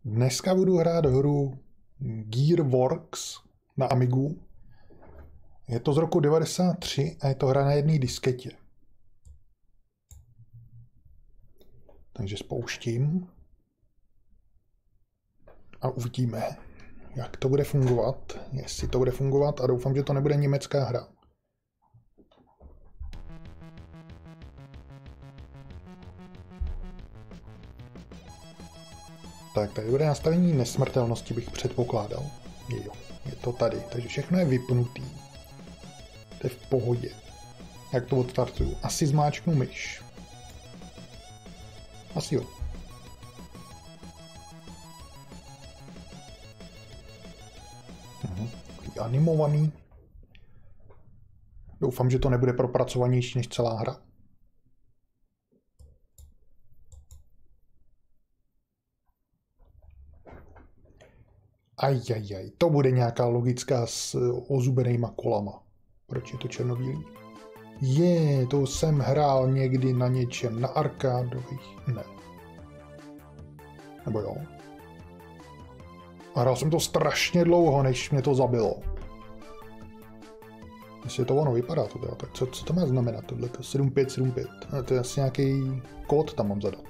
Dneska budu hrát hru Gearworks na Amigu. Je to z roku 1993 a je to hra na jedné disketě. Takže spouštím a uvidíme, jak to bude fungovat, jestli to bude fungovat, a doufám, že to nebude německá hra. Tak, tady bude nastavení nesmrtelnosti, bych předpokládal. Jo, je to tady, takže všechno je vypnutý. To je v pohodě. Jak to odstartuju? Asi zmáčknu myš. Asi jo. Animovaný. Doufám, že to nebude propracovanější než celá hra. Ajajaj, to bude nějaká logická s ozubenýma kolama. Proč je to černobílý? To jsem hrál někdy na něčem, na arkádových, ne. Nebo jo? A hrál jsem to strašně dlouho, než mě to zabilo. Jestli to ono vypadá to teda, tak co to má znamenat tohleto? 7575. To je asi nějaký kód tam mám zadat.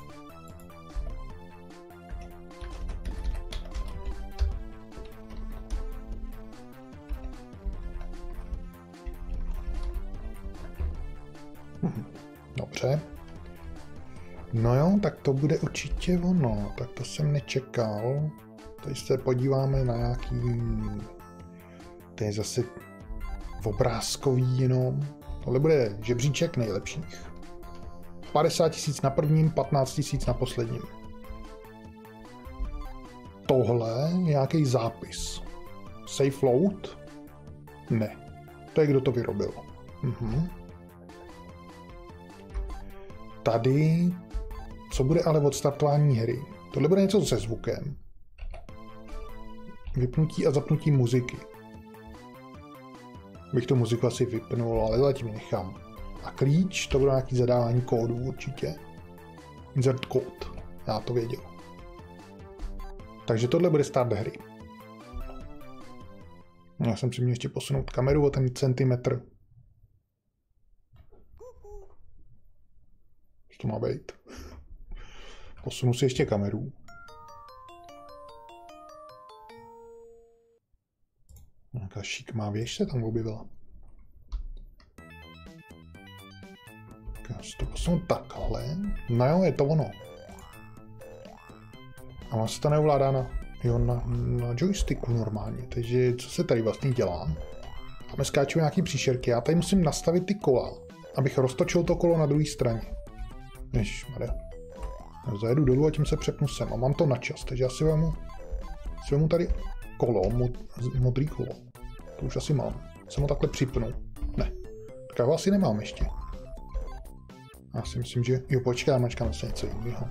Dobře. No jo, tak to bude určitě ono. Tak to jsem nečekal. Teď se podíváme na nějaký... To je zase obrázkový jenom. Tohle bude žebříček nejlepších. 50 000 na prvním, 15 000 na posledním. Tohle je nějaký zápis. Safe load? Ne. To je kdo to vyrobil. Tady, co bude ale od startování hry? Tohle bude něco se zvukem. Vypnutí a zapnutí muziky. Bych tu muziku asi vypnul, ale zatím nechám. A klíč, to bude nějaký zadávání kódu určitě. Insert code, já to věděl. Takže tohle bude start hry. Já jsem si měl ještě posunout kameru o ten centimetr. Co to má být? Posunu si ještě kameru. Nějaká šikmá věž se tam objevila. Já si to posunu takhle. No jo, je to ono. A mám se to neovládá na joysticku normálně. Takže co se tady vlastně dělá? Tam skáču nějaký příšerky. Já tady musím nastavit ty kola, abych roztočil to kolo na druhé straně. Ježišmarja. Zajedu dolů a tím se přepnu sem. A mám to na čas, takže já si vemu tady kolo, modrý kolo. To už asi mám. Jsem ho takhle připnu. Ne. Tak já ho asi nemám ještě. Já si myslím, že... Jo, počkám se něco jiného.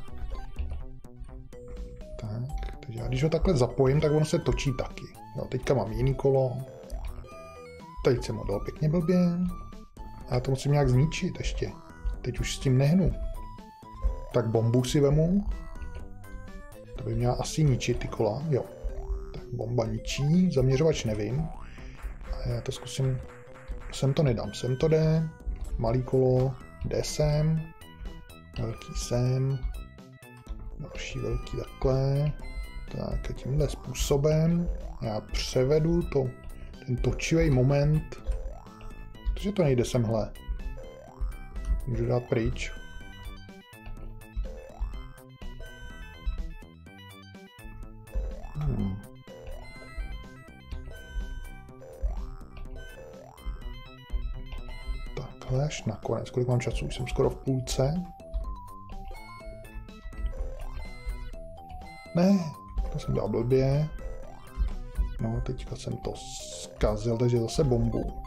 Tak, takže já když ho takhle zapojím, tak ono se točí taky. Jo, teďka mám jiný kolo. Teď jsem ho dal pěkně blbě. A já to musím nějak zničit ještě. Teď už s tím nehnu. Tak bombu si vemu. To by měla asi ničit ty kola, jo. Tak bomba ničí, zaměřovač nevím. A já to zkusím, sem to nedám, sem to jde. Malý kolo, jde sem. Velký sem. Další velký takhle. Tak a tímhle způsobem já převedu ten točivý moment. Protože to nejde semhle. Můžu dát pryč. Takhle až nakonec. Kolik mám času? Už jsem skoro v půlce. Ne, to jsem dal blbě. No, teďka jsem to zkazil, takže zase bombu.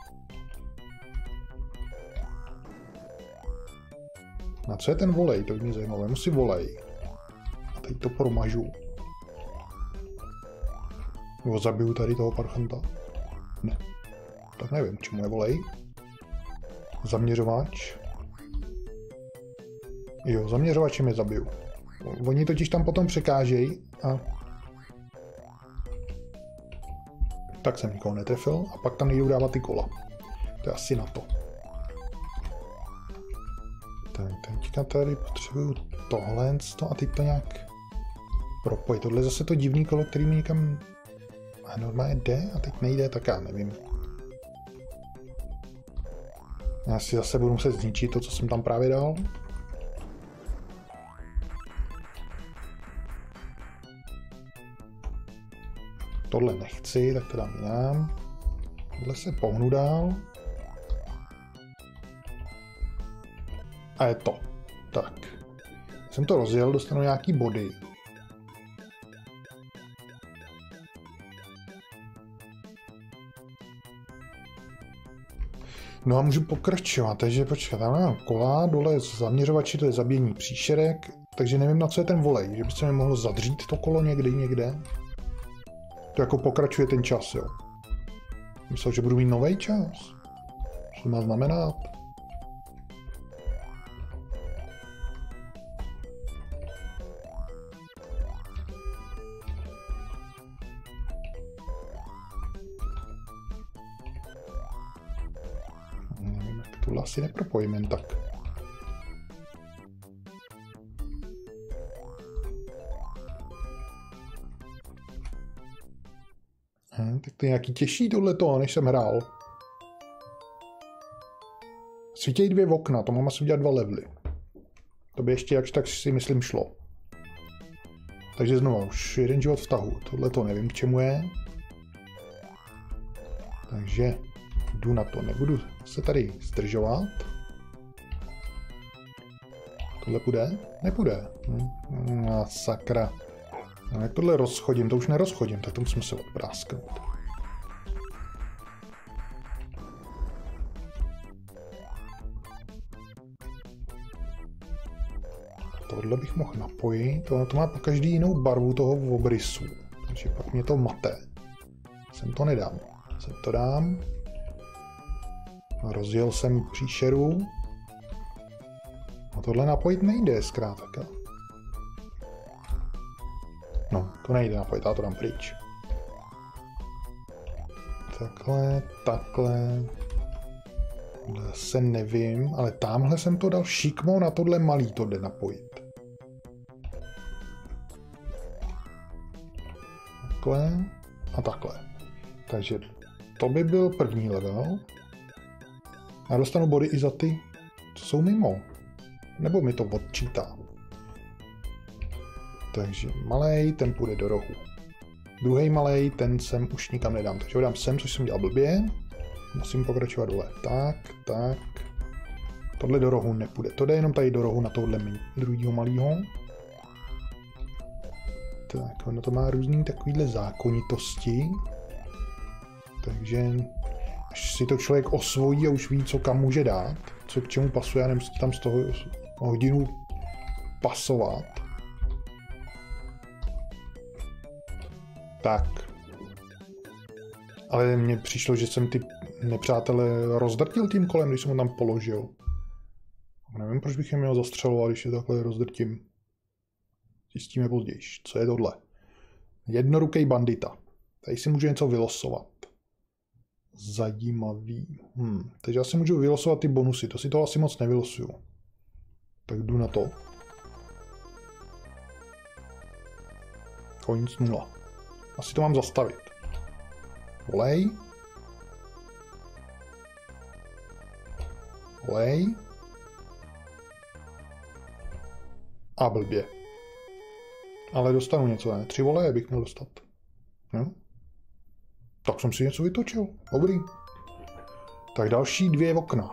Na co je ten volej? To by mě zajímalo. Musím volej. A teď to promažu. Nebo zabiju tady toho parchanta? Ne. Tak nevím, čemu je volej. Zaměřovač. Jo, zaměřovačem je zabiju. Oni totiž tam potom překážejí a... Tak jsem nikoho netrefil a pak tam nejdou dávat ty kola. To je asi na to. Tak teďka tady potřebuju tohle a teď to nějak propojit. Tohle je zase to divný kolo, který mi někam normálně jde a teď nejde, tak já nevím. Já si zase budu muset zničit to, co jsem tam právě dal. Tohle nechci, tak to dám jinam. Tohle se pohnu dál. A je to. Tak. Jsem to rozjel, dostanu nějaký body. No a můžu pokračovat, takže počkat, tam mám kola, dole je zaměřovači, to je zabíjení příšerek, takže nevím, na co je ten volej, že by se mi mohlo zadřít to kolo někde. To jako pokračuje ten čas, jo. Myslel, že budu mít nový čas. Co to má znamenat? Nevím, jak tohle asi nepropojím jen tak. Tak to je nějaký těžší tohleto, než jsem hrál. Svítějí 2 okna, to mám asi udělat 2 levely. To by ještě jakž tak si myslím šlo. Takže znovu, už 1 život v tahu. Tohle to nevím, k čemu je. Takže jdu na to, nebudu se tady zdržovat. Tohle půjde? Nepůjde. Sakra. No, jak tohle rozchodím, to už nerozchodím, tak to musím se odprásknout. Tohle bych mohl napojit, to má po každý jinou barvu toho obrysu, takže pak mě to mate. Sem to nedám, sem to dám. Rozjel jsem příšeru. A tohle napojit nejde zkrátka. No, to nejde napojit, já to dám pryč. Takhle, takhle. Tohle se nevím, ale tamhle jsem to dal šikmo, na tohle malý to jde napojit. Takhle a takhle. Takže to by byl první level. Já dostanu body i za ty, co jsou mimo. Nebo mi to odčítá. Takže malej, ten půjde do rohu. Druhý malej, ten sem už nikam nedám. Takže ho dám sem, což jsem dělal blbě. Musím pokračovat dole. Tak, tak. Tohle do rohu nepůjde. To jde jenom tady do rohu na tohle druhýho malýho. Tak, ono to má různý takovýhle zákonitosti. Takže až si to člověk osvojí a už ví, co kam může dát, co k čemu pasuje, a nemusí tam z toho hodinu pasovat. Tak. Ale mně přišlo, že jsem ty nepřátele rozdrtil tím kolem, když jsem ho tam položil. Nevím, proč bych je měl zastřelovat, když je takhle rozdrtím. Zjistíme později. Co je tohle? Jednorukej bandita. Tady si můžu něco vylosovat. Zajímavý. Takže já si můžu vylosovat ty bonusy. To si to asi moc nevylosuju. Tak jdu na to. Koniec 0. Asi to mám zastavit. Olej. Olej. A blbě. Ale dostanu něco, ne? 3 voleje bych měl dostat. No? Tak jsem si něco vytočil. Dobrý. Tak další 2 okna.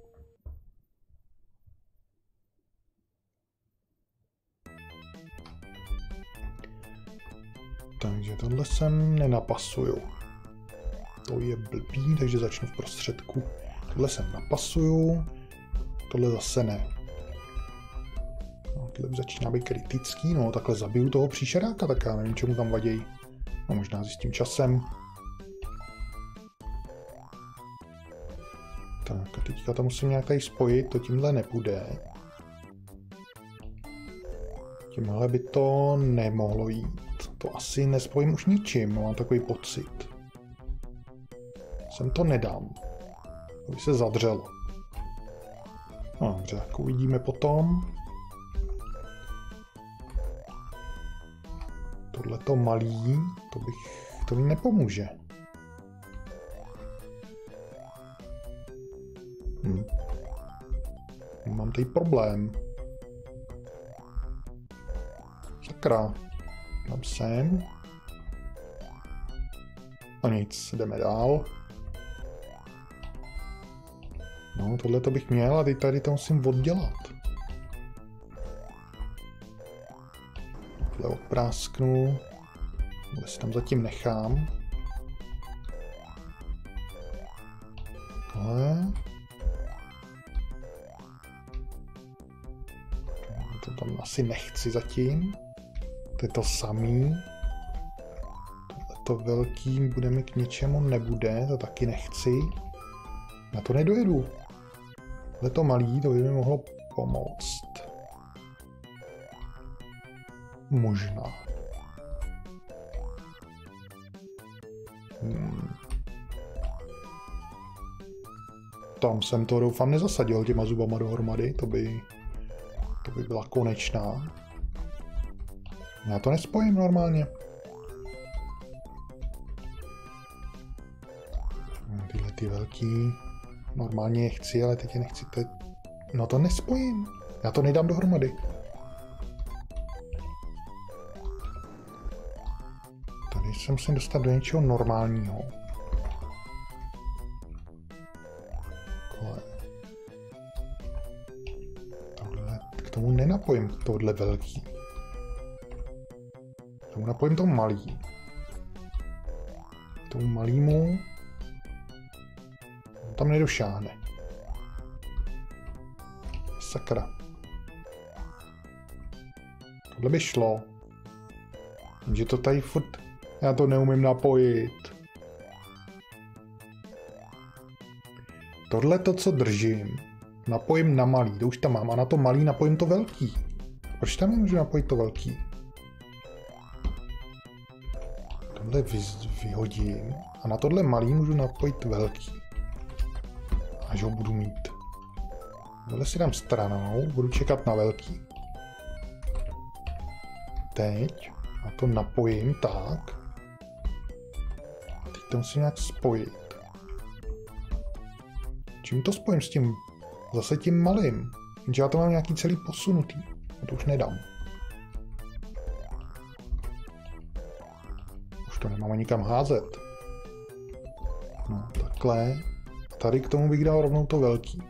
Takže tohle sem nenapasuju. To je blbý, takže začnu v prostředku. Tohle sem napasuju. Tohle zase ne. No, tohle začíná být kritický. No, takhle zabiju toho příšeráka, tak já nevím, čemu tam vadějí. No, možná zjistím časem. Tak a teďka to musím nějak tady spojit, to tímhle nepůjde. Tímhle by to nemohlo jít. To asi nespojím už ničím, mám takový pocit. Sem to nedám. To by se zadřelo. No, dobře, tak uvidíme potom. Tohleto malý, to mi nepomůže. Mám tady problém. Sakra. Dám sem. A nic, jdeme dál. No, tohle to bych měl a teď tady to musím oddělat. Tohle odprásknu. Tohle si tam zatím nechám. Tohle. To tam asi nechci zatím. To je to samý. Tohleto velký bude mi k ničemu nebude, to taky nechci. Na to nedojedu. Tohleto malý, to by mi mohlo pomoct. Možná. Tam jsem to doufám nezasadil těma zubama dohromady, to by byla konečná. Já to nespojím normálně. Tyhle ty velký. Normálně je chci, ale teď je nechci. No to nespojím. Já to nedám dohromady. Tady se musím dostat do něčeho normálního. Tohle. K tomu nenapojím tohle velký. K tomu napojím to malý. K tomu malýmu tam nedošáhne. Sakra. Tohle by šlo. Jenže to tady furt... Já to neumím napojit. Tohle to, co držím, napojím na malý. To už tam mám. A na to malý napojím to velký. Proč tam nemůžu napojit to velký? Tohle vyhodím. A na tohle malý můžu napojit velký. Až ho budu mít. Tohle si dám stranou, budu čekat na velký. Teď a to napojím tak. Teď to musím nějak spojit. Čím to spojím s tím? Zase tím malým. Jenže já to mám nějaký celý posunutý. A to už nedám. Už to nemám ani kam házet. No, takhle. Tady k tomu bych dal rovnou to velký.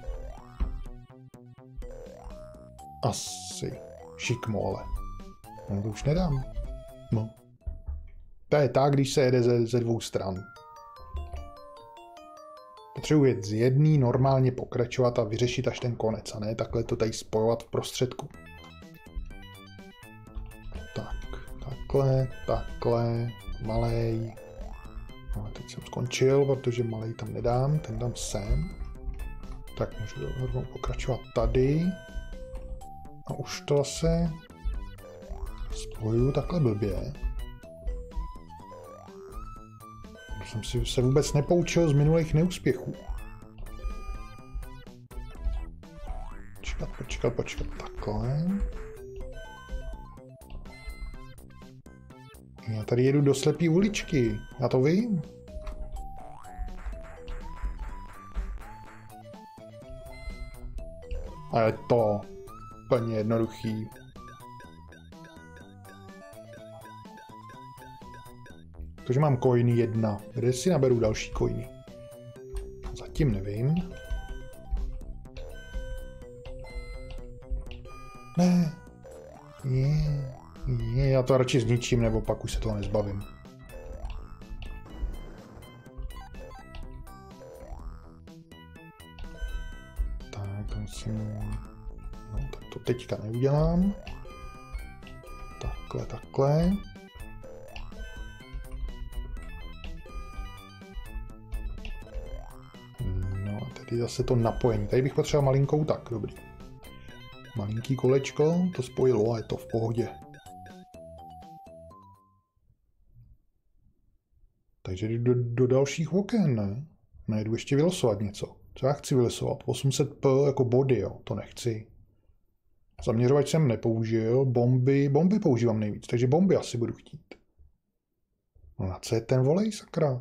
Asi. Šikmole. No to už nedám. No. To je tak, když se jede ze dvou stran. Potřebuji jet z jedný, normálně pokračovat a vyřešit až ten konec, a ne takhle to tady spojovat v prostředku. Tak, takhle, malej. No a teď jsem skončil, protože malej tam nedám, ten dám sem. Tak můžu rovnou pokračovat tady. A už to zase spojuju takhle blbě. Jsem si se vůbec nepoučil z minulých neúspěchů. Počkat, takhle. Já tady jedu do slepý uličky, já to vím. A je to úplně jednoduchý. Takže mám coiny 1. Kde si naberu další coiny? Zatím nevím. Ne. Já to radši zničím, nebo pak už se toho nezbavím. Tak, to musím... No, tak to teďka neudělám. Takhle. No a tady zase to napojení. Tady bych potřeboval malinkou, tak, dobrý. Malinký kolečko, to spojilo a je to v pohodě. Takže jdu do dalších oken, ne? Ne, jdu ještě vylosovat něco. Co já chci vylosovat? 800p jako body, jo, to nechci. Zaměřovač jsem nepoužil, bomby používám nejvíc, takže bomby asi budu chtít. No na co je ten volej, sakra?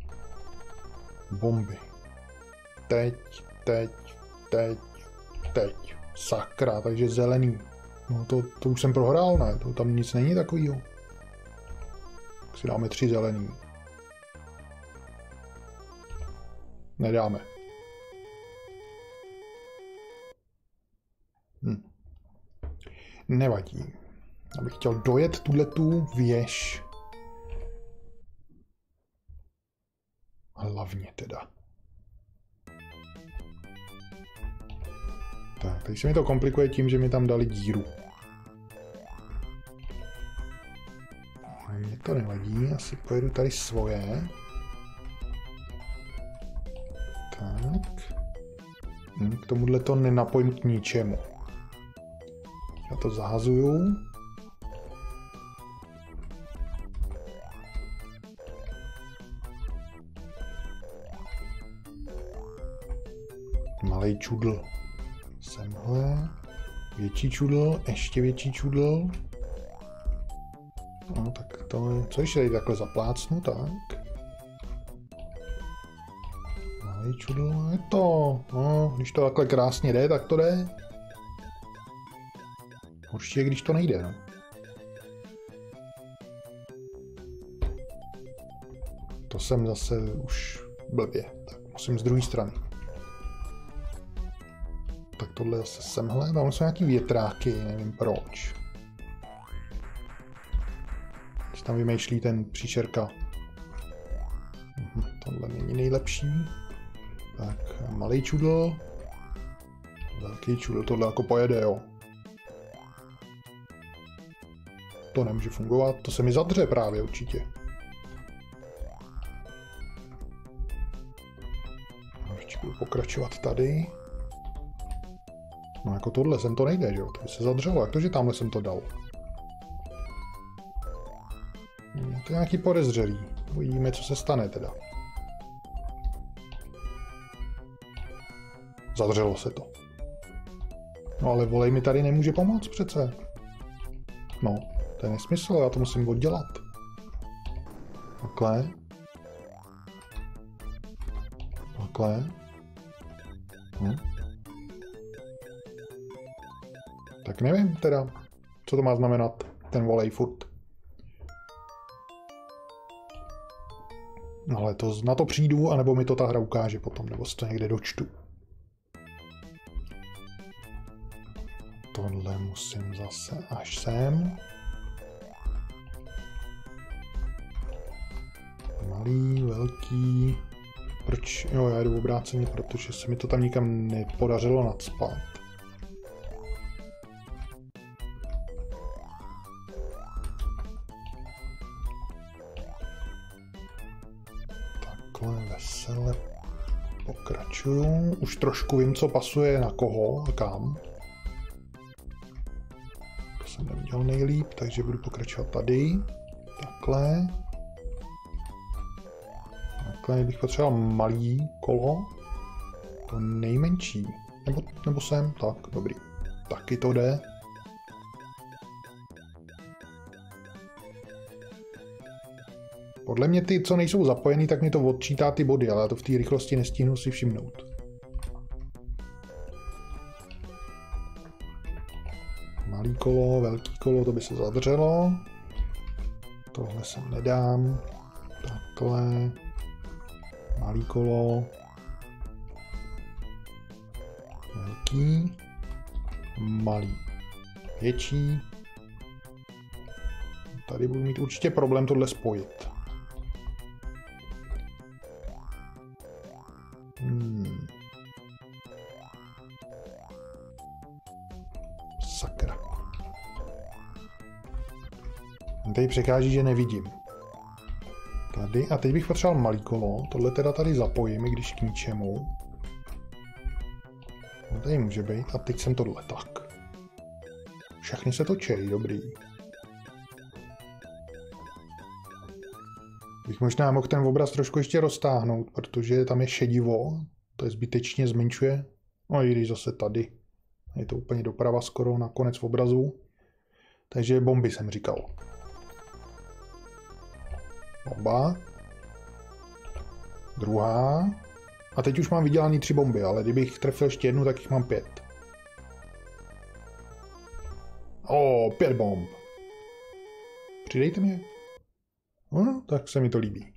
Bomby. Teď. Sakra, takže zelený. No to už jsem prohrál, ne? To tam nic není takovýho. Tak si dáme 3 zelený. Nedáme. Nevadí. Abych chtěl dojet tuhletu věž. Hlavně teda. Tak, teď se mi to komplikuje tím, že mi tam dali díru. Mně to nevadí, asi pojedu tady svoje. Tak. K tomuhle to nenapojím k ničemu. Já to zahazuju. Malej čudl. Semhle. Větší čudl, ještě větší čudl. No tak to je... Co když tady takhle zaplácnu, tak? Malej čudl, je to. No, když to takhle krásně jde, tak to jde. Horší je, když to nejde, no. To jsem zase už blbě. Tak musím z druhé strany. Tak tohle zase semhle. Tam jsou nějaký větráky, nevím proč. Když tam vymýšlí ten příšerka. Tohle není nejlepší. Tak, malý čudl. Velký čudl, tohle jako pojede, jo. To nemůže fungovat, to se mi zadře právě určitě. Ještě budu pokračovat tady. No jako tohle sem to nejde, že jo? To by se zadřelo, jak to, že tamhle jsem to dal? To je nějaký podezřelý. Uvidíme, co se stane teda. Zadřelo se to. No ale volej mi tady nemůže pomoct přece. No, to je nesmysl, já to musím oddělat. Takhle. Takhle. Tak nevím teda, co to má znamenat, ten volej furt. Ale to, na to přijdu, anebo mi to ta hra ukáže potom, nebo si to někde dočtu. Tohle musím zase až sem. Malý, velký. Proč? Jo, já jdu obráceně, protože se mi to tam nikam nepodařilo nacpat. Takhle vesele pokračuju. Už trošku vím, co pasuje na koho a kam. To jsem neudělal nejlíp, takže budu pokračovat tady. Takhle. Takhle bych potřeboval malý kolo. To nejmenší. Nebo sem? Tak, dobrý. Taky to jde. Podle mě ty, co nejsou zapojený, tak mi to odčítá ty body, ale já to v té rychlosti nestihnu si všimnout. Malý kolo, velký kolo, to by se zadřelo. Tohle sem nedám. Takhle. Malý kolo. Velký. Malý. Větší. Tady budu mít určitě problém tohle spojit. Sakra. Tady překáží, že nevidím. Tady. A teď bych potřeboval malý kolo. Tohle teda tady zapojím, i když k ničemu. No tady může být. A teď jsem tohle tak. Všechny se točí, dobrý. Bych možná mohl ten obraz trošku ještě roztáhnout, protože tam je šedivo, to je zbytečně zmenšuje. No i když zase tady. Je to úplně doprava skoro na konec obrazu. Takže bomby jsem říkal. Bomba. Druhá. A teď už mám vydělaný 3 bomby, ale kdybych trefil ještě jednu, tak jich mám 5. 5 bomb. Přidejte mě. No, tak se mi to líbí.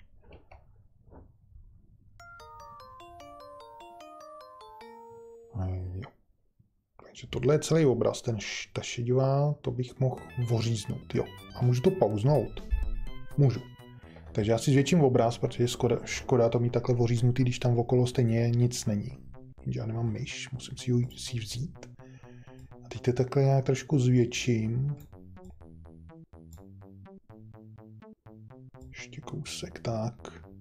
Jo. Takže tohle je celý obraz, ta šedivá, to bych mohl voříznout, jo. A můžu to pauznout? Můžu. Takže já si zvětším obraz, protože škoda to mít takhle voříznutý, když tam okolo stejně nic není. Já nemám myš, musím si ji vzít. A teď to takhle nějak trošku zvětším. Ještě kousek, tak.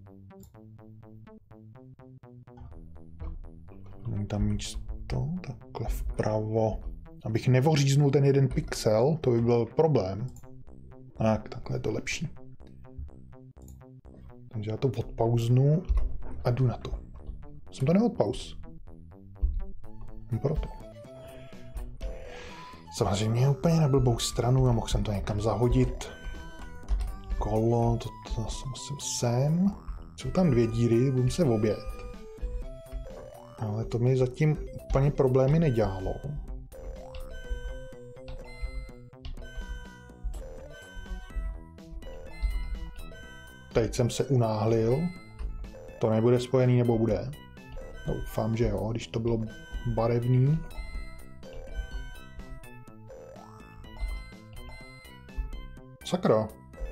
Mám tam místo, takhle vpravo. Abych nevoříznul ten jeden pixel, to by byl problém. Tak, takhle je to lepší. Takže já to odpauznu a jdu na to. Jsem to neodpauz. Proto. Samozřejmě úplně na blbou stranu a mohl jsem to někam zahodit. Kolo, to musím sem. Jsou tam 2 díry, budu se obět. Ale to mi zatím úplně problémy nedělalo. Teď jsem se unáhlil. To nebude spojený, nebo bude? Doufám, že jo, když to bylo barevný. Sakra.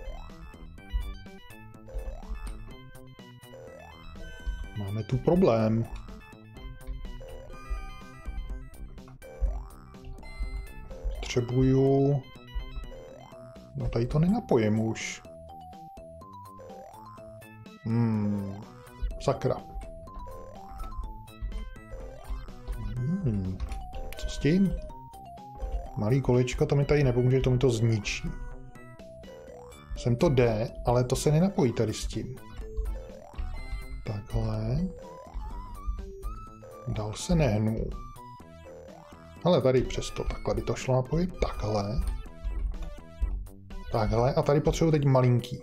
Máme tu problém. Potřebuju... No tady to nenapojím už. Sakra. Co s tím? Malý kolečko, to mi tady nepomůže, to mi to zničí. Sem to jde, ale to se nenapojí tady s tím. Takhle. Dál se nehnu. Ale tady přesto takhle by to šlo napojit. Takhle. Takhle. A tady potřebuji teď malinký.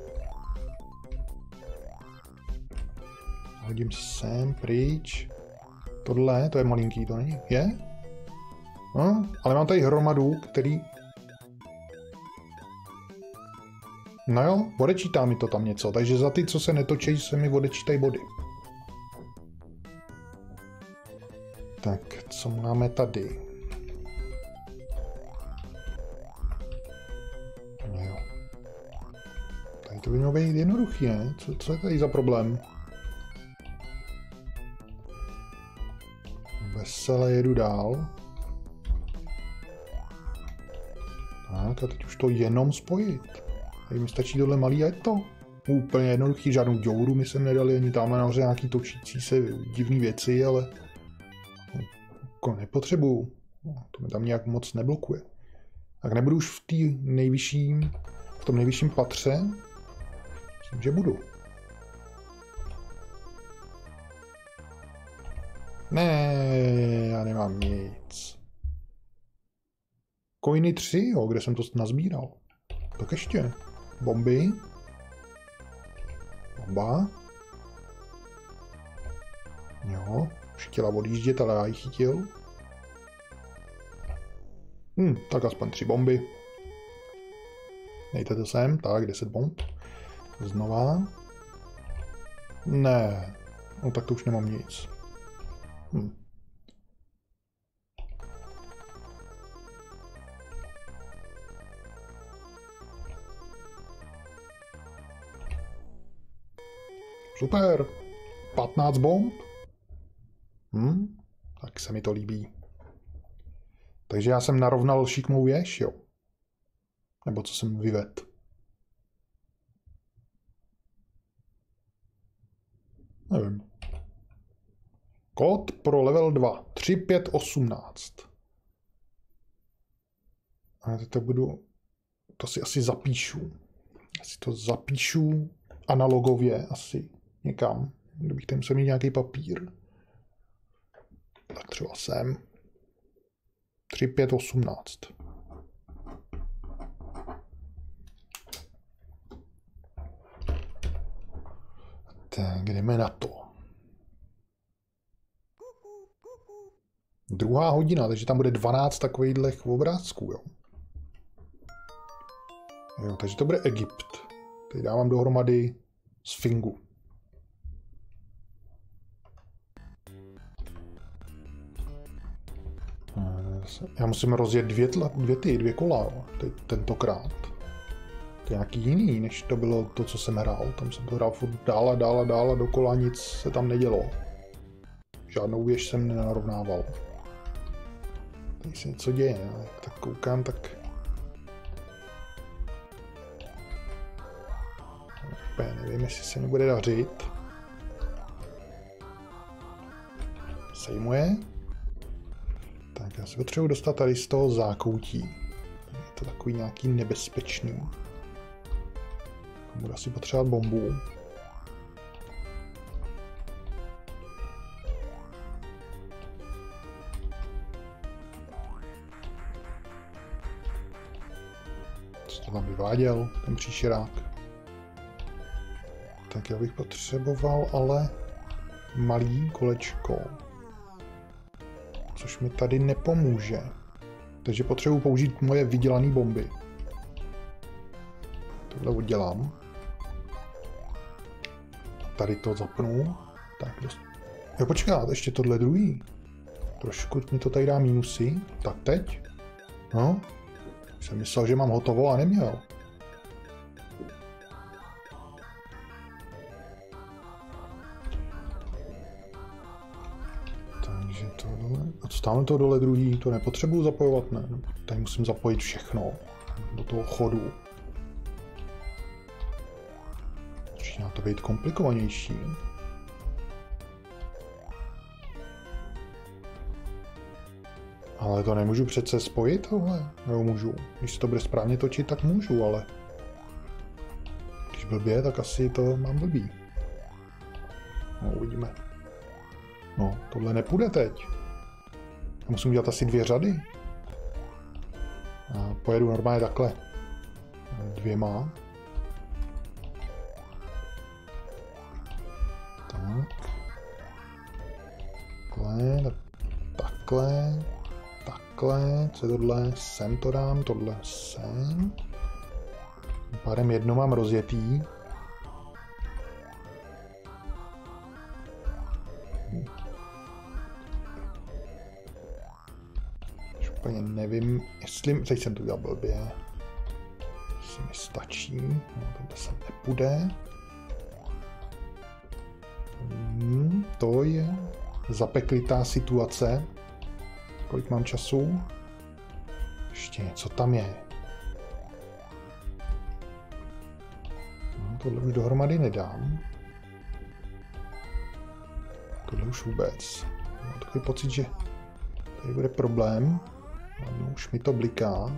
Hodím sem, pryč. Tohle, to je malinký, to není? Je? No, ale mám tady hromadu, který... No jo, odečítá mi to tam něco, takže za ty, co se netočí, se mi odečítají body. Tak, co máme tady? No jo. Tady to by mělo být jednoduchý, ne? Co je tady za problém? Veselé jedu dál. Tak a teď už to jenom spojit. Tady mi stačí tohle malý a je to. Úplně jednoduchý, žádnou děuru mi sem nedali, ani tamhle nahoře nějaký točící se divný věci, ale jako nepotřebuju. To mi tam nějak moc neblokuje. Tak nebudu už v tom nejvyšším patře. Myslím, že budu. Ne, já nemám nic. Coiny 3, jo, kde jsem to nazbíral. Tak ještě. Bomby. Bomba. Jo, už chtěla odjíždět, ale já ji chytil. Tak aspoň 3 bomby. Dejte to sem, tak 10 bomb. Znova. Ne, no tak to už nemám nic. Super. 15 bomb. Tak se mi to líbí. Takže já jsem narovnal šikmou věž, jo? Nebo co jsem vyvedl? Nevím. Kód pro level 2. 3518. A teď to budu, to si asi zapíšu. Asi to zapíšu analogově asi někam, kdybych tam musel mít nějaký papír. Tak třeba sem. 3, 5, 18. Tak jdeme na to. 2. hodina, takže tam bude 12 takových obrázků, jo. Jo, takže to bude Egypt. Teď dávám dohromady Sfingu. Já musím rozjet dvě kola, jo. Teď tentokrát. To je nějaký jiný, než to bylo to, co jsem hrál. Tam jsem to hrál furt dál a dokola nic se tam nedělo. Žádnou věž jsem nenarovnával. Tady se něco děje, jak tak koukám, tak... Nevím, jestli se mi bude dařit. Sejmuje. Tak já se potřebuji dostat tady z toho zákoutí. Je to takový nějaký nebezpečný. Budu asi potřebovat bombu. Co to tam vyváděl, ten příšerák? Tak já bych potřeboval ale malý kolečko. Což mi tady nepomůže. Takže potřebuji použít moje vydělané bomby. Tohle udělám. Tady to zapnu. Tak dost... Jo, počkat, ještě tohle druhý. Trošku mi to tady dá minusy. Tak teď. No. Jsem myslel, že mám hotovo a neměl. Takže tohle... A co tam to dole druhý? To nepotřebuju zapojovat, ne? Tady musím zapojit všechno. Do toho chodu. Začíná to být komplikovanější. Ale to nemůžu přece spojit tohle? Nebo můžu? Když se to bude správně točit, tak můžu, ale... Když blbě, tak asi to mám blbý. No, uvidíme. No, tohle nepůjde teď. Já musím dělat asi 2 řady. A pojedu normálně takhle. 2. Tak. Takhle. Co je tohle? Sem to dám, tohle sem. Pádem jedno mám rozjetý. Úplně nevím, jestli... Teď jsem to udělal blbě. Jestli mi stačí. No, tohle sem nepůjde. To je zapeklitá situace. Kolik mám času? Ještě něco tam je. No, tohle už dohromady nedám. Tohle už vůbec. Mám takový pocit, že tady bude problém. No, už mi to bliká.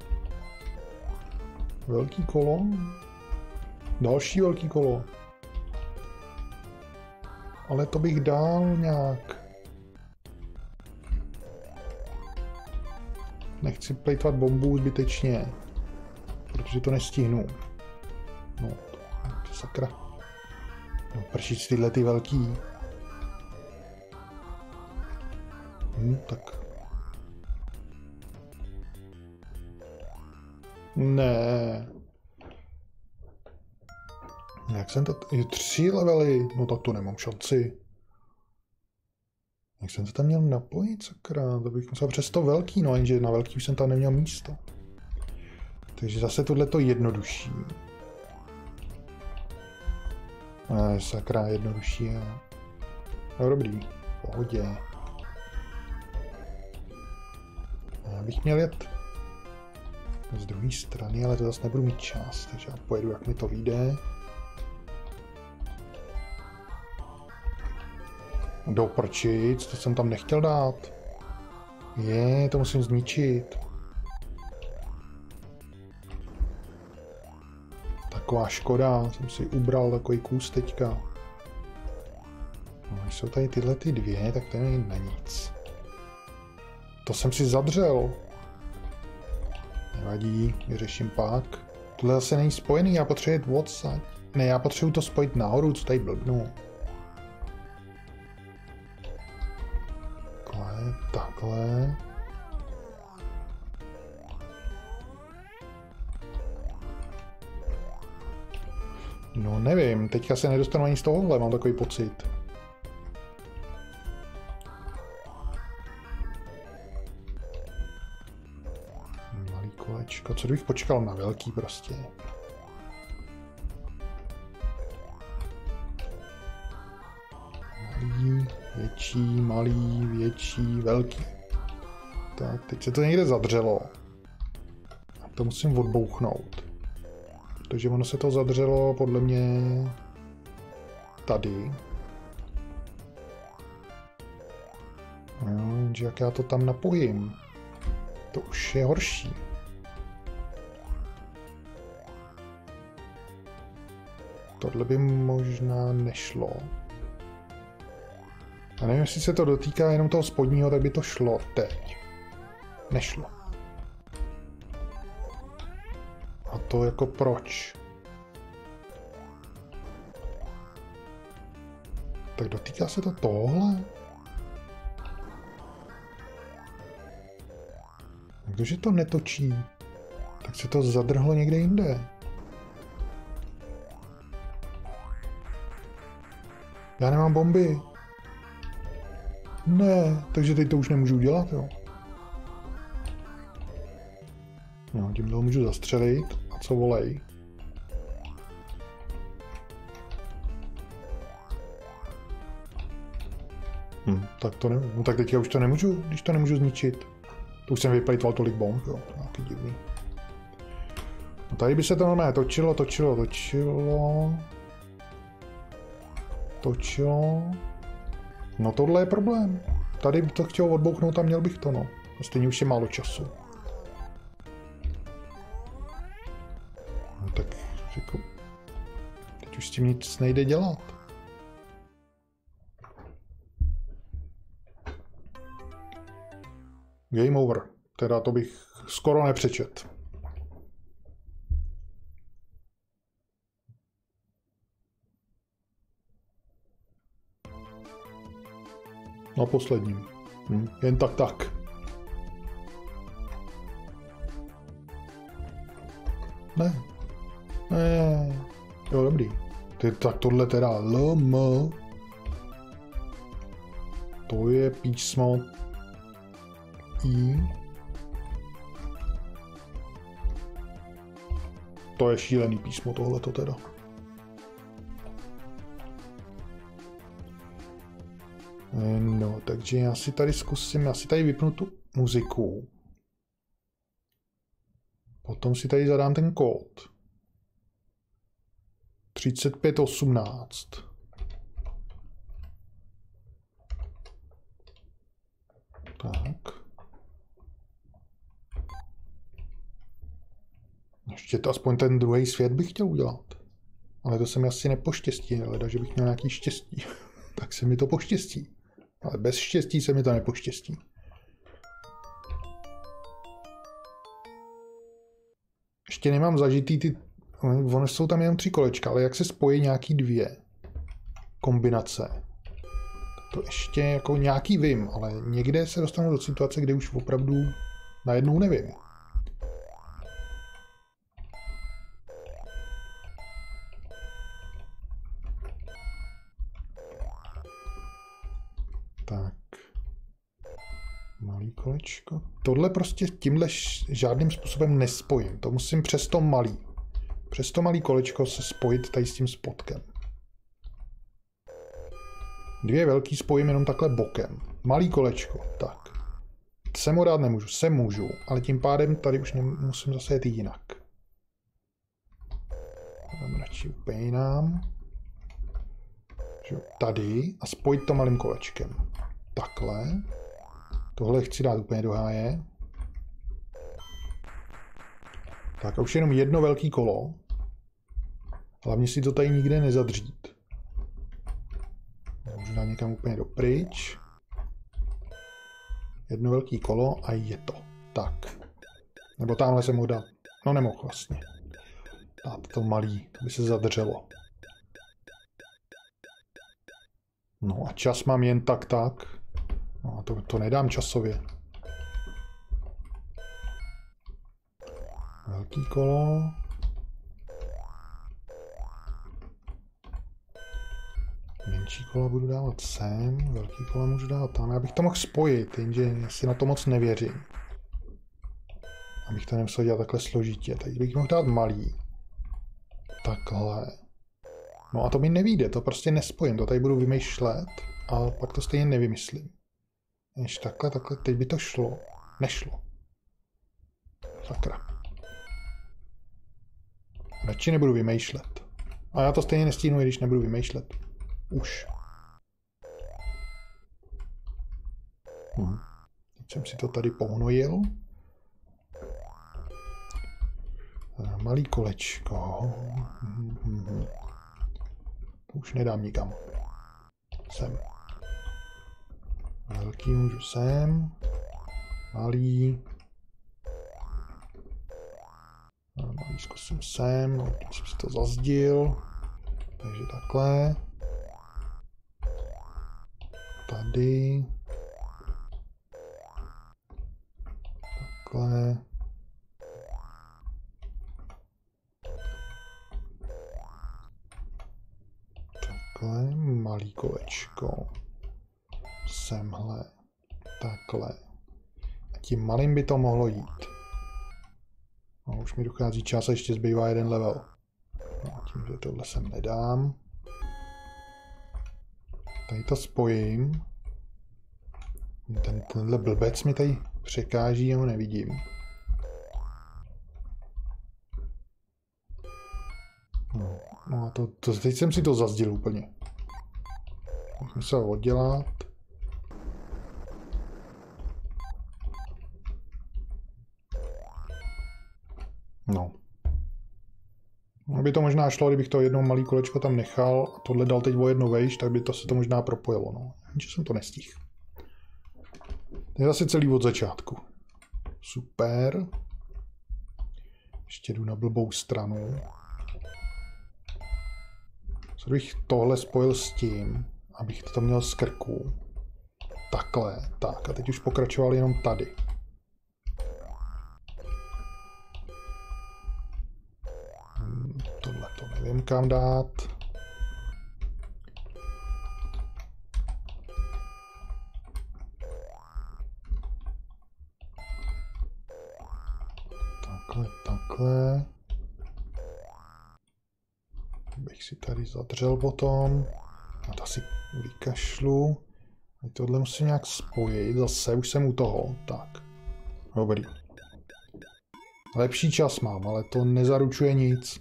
Velký kolo. Další velký kolo. Ale to bych dal nějak. Nechci plejtvat bombu zbytečně, protože to nestihnu. No, to sakra. No, pršit tyhle ty velký. Tak. Ne. Jak jsem to... Je 3 levely. No tak to nemám šanci. Jak jsem to tam měl napojit, sakra? To bych musel přes to velký, no jenže na velký už jsem tam neměl místo. Takže zase tohleto jednodušší. Sakra, jednodušší, jo. No dobrý, v pohodě. Já bych měl jet z druhé strany, ale to zase nebudu mít čas, takže já pojedu, jak mi to vyjde. Doprčit, to jsem tam nechtěl dát. To musím zničit. Taková škoda, jsem si ubral takový kus teďka. No, když jsou tady tyhle ty dvě, tak to není na nic. To jsem si zadřel. Nevadí, vyřeším pak. Tohle zase není spojený, já potřebuji odsaď. Ne, já potřebuji to spojit nahoru, co tady blbnu. Takhle. No nevím, teďka se nedostanu ani z tohohle, mám takový pocit. Malý kolečko, co kdybych počkal na velký prostě. Malý, větší, malý, větší, velký. Tak, teď se to někde zadřelo. A to musím odbouchnout. Protože ono se to zadřelo podle mě tady. No, jak já to tam napojím, to už je horší. Tohle by možná nešlo. A nevím, jestli se to dotýká jenom toho spodního, tak by to šlo teď. Nešlo. A to jako proč? Tak dotýká se to tohle? Kdože to netočí? Tak se to zadrhlo někde jinde. Já nemám bomby. Ne, takže teď to už nemůžu udělat, jo. No, tím to můžu zastřelit. A co volej? Tak to nevím. No tak teďka už to nemůžu, když to nemůžu zničit. To už jsem vyplejtval tolik bomb, jo. Nějaký divný. No tady by se to normálně točilo. No tohle je problém. Tady to chtěl odbouchnout a měl bych to, no. A stejně už je málo času. No tak jako... Teď už s tím nic nejde dělat. Game over. Teda to bych skoro nepřečet. Na posledním. Jen tak. Ne. Jo, dobrý. Tak tohle teda LM. To je písmo I. To je šílený písmo tohleto teda. No, takže já si tady zkusím, já si tady vypnu tu muziku. Potom si tady zadám ten kód. 3518. Tak. Ještě to aspoň ten druhý svět bych chtěl udělat. Ale to se mi asi nepoštěstí, leda, že bych měl nějaký štěstí. Tak se mi to poštěstí. Ale bez štěstí se mi to nepoštěstí. Ještě nemám zažitý ty... Ono jsou tam jenom 3 kolečka, ale jak se spojí nějaký 2 kombinace. To ještě jako nějaký vím, ale někde se dostanu do situace, kde už opravdu najednou nevím. Tak. Malý kolečko. Tohle prostě tímhle žádným způsobem nespojím. To musím přes to malý kolečko se spojit tady s tím spodkem. 2 velký spojím jenom takhle bokem. Malý kolečko, tak. Sem ho dát nemůžu, sem můžu, ale tím pádem tady už musím zase jet jinak. Dám radši úplně jinam. Tady a spojit to malým kolečkem. Takhle. Tohle chci dát úplně do háje. Tak a už jenom jedno velký kolo. Hlavně si to tady nikde nezadřít. Můžu dát někam úplně dopryč. Jedno velký kolo a je to. Tak. Nebo tamhle jsem mohl dát. No nemohl vlastně. Dát to malý, aby se zadrželo. No a čas mám jen tak. No a to nedám časově. Velký kolo. Menší kola budu dávat sem, velký kola můžu dávat tam. Já bych to mohl spojit, jenže si na to moc nevěřím. Abych to nemusel dělat takhle složitě. Tady bych mohl dát malý. Takhle. No a to mi nevyjde, to prostě nespojím. To tady budu vymýšlet, ale pak to stejně nevymyslím. Než takhle, teď by to šlo. Nešlo. Sakra. Radši nebudu vymýšlet. A já to stejně nestíhnu, i když nebudu vymýšlet. Už. Teď jsem si to tady pohnojil. Malý kolečko. To už nedám nikam. Sem. Velký můžu sem. Malý. Malý zkusím sem. Teď jsem si to zazdil. Takže takhle. Tady. Takhle. Takhle. Malý kolečko. Semhle. Takhle. A tím malým by to mohlo jít. No, už mi dochází čas a ještě zbývá jeden level. No, tím, že tohle sem nedám. Tady to spojím. Tenhle blbec mi tady překáží, já ho nevidím. No a teď jsem si to zazděl úplně. Bych musel oddělat. No. By to možná šlo, kdybych to jedno malý kolečko tam nechal a tohle dal teď o jedno vejš, tak by to se to možná propojilo. No. Jenže jsem to nestihl. To je zase celý od začátku. Super. Ještě jdu na blbou stranu. Co bych tohle spojil s tím, abych to měl z krku. Takhle. Tak a teď už pokračoval jenom tady. Tohle to nevím kam dát. Takhle. Bych si tady zadřel potom. A to asi vykašlu. A tohle musím nějak spojit. Zase už jsem u toho. Tak. Dobrý. Lepší čas mám, ale to nezaručuje nic.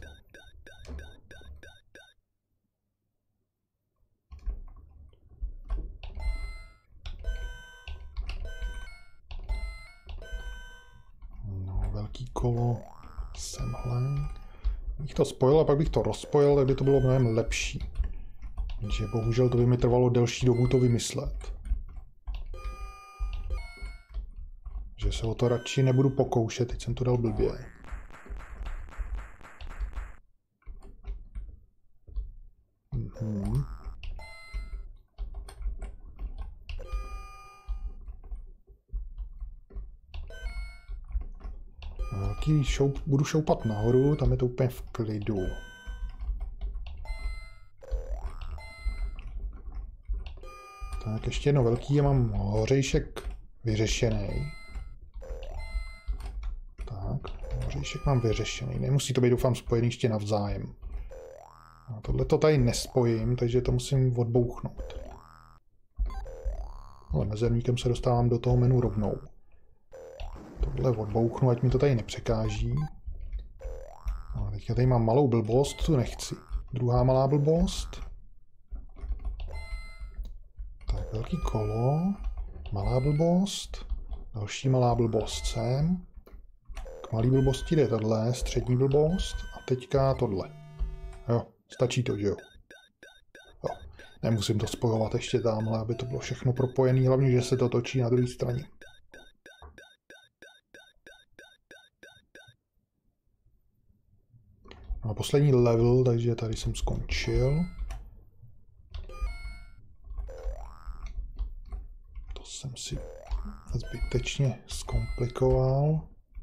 No, velký kolo. Semhle. Bych to spojil a pak bych to rozpojil, tak by to bylo mnohem lepší. Takže bohužel to by mi trvalo delší dobu to vymyslet. Že se o to radši nebudu pokoušet, teď jsem to dal blbě. Budu šoupat nahoru, tam je to úplně v klidu. Tak ještě jedno velký, já mám hořejšek vyřešený. Tak, hořejšek mám vyřešený, nemusí to být doufám spojený ještě navzájem. A tohle to tady nespojím, takže to musím odbouchnout. Ale mezerníkem se dostávám do toho menu rovnou. Tohle odbouchnu, ať mi to tady nepřekáží. A teďka tady mám malou blbost, tu nechci. Druhá malá blbost. Tak, velký kolo. Malá blbost. Další malá blbost sem. K malý blbosti jde tohle, střední blbost. A teďka tohle. Jo, Stačí to, že jo? Jo. Nemusím to spojovat ještě tamhle, aby to bylo všechno propojené, hlavně, že se to točí na druhé straně. No a poslední level, takže tady jsem skončil. To jsem si zbytečně zkomplikoval.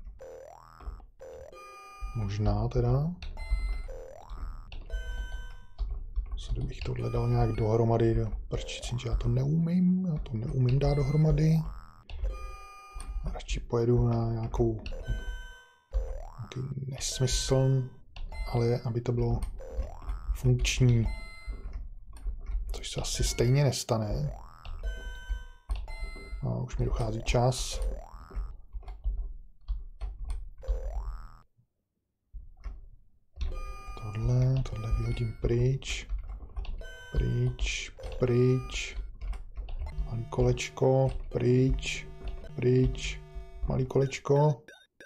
Možná teda. Co kdybych tohle dal nějak dohromady do prčici, že já to neumím dát dohromady. A radši pojedu na nějaký nesmysl, ale aby to bylo funkční. Což se asi stejně nestane. A už mi dochází čas. Tohle vyhodím pryč. Pryč. Malý kolečko, pryč. Malý kolečko.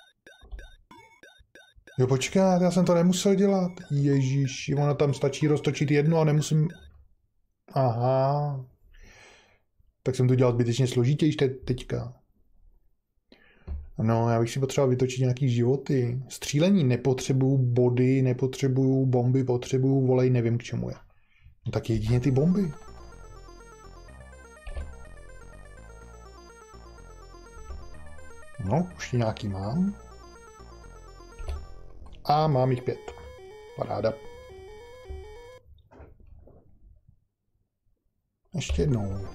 Jo, počkat, já jsem to nemusel dělat. Ježiši, ono tam stačí roztočit jedno a nemusím... Aha. Tak jsem to dělal zbytečně složitější teďka. No, já bych si potřeboval vytočit nějaký životy. Střílení nepotřebuju, body nepotřebuju, bomby potřebuju, volej nevím k čemu je. No tak jedině ty bomby. No, už nějaký mám. A mám jich 5. Paráda. Ještě jednou.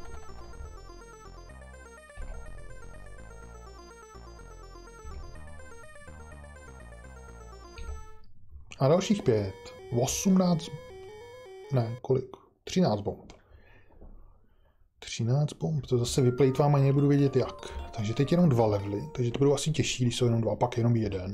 A dalších 5. 18. Ne, kolik? 13 bomb. 13 bomb. To zase vyplejtvám a nebudu vědět jak. Takže teď jenom 2 levely. Takže to budou asi těžší, když jsou jenom 2, pak jenom 1.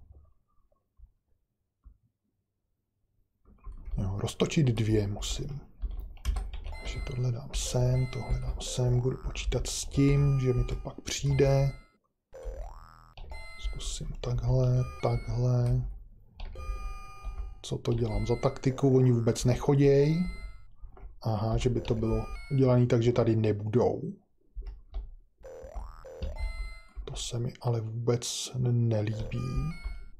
Jo, roztočit 2 musím. Takže tohle dám sem, budu počítat s tím, že mi to pak přijde. Zkusím takhle. Co to dělám za taktiku? Oni vůbec nechodějí. Aha, že by to bylo udělané tak, že tady nebudou. To se mi ale vůbec nelíbí.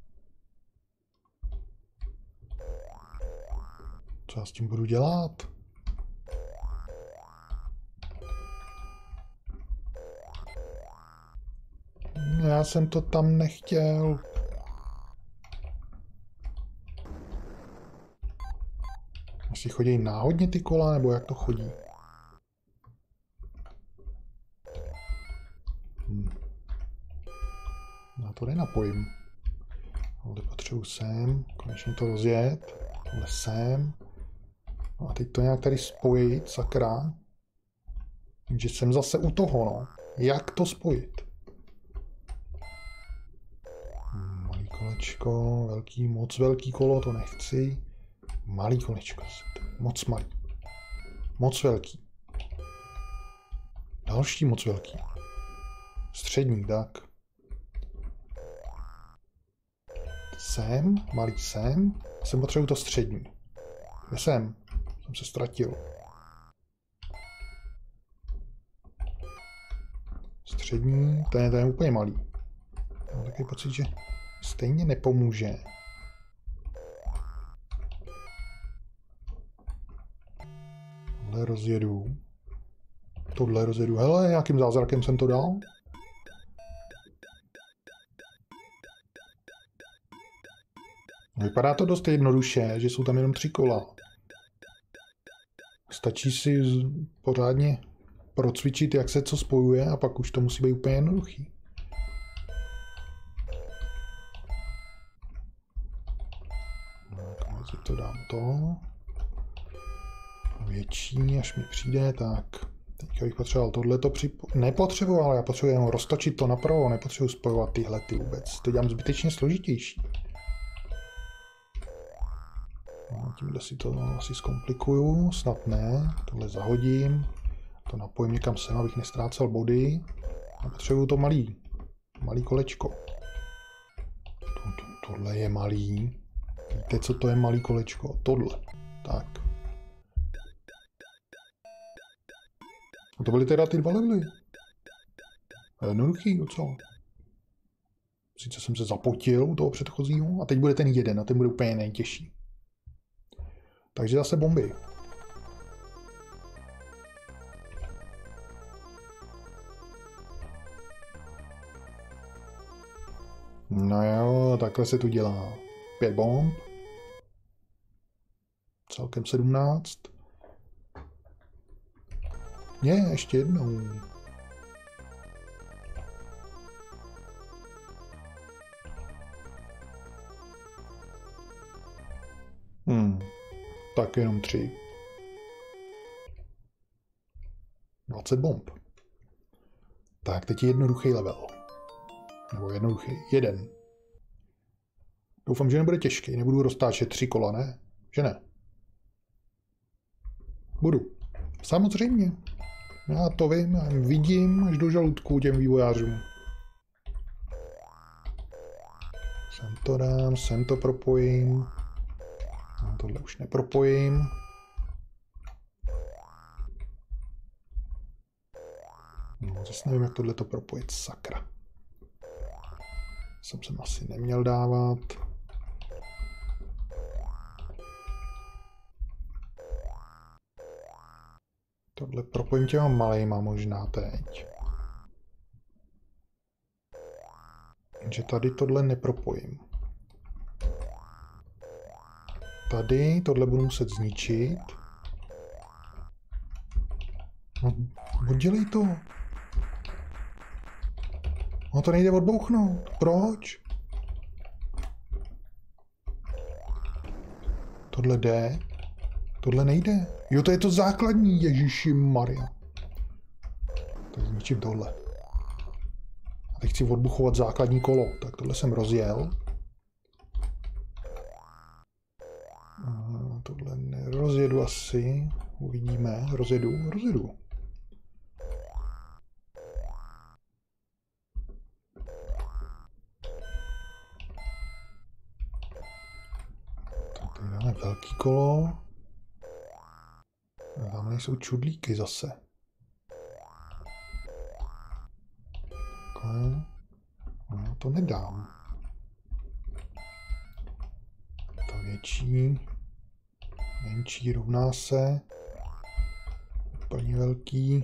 Co já s tím budu dělat? Já jsem to tam nechtěl. Asi chodí náhodně ty kola, nebo jak to chodí? Já to nenapojím. Tohle potřebuji sem, konečně to rozjet. Tohle sem. No a teď to nějak tady spojit, sakra. Takže jsem zase u toho, no. Jak to spojit? Malý kolečko, moc velký kolo, to nechci. Malý kolečko, moc malý. Moc velký. Další moc velký. Střední, tak. Sem, malý sem. Sem potřebuji to střední. Kde jsem? Jsem se ztratil. Střední, ten je úplně malý. Mám takový pocit, že stejně nepomůže. Tohle rozjedu. Hele, nějakým zázrakem jsem to dal. Vypadá to dost jednoduše, že jsou tam jenom 3 kola. Stačí si pořádně procvičit, jak se co spojuje, a pak už to musí být úplně jednoduchý. Tak, mezi to dám to. Větší, až mi přijde, tak. Teďka bych potřeboval tohleto nepotřeboval, já potřebuji jenom roztočit to napravo, nepotřebuji spojovat tyhle vůbec. To dělám zbytečně složitější. No, tímhle si to asi zkomplikuju, snad ne. Tohle zahodím, to napojím někam sem, abych nestrácel body. A potřebuju to malý kolečko. Tohle je malý. Víte, co to je malý kolečko? Tohle. Tak. A to byly teda ty 2 levely. Jednoduchý docela. Sice jsem se zapotil u toho předchozího a teď bude ten jeden a ten bude úplně nejtěžší. Takže zase bomby. No jo, takhle se tu dělá. 5 bomb. Celkem 17. Ještě jednou. Tak jenom 3. 20 bomb. Tak, teď je jednoduchý level. Nebo jednoduchý. 1. Doufám, že nebude těžký. Nebudu roztáčet 3 kola, ne? Že ne? Budu. Samozřejmě. Já to vím, já vidím až do žaludku těm vývojářům. Sem to dám, sem to propojím. No, tohle už nepropojím. No, zase nevím, jak tohle to propojit, sakra. Jsem asi neměl dávat. Tohle propojím těma malejma možná teď. Takže tady tohle nepropojím. Tady tohle budu muset zničit. No, oddělej to. No to nejde odbouchnout. Proč? Tohle jde. Tohle nejde. Jo, to je to základní, Ježíši Maria. Tak zničím tohle. A teď chci odbuchovat základní kolo. Tak tohle jsem rozjel. A tohle nerozjedu asi. Uvidíme. Rozjedu. Tak tady dáme velký kolo. A tam nejsou čudlíky zase. Takhle. No, to nedám. To větší. Menší rovná se. Úplně velký.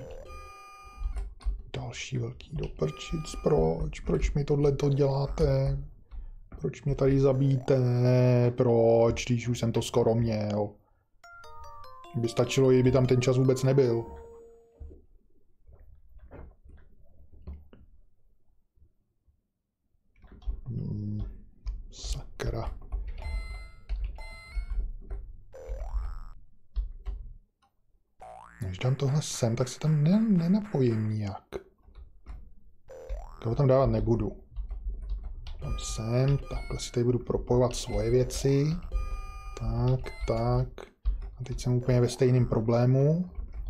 Další velký do prčic. Proč? Proč mi tohle to děláte? Proč mě tady zabíjíte? Proč? Když už jsem to skoro měl. By stačilo, kdyby tam ten čas vůbec nebyl. Sakra. Když dám tohle sem, tak se tam nenapojím nijak. Toho tam dávat nebudu. Tam sem, takhle si tady budu propojovat svoje věci. Tak. A teď jsem úplně ve stejném problému.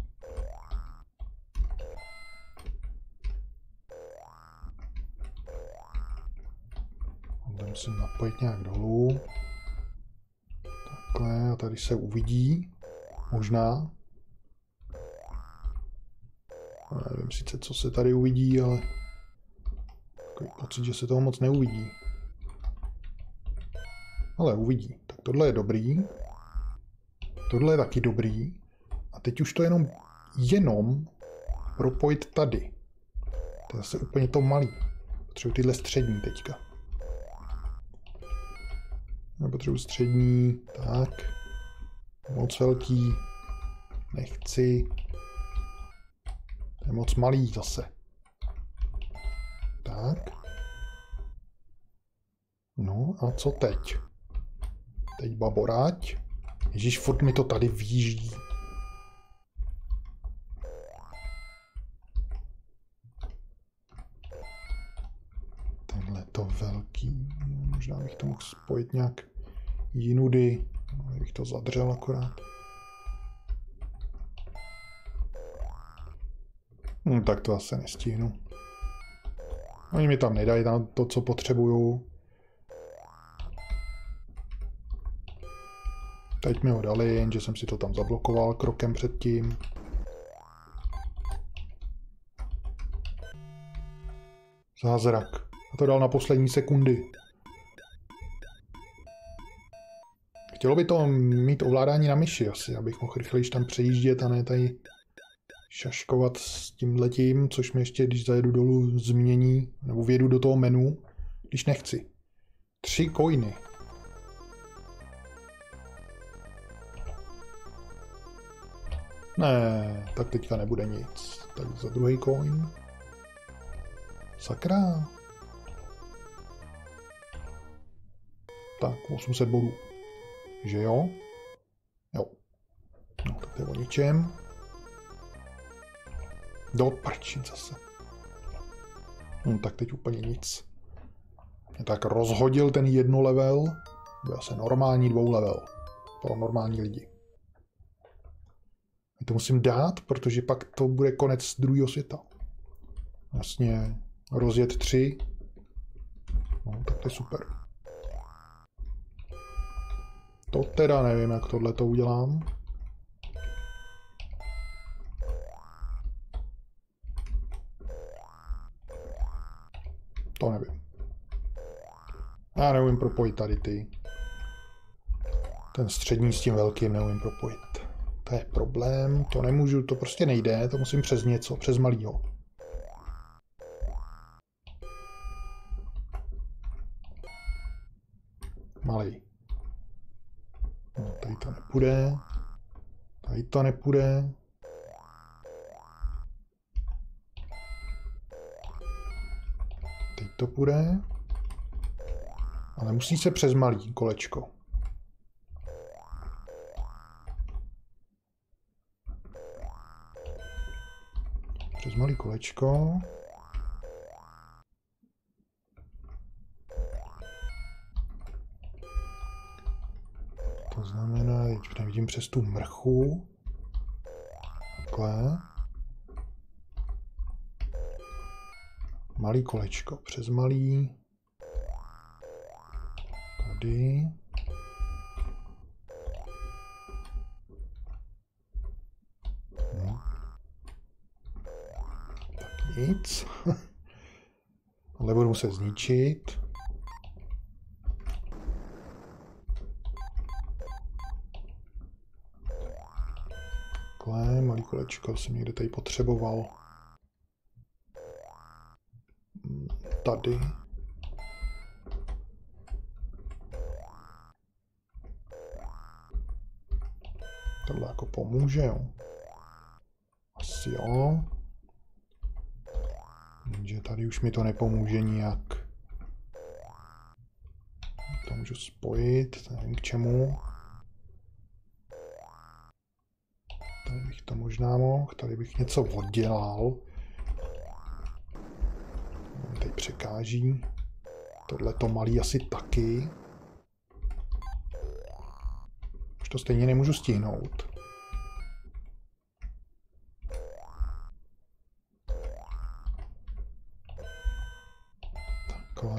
Tam musím napojit nějak dolů. Takhle, a tady se uvidí. Možná. Nevím sice, co se tady uvidí, ale takový pocit, že se toho moc neuvidí. Ale uvidí. Tak tohle je dobrý. Tohle je taky dobrý. A teď už to jenom propojit tady. To je zase úplně to malý. Potřebuji tyhle střední teďka. Já potřebuji střední. Tak. Moc velký. Nechci. To je moc malý zase. Tak. No a co teď? Teď baboráť. Ježíš, furt mi to tady výjíždí. Tenhle to velký. Možná bych to mohl spojit nějak jinudy. Bych to zadřel akorát. Tak to asi nestihnu. Oni mi tam nedají to, co potřebuju. Teď mi ho dali, jenže jsem si to tam zablokoval krokem předtím. Zázrak. A to dal na poslední sekundy. Chtělo by to mít ovládání na myši asi, abych mohl rychlejš tam přejíždět a ne tady šaškovat s tímhletím, což mi ještě, když zajedu dolů, změní, nebo vjedu do toho menu, když nechci. 3 coiny. Ne, tak teďka nebude nic. Tak za druhý coin. Sakra. Tak, 800 bodů. Že jo? Jo. No, tak to je o ničem. Do prčit zase. No, tak teď úplně nic. Mě tak rozhodil ten 1 level. Bude asi normální 2 level. Pro normální lidi. Já to musím dát, protože pak to bude konec druhého světa. Vlastně rozjet 3. No, tak to je super. To teda nevím, jak tohle to udělám. To nevím. Já neumím propojit tady ty. Ten střední s tím velkým neumím propojit. To je problém, to nemůžu, to prostě nejde, to musím přes něco, přes malýho. Malý. No, tady to nepůjde. Tady to nepůjde. Teď to půjde. Ale musí se přes malý kolečko. Přes malý kolečko. To znamená, teď nevidím přes tu mrchu. Takhle. Malý kolečko, přes malý. Tady. No. Tak nic. Ale budu muset zničit. Takhle, malý kolečko jsem někde tady potřeboval. Tady. Tohle jako pomůže, jo. Asi jo. Jenže tady už mi to nepomůže nijak. To můžu spojit, nevím k čemu. Tady bych to možná mohl, tady bych něco oddělal. Tady překáží. Tohle to malý asi taky. Už to stejně nemůžu stihnout. Takhle.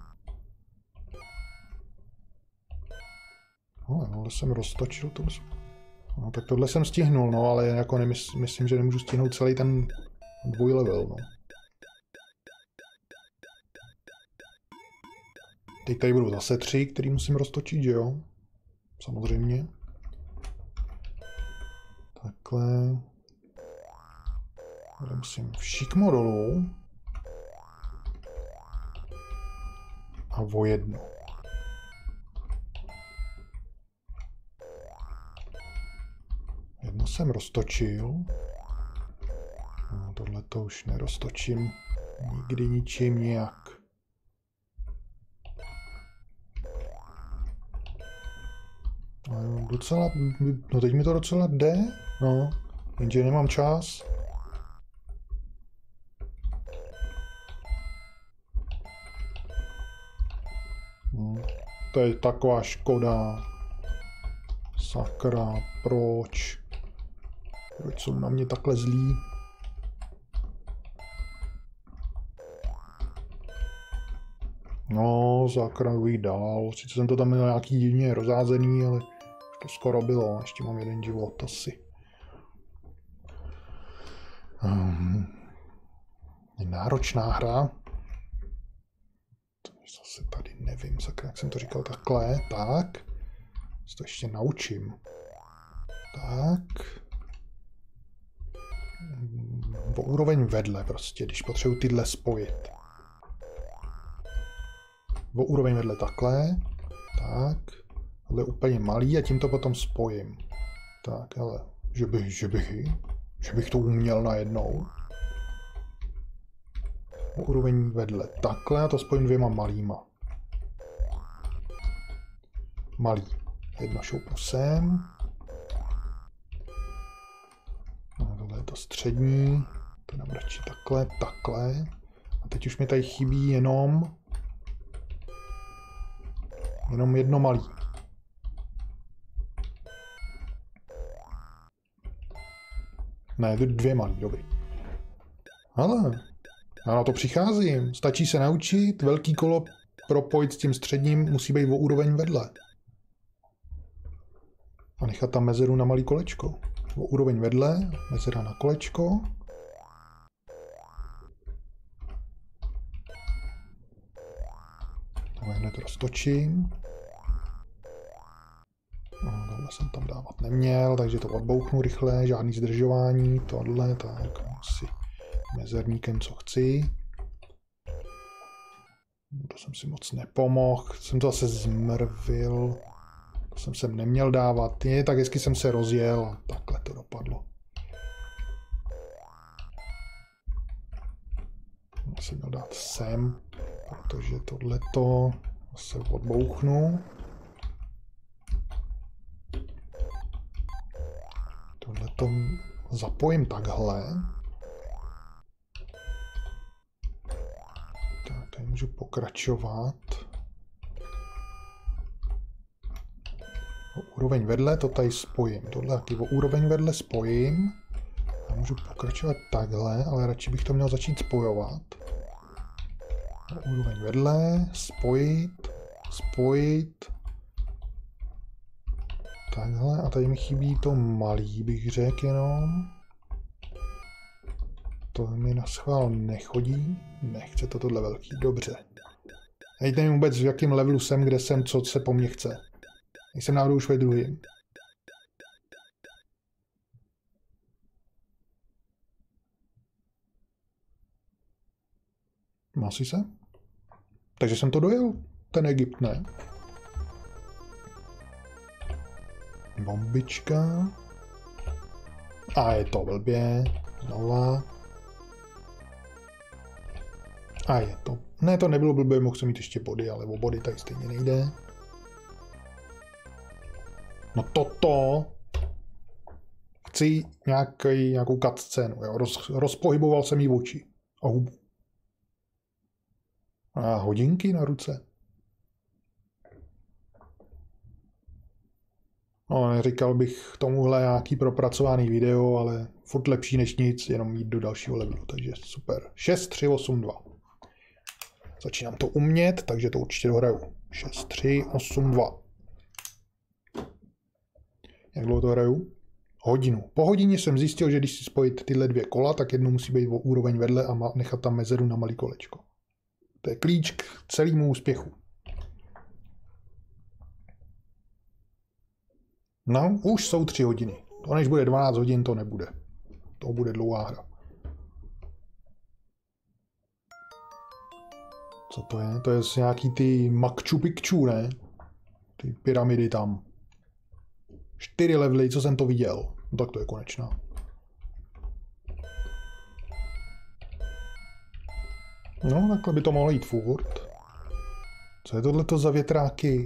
No, tohle jsem roztočil. To... No, tak tohle jsem stihnul, no, ale jako myslím, že nemůžu stihnout celý ten dvojlevel, no. Teď tady budou zase 3, který musím roztočit, že jo? Samozřejmě. Takhle. Tady musím všikmo dolů. A o 1. Jedno jsem roztočil. No, tohle to už neroztočím nikdy ničím nijak. Docela, no teď mi to docela jde, no, jenže nemám čas. To je taková škoda. Sakra, proč? Proč jsou na mě takhle zlí? No, sakra, bych dál. Sice jsem to tam měl nějaký divně rozázený, ale To skoro bylo, ještě mám jeden život asi. Je náročná hra. Zase tady nevím, jak jsem to říkal takhle. Tak. Se to ještě naučím. Tak. Po úroveň vedle prostě, když potřebuji tyhle spojit. O úroveň vedle takhle. Tak. Tohle je úplně malý a tím to potom spojím. Tak, ale že bych to uměl najednou. O úroveň vedle takhle a to spojím dvěma malýma. Malý. Jedno šoupnu sem. No, tohle je to střední. To dám radši takhle, takhle. A teď už mi tady chybí jenom jedno malý. Ne, dvě malý, dobrý. Ale já na to přicházím. Stačí se naučit, velký kolo propojit s tím středním musí být o úroveň vedle. A nechat tam mezeru na malý kolečko. O úroveň vedle, mezera na kolečko. Tohle to roztočím. Tohle jsem tam dávat neměl, takže to odbouchnu rychle, žádný zdržování, tohle, tak si mezerníkem co chci. To jsem si moc nepomohl, jsem to zase zmrvil, to jsem sem neměl dávat, tak hezky jsem se rozjel a takhle to dopadlo. To jsem měl dát sem, protože tohleto se odbouchnu. Tohleto zapojím takhle. Tak, tady můžu pokračovat. O úroveň vedle to tady spojím. Tohle taky o úroveň vedle spojím. A můžu pokračovat takhle, ale radši bych to měl začít spojovat. O úroveň vedle, spojit. Takhle, a tady mi chybí to malý, bych řekl jenom. To mi na schvál nechodí. Nechce to tohle velký, dobře. Teď nevím vůbec, v jakém levelu jsem, kde jsem, co se po mně chce. Jsem náhodou už ve druhým. Masí se? Takže jsem to dojel, ten Egypt, ne? Bombička. A je to blbě. Znova. A je to. Ne, to nebylo blbě, mohl jsem mít ještě body, ale o body tady stejně nejde. No toto. Chci nějakou cutscénu, jo. Rozpohyboval jsem jí oči a hubu. A hodinky na ruce. No, neříkal bych tomuhle nějaký propracovaný video, ale furt lepší než nic, jenom jít do dalšího levelu, takže super. 6, 3, 8, 2. Začínám to umět, takže to určitě dohraju. 6, 3, 8, 2. Jak dlouho to hraju? Hodinu. Po hodině jsem zjistil, že když si spojit tyhle dvě kola, tak jedno musí být o úroveň vedle a nechat tam mezeru na malý kolečko. To je klíč k celému úspěchu. No, už jsou 3 hodiny. To než bude 12 hodin, to nebude. To bude dlouhá hra. Co to je? To je nějaký ty Machu Picchu, ne? Ty pyramidy tam. 4 levely, co jsem to viděl. No tak to je konečná. No, takhle by to mohlo jít furt. Co je tohleto za větráky?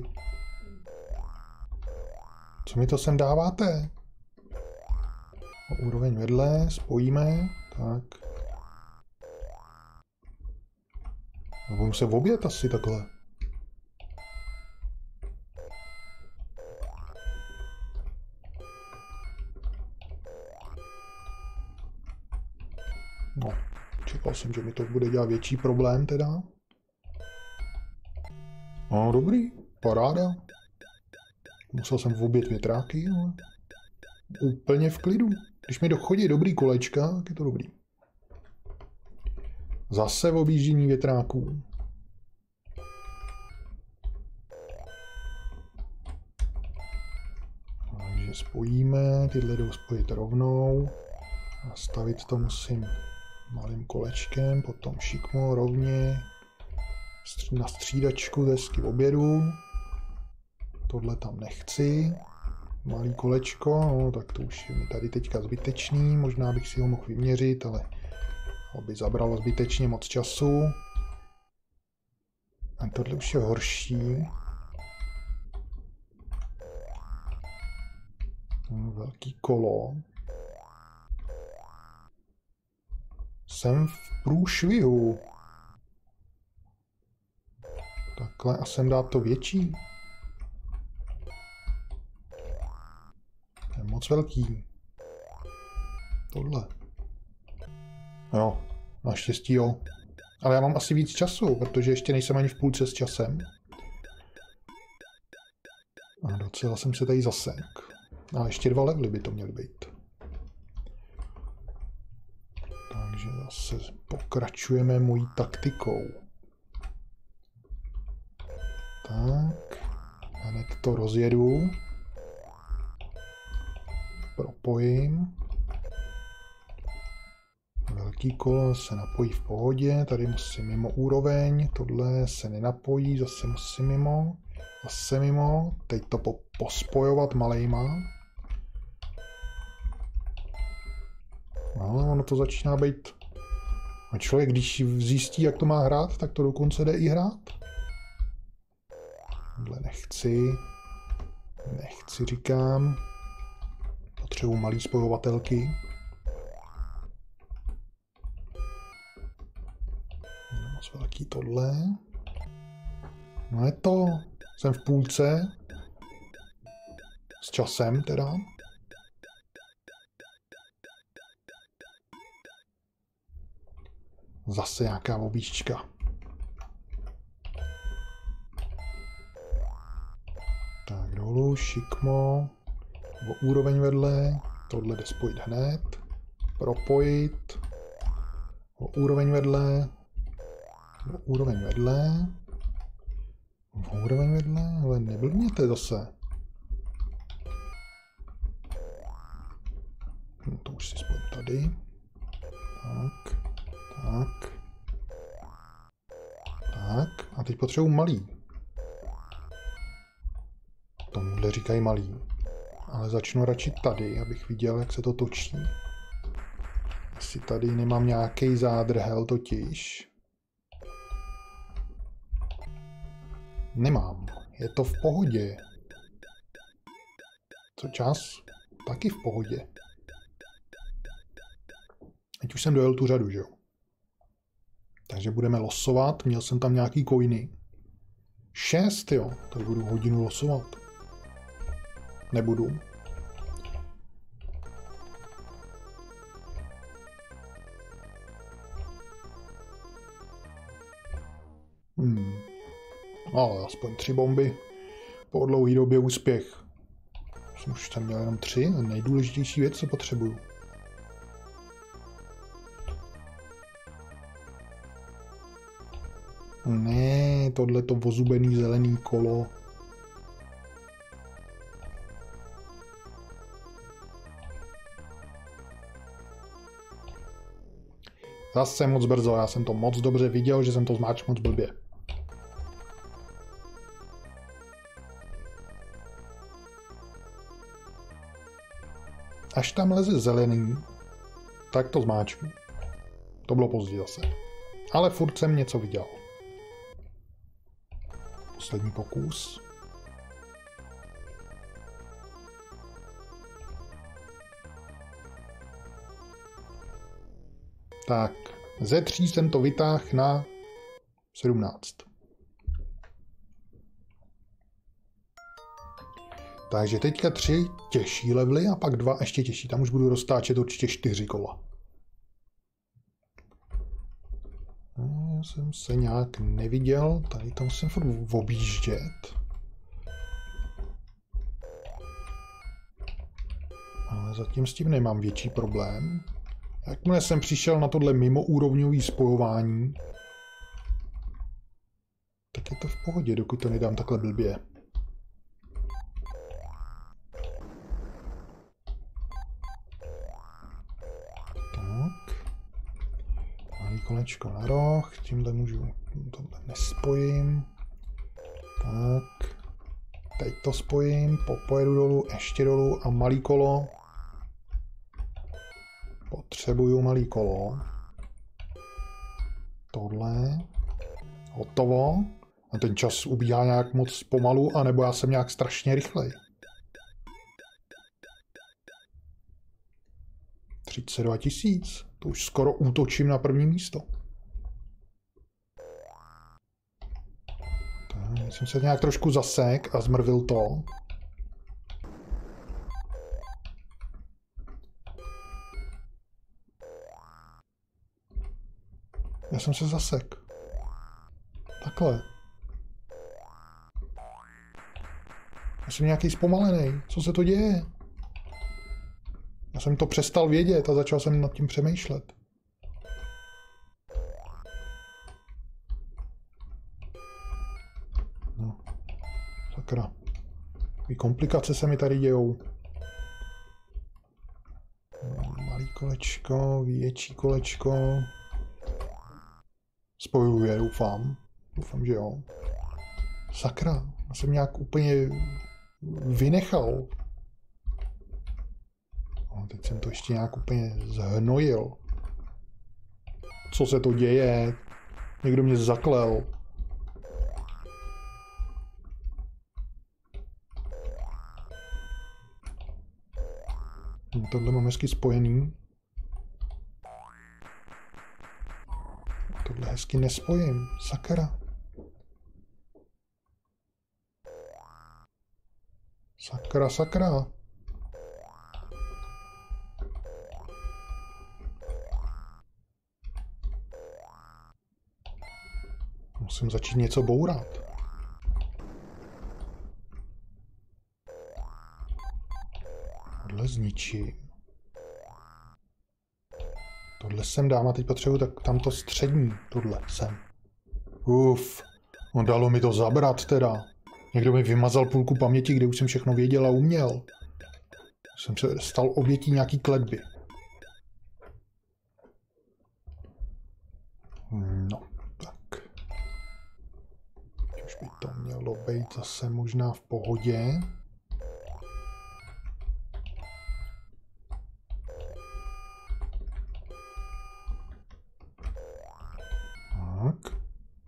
Co mi to sem dáváte? O úroveň vedle, spojíme, tak. No, budu se obět asi takhle. No, čekal jsem, že mi to bude dělat větší problém teda. No, dobrý, paráda. Musel jsem obět větráky, ale úplně v klidu. Když mi dochodí dobrý kolečka, tak je to dobrý. Zase v objíždění větráků. Takže spojíme, tyhle jdou spojit rovnou. Nastavit to musím malým kolečkem, potom šikmo rovně. Na střídačku hezky obědu. Tohle tam nechci. Malý kolečko, no, tak to už je mi tady teďka zbytečný. Možná bych si ho mohl vyměřit, ale by zabralo zbytečně moc času. A tohle už je horší. Velký kolo. Jsem v průšvihu. Takhle a sem dát to větší. Je moc velký. Tohle. Jo, naštěstí jo. Ale já mám asi víc času, protože ještě nejsem ani v půlce s časem. A docela jsem se tady zasek. A ještě 2 levely by to měly být. Takže zase pokračujeme mojí taktikou. Tak. Hned to rozjedu. Propojím. Velký kolo se napojí v pohodě, tady musím mimo úroveň, tohle se nenapojí, zase musím mimo, zase mimo, teď to pospojovat malejma. No, ono to začíná být. A člověk, když zjistí, jak to má hrát, tak to dokonce jde i hrát. Tohle nechci, říkám. Potřebuji malý spojovatelky. Moc velký tohle. No je to. Jsem v půlce. S časem teda. Zase nějaká objížďka. Tak dolů, šikmo. O úroveň vedle. Tohle jde spojit hned. Propojit. O úroveň vedle. O úroveň vedle. O úroveň vedle. Ale neblbněte zase. No, to už si spojím tady. Tak. Tak. Tak. A teď potřebuji malý. Tomuhle říkají malý. Ale začnu radši tady, abych viděl, jak se to točí. Asi tady nemám nějaký zádrhel totiž. Nemám. Je to v pohodě. Co čas? Taky v pohodě. Teď už jsem dojel tu řadu, že jo? Takže budeme losovat. Měl jsem tam nějaký coiny. 6, jo. Tak budu hodinu losovat. Nebudu. Ale aspoň 3 bomby. Po dlouhé době úspěch. Už jsem měl jenom 3. Nejdůležitější věc, co potřebuju. Ne, tohleto ozubený zelený kolo. Zase moc brzo, já jsem to moc dobře viděl, že jsem to zmáčkl moc blbě. Až tam leze zelený, tak to zmáčknu. To bylo pozdě zase. Ale furt jsem něco viděl. Poslední pokus. Tak, ze 3 jsem to vytáhl na 17. Takže teďka 3 těžší levely a pak 2 ještě těžší. Tam už budu roztáčet určitě 4 kola. Já jsem se nějak neviděl. Tady to musím furt objíždět. zatím s tím nemám větší problém. Jakmile jsem přišel na tohle mimoúrovňové spojování, tak je to v pohodě, dokud to nedám takhle blbě. Tak. Malý kolečko na roh, tímhle můžu, tohle nespojím. Tak. Teď to spojím, pojedu dolů, ještě dolů a malý kolo. Potřebuju malý kolo. Tohle. Hotovo. A ten čas ubíhá nějak moc pomalu, anebo já jsem nějak strašně rychlej. 32 000. To už skoro útočím na první místo. Tak, jsem se nějak trošku zasek a zmrvil to. Já jsem se zasek. Takhle. Já jsem nějaký zpomalený. Co se to děje? Já jsem to přestal vědět a začal jsem nad tím přemýšlet. No. Sakra. Takové komplikace se mi tady dějou. Malý kolečko, větší kolečko. Spojuju je, doufám. Doufám, že jo. Sakra, já jsem nějak úplně vynechal. No, teď jsem to ještě nějak úplně zhnojil. Co se to děje? Někdo mě zaklel. No, tohle mám hezky spojený. Tohle hezky nespojím. Sakra. Sakra, sakra. Musím začít něco bourat. Tohle zničím. Tohle sem dám a teď potřebuji tak tamto střední. Tohle sem. Uf. No dalo mi to zabrat teda. Někdo mi vymazal půlku paměti, kde už jsem všechno věděl a uměl. Jsem se stal obětí nějaký kletby. No, tak. Už by to mělo být zase možná v pohodě. Tak.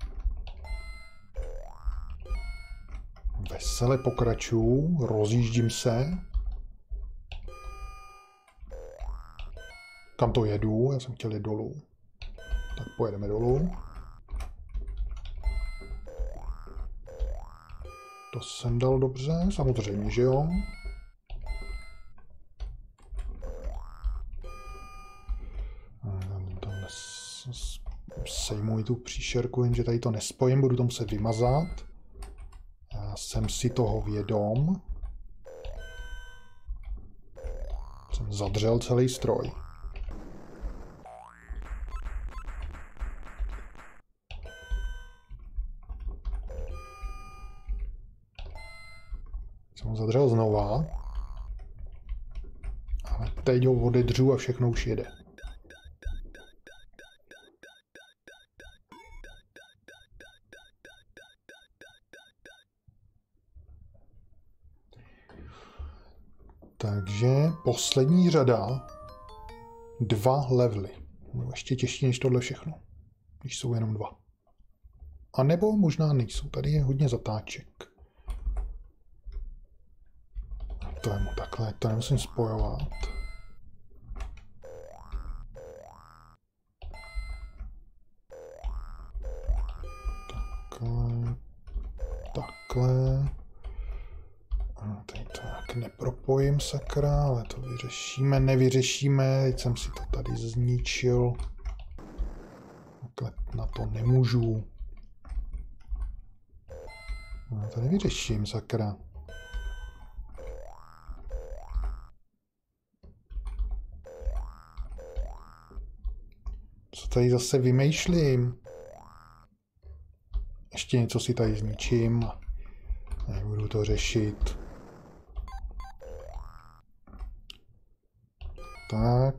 Vesele pokračuju, rozjíždím se. Kam to jedu? Já jsem chtěl jít dolů. Tak pojedeme dolů. To jsem dal dobře, samozřejmě, že jo. Tamhle sejmuji tu příšerku, jenže tady to nespojím, budu to muset vymazat. Já jsem si toho vědom. Jsem zadřel celý stroj. Jsem ho zadřel znova. Ale teď ho odedřu a všechno už jede. Takže poslední řada, 2 levely. No, ještě těžší než tohle všechno, když jsou jenom 2. A nebo možná nejsou, tady je hodně zatáček. To je mu takhle, to nemusím spojovat. Takhle, takhle. A teď to jak nepropojím, sakra, ale to vyřešíme, nevyřešíme, teď jsem si to tady zničil. Takhle na to nemůžu. No, to nevyřeším, sakra. Co tady zase vymýšlím? Ještě něco si tady zničím. Nebudu to řešit. Tak.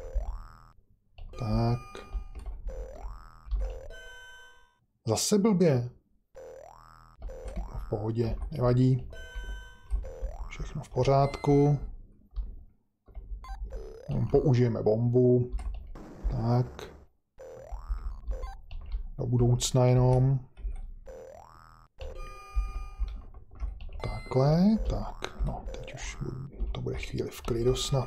Tak. Zase blbě. V pohodě, nevadí. Všechno v pořádku. Použijeme bombu. Tak. Do budoucna jenom. Takhle, tak. No, teď už to bude chvíli v klidu snad.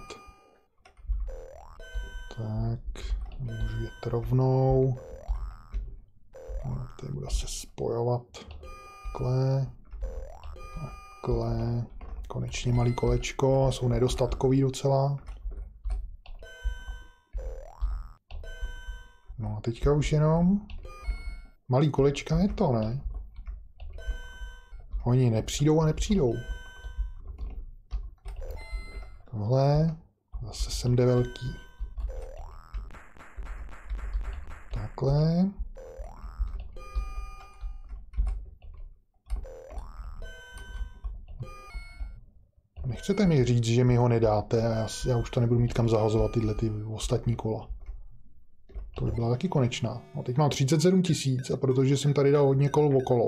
Tak, můžu jet rovnou. No, tady budu se spojovat. Takhle. Takhle. Konečně malý kolečko, jsou nedostatkový docela. No a teďka už jenom malý kolečka je to, ne? Oni nepřijdou a nepřijdou. Tohle zase sem jde velký. Takhle. Nechcete mi říct, že mi ho nedáte a já už to nebudu mít kam zahazovat tyhle ty ostatní kola. To by byla taky konečná. No teď mám 37 000 a protože jsem tady dal hodně kol okolo.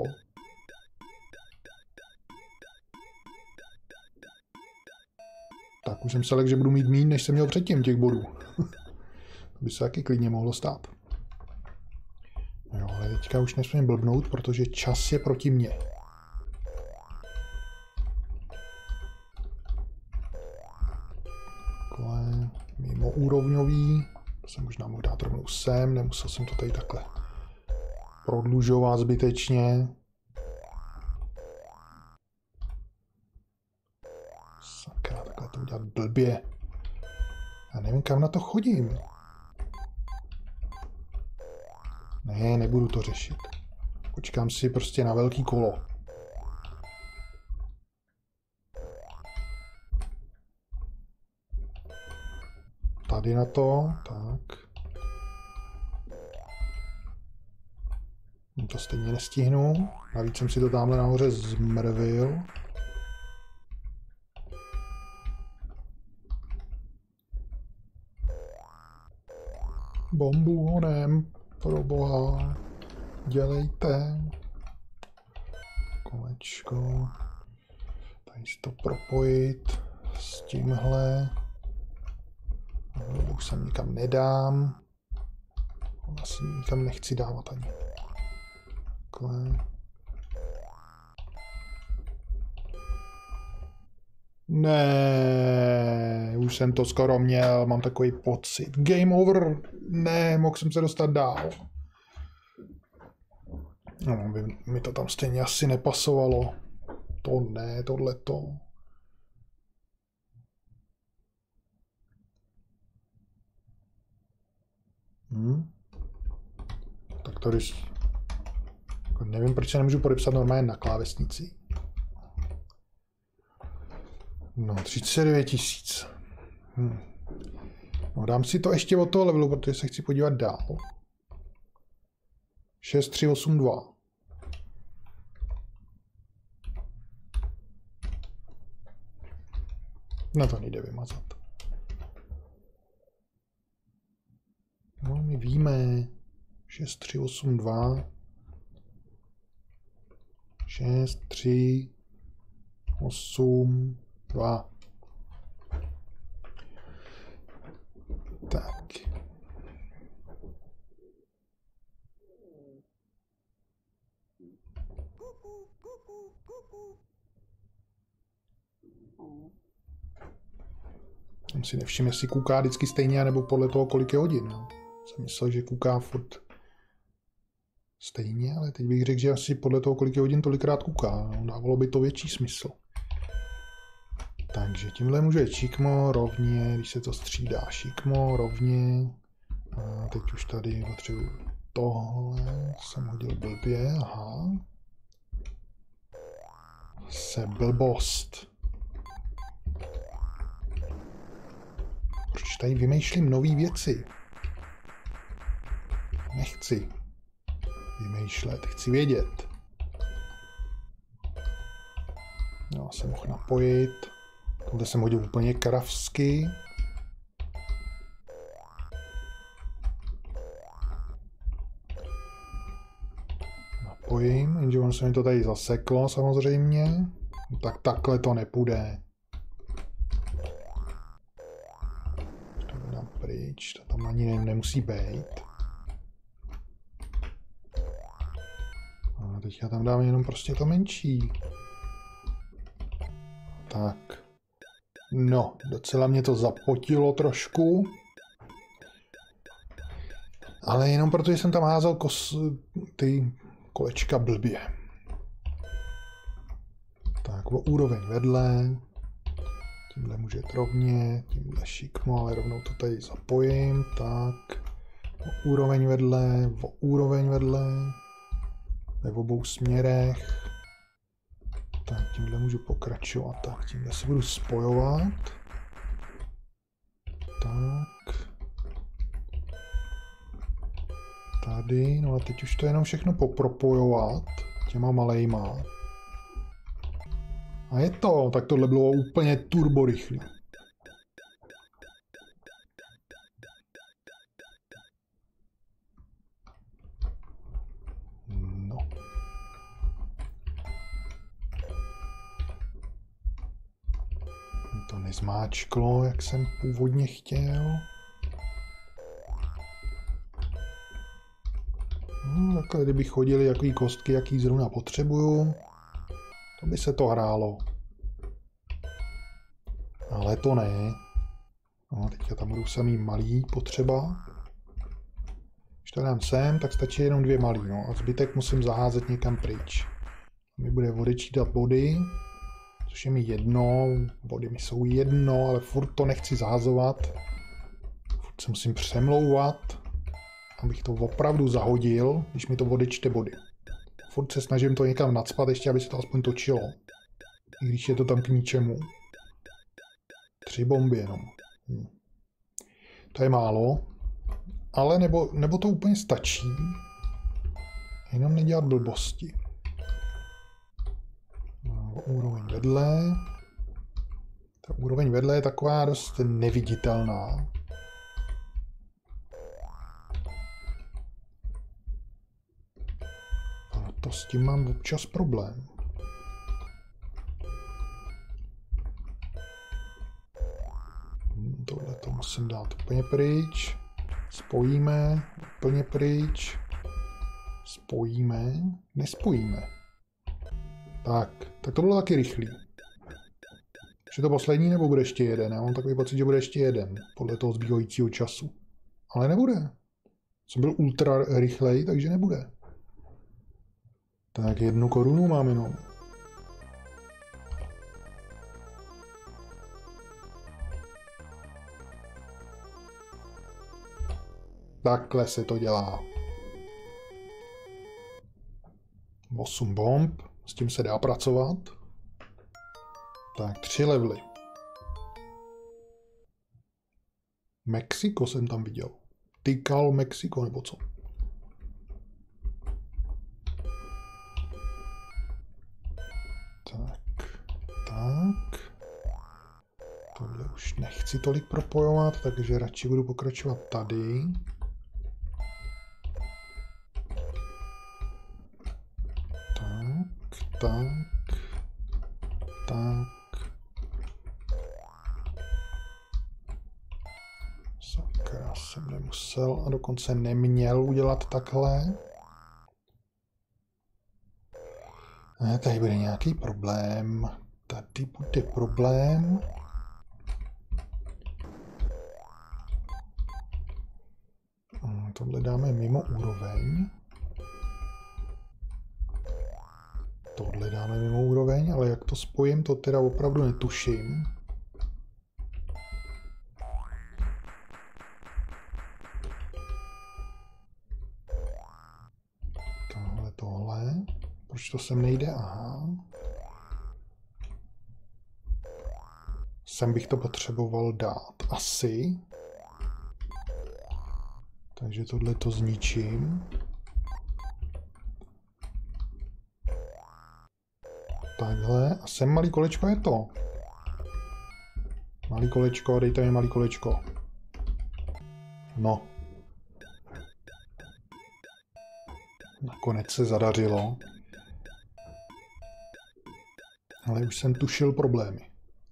Tak už jsem se lekl, že budu mít míň, než jsem měl předtím těch bodů. To by se taky klidně mohlo stát. Jo, ale teďka už nesmím blbnout, protože čas je proti mně. Takhle, mimo úrovňový. To jsem možná mohl dát rovnou sem, nemusel jsem to tady takhle prodlužovat zbytečně. Sakra, takhle to udělat blbě. Já nevím, kam na to chodím. Ne, nebudu to řešit. Počkám si prostě na velký kolo. Tady na to, tak. To stejně nestihnu. Navíc jsem si to tamhle nahoře zmrvil. Bombu honem, pro boha. Dělejte. Kolečko. Tady si to propojit s tímhle. Už sem nikam nedám. Vlastně nikam nechci dávat ani. Takhle. Ne, už jsem to skoro měl, mám takový pocit. Game over, ne, mohl jsem se dostat dál. No, mi to tam stejně asi nepasovalo. To ne, tohleto. Tak to když... Nevím, proč se nemůžu podepsat normálně na klávesnici. No, 39 000. No, dám si to ještě od toho levelu, protože se chci podívat dál. 6382. No to nejde vymazat. No, my víme. 6382. 6382. Tak. Jsem si nevšiml, jestli kouká vždycky stejně, nebo podle toho, kolik je hodin. No. Jsem myslel, že kouká furt stejně, ale teď bych řekl, že asi podle toho, kolik je hodin, tolikrát kouká. No, dávalo by to větší smysl. Takže tímhle můžu jít šikmo, rovně, když se to střídá šikmo, rovně. A teď už tady potřebuji tohle, jsem hodil blbě, aha. Se blbost. Proč tady vymýšlím nové věci? Nechci vymýšlet, chci vědět. No, se mohl napojit. Tohle jsem hodil úplně kravsky. Napojím, jenže on se mi to tady zaseklo samozřejmě. Tak takhle to nepůjde. To dám pryč, to tam ani nemusí být. A teďka tam dám jenom prostě to menší. Tak. No, docela mě to zapotilo trošku. Ale jenom protože jsem tam házel ty kolečka blbě. Tak, o úroveň vedle. Tímhle může rovně, tímhle šikmo, ale rovnou to tady zapojím. Tak, o úroveň vedle. Ve obou směrech. Tak, tímhle můžu pokračovat. Tak, tímhle se budu spojovat. Tak. Tady, no a teď už to jenom všechno popropojovat těma malejma. A je to, tak tohle bylo úplně turbo rychle. No. To nezmáčklo, jak jsem původně chtěl. No, takhle, kdyby chodili jaký kostky, jaký zrovna potřebuju, to by se to hrálo. Ale to ne. No, teďka tam budou samý malý potřeba. Když to dám sem, tak stačí jenom 2 malý, no, a zbytek musím zaházet někam pryč. Mi bude odečítat body, což je mi jedno, body mi jsou jedno, ale furt to nechci zahazovat. Furt se musím přemlouvat, abych to opravdu zahodil, když mi to odečte body. Furt se snažím to někam nacpat, ještě aby se to aspoň točilo. I když je to tam k ničemu. 3 bomby jenom. To je málo. Ale nebo to úplně stačí. Jenom nedělat blbosti. Úroveň vedle. Ta úroveň vedle je taková dost neviditelná. To s tím mám občas problém. Tohle to musím dát úplně pryč. Spojíme, úplně pryč. Spojíme, nespojíme. Tak to bylo taky rychlý. Je to poslední, nebo bude ještě jeden? Já mám takový pocit, že bude ještě jeden, podle toho zbývajícího času. Ale nebude. Jsem byl ultra rychlej, takže nebude. Tak 1 korunu mám jenom. Takhle se to dělá. 8 bomb, s tím se dá pracovat. Tak 3 levely. Mexiko jsem tam viděl. Tykal Mexiko nebo co? Tak. Tohle už nechci tolik propojovat, takže radši budu pokračovat tady. Tak. Sakra, jsem nemusel a dokonce neměl udělat takhle. Tady bude nějaký problém. Tady bude problém. Tohle dáme mimo úroveň. Tohle dáme mimo úroveň, ale jak to spojím, to teda opravdu netuším. Tohle. Proč to sem nejde? Aha. Sem bych to potřeboval dát. Asi. Takže tohle to zničím. Takhle. A sem malý kolečko je to. Malý kolečko, dejte mi malý kolečko. No. Nakonec se zadařilo. Ale už jsem tušil problémy.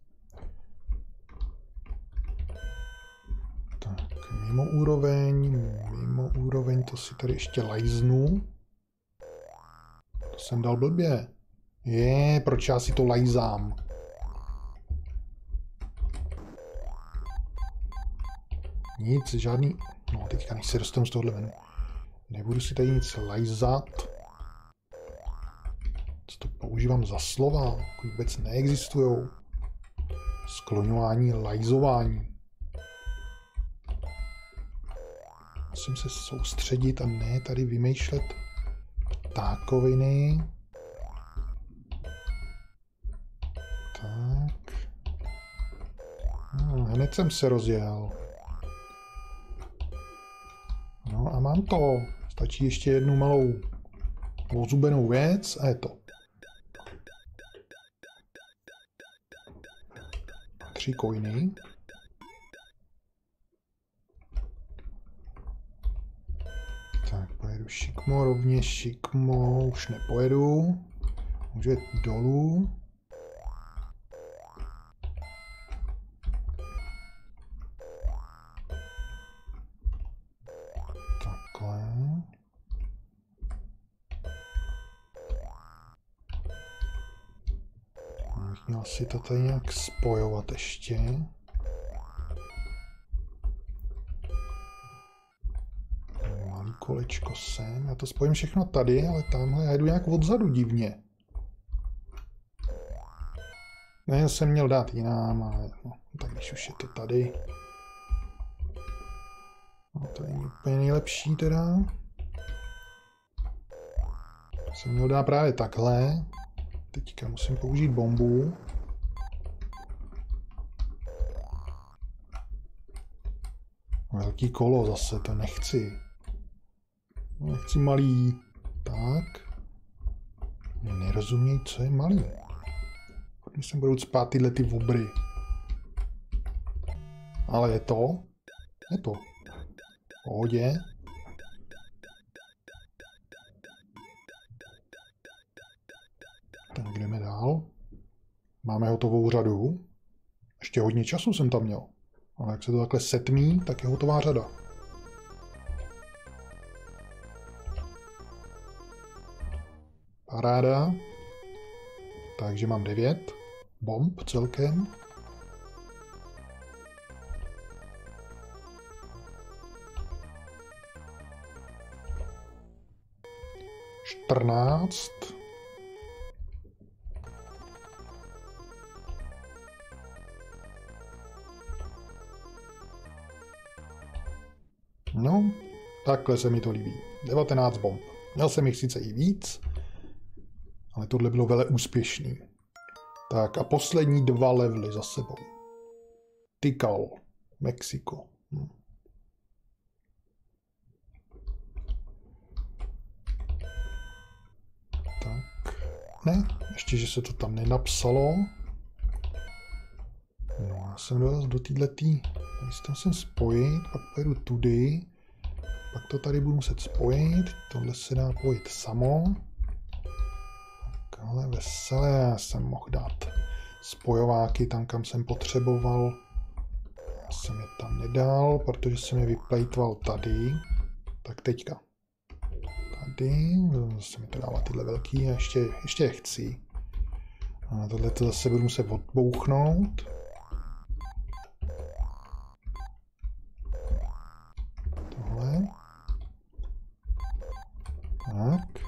Tak, mimo úroveň, to si tady ještě lajznu. To jsem dal blbě. Proč já si to lajzám? Nic, žádný... No, teďka než se dostanu z tohohle menu. Nebudu si tady nic lajzat. Co to používám za slova? Vůbec neexistujou. Skloňování, lajzování. Musím se soustředit a ne tady vymýšlet ptákoviny. Tak. Hned jsem se rozjel. No a mám to. Stačí ještě jednu malou ozubenou věc a je to. 3 coiny. Tak pojedu šikmo, rovněž šikmo, už nepojedu. Můžu jít dolů. Takhle. Měl si to tady nějak spojovat ještě. Malý kolečko sem. Já to spojím všechno tady, ale tamhle já jdu nějak odzadu divně. Ne, jsem měl dát jinam, ale no, tak když už je to tady. No, to není úplně nejlepší teda. Jsem měl dát právě takhle. Teďka musím použít bombu. Velký kolo zase, to nechci. Nechci malý. Tak. Nerozuměj, co je malý. Když sem budou spát tyhle ty vobry. Ale je to. Je to. Pohodě. Tak jdeme dál. Máme hotovou řadu. Ještě hodně času jsem tam měl. Ale jak se to takhle setmí, tak je hotová řada. Paráda. Takže mám 9 bomb celkem. Čtrnáct. No, takhle se mi to líbí. 19 bomb. Měl jsem jich sice i víc, ale tohle bylo vele úspěšný. Tak a poslední 2 levely za sebou. Tikal, Mexiko. Tak, ne, ještě, že se to tam nenapsalo. No, já jsem dorazil do téhletý, tady si to musím spojit, pak pojedu tudy, pak to tady budu muset spojit, tohle se dá pojít samo. Ale veselé, já jsem mohl dát spojováky tam, kam jsem potřeboval. Já jsem je tam nedal, protože jsem je vyplejtval tady. Tak teďka. Tady, zase mi to dává tyhle velký a ještě je chci. A tohle to zase budu muset odbouchnout. Tohle. Tak.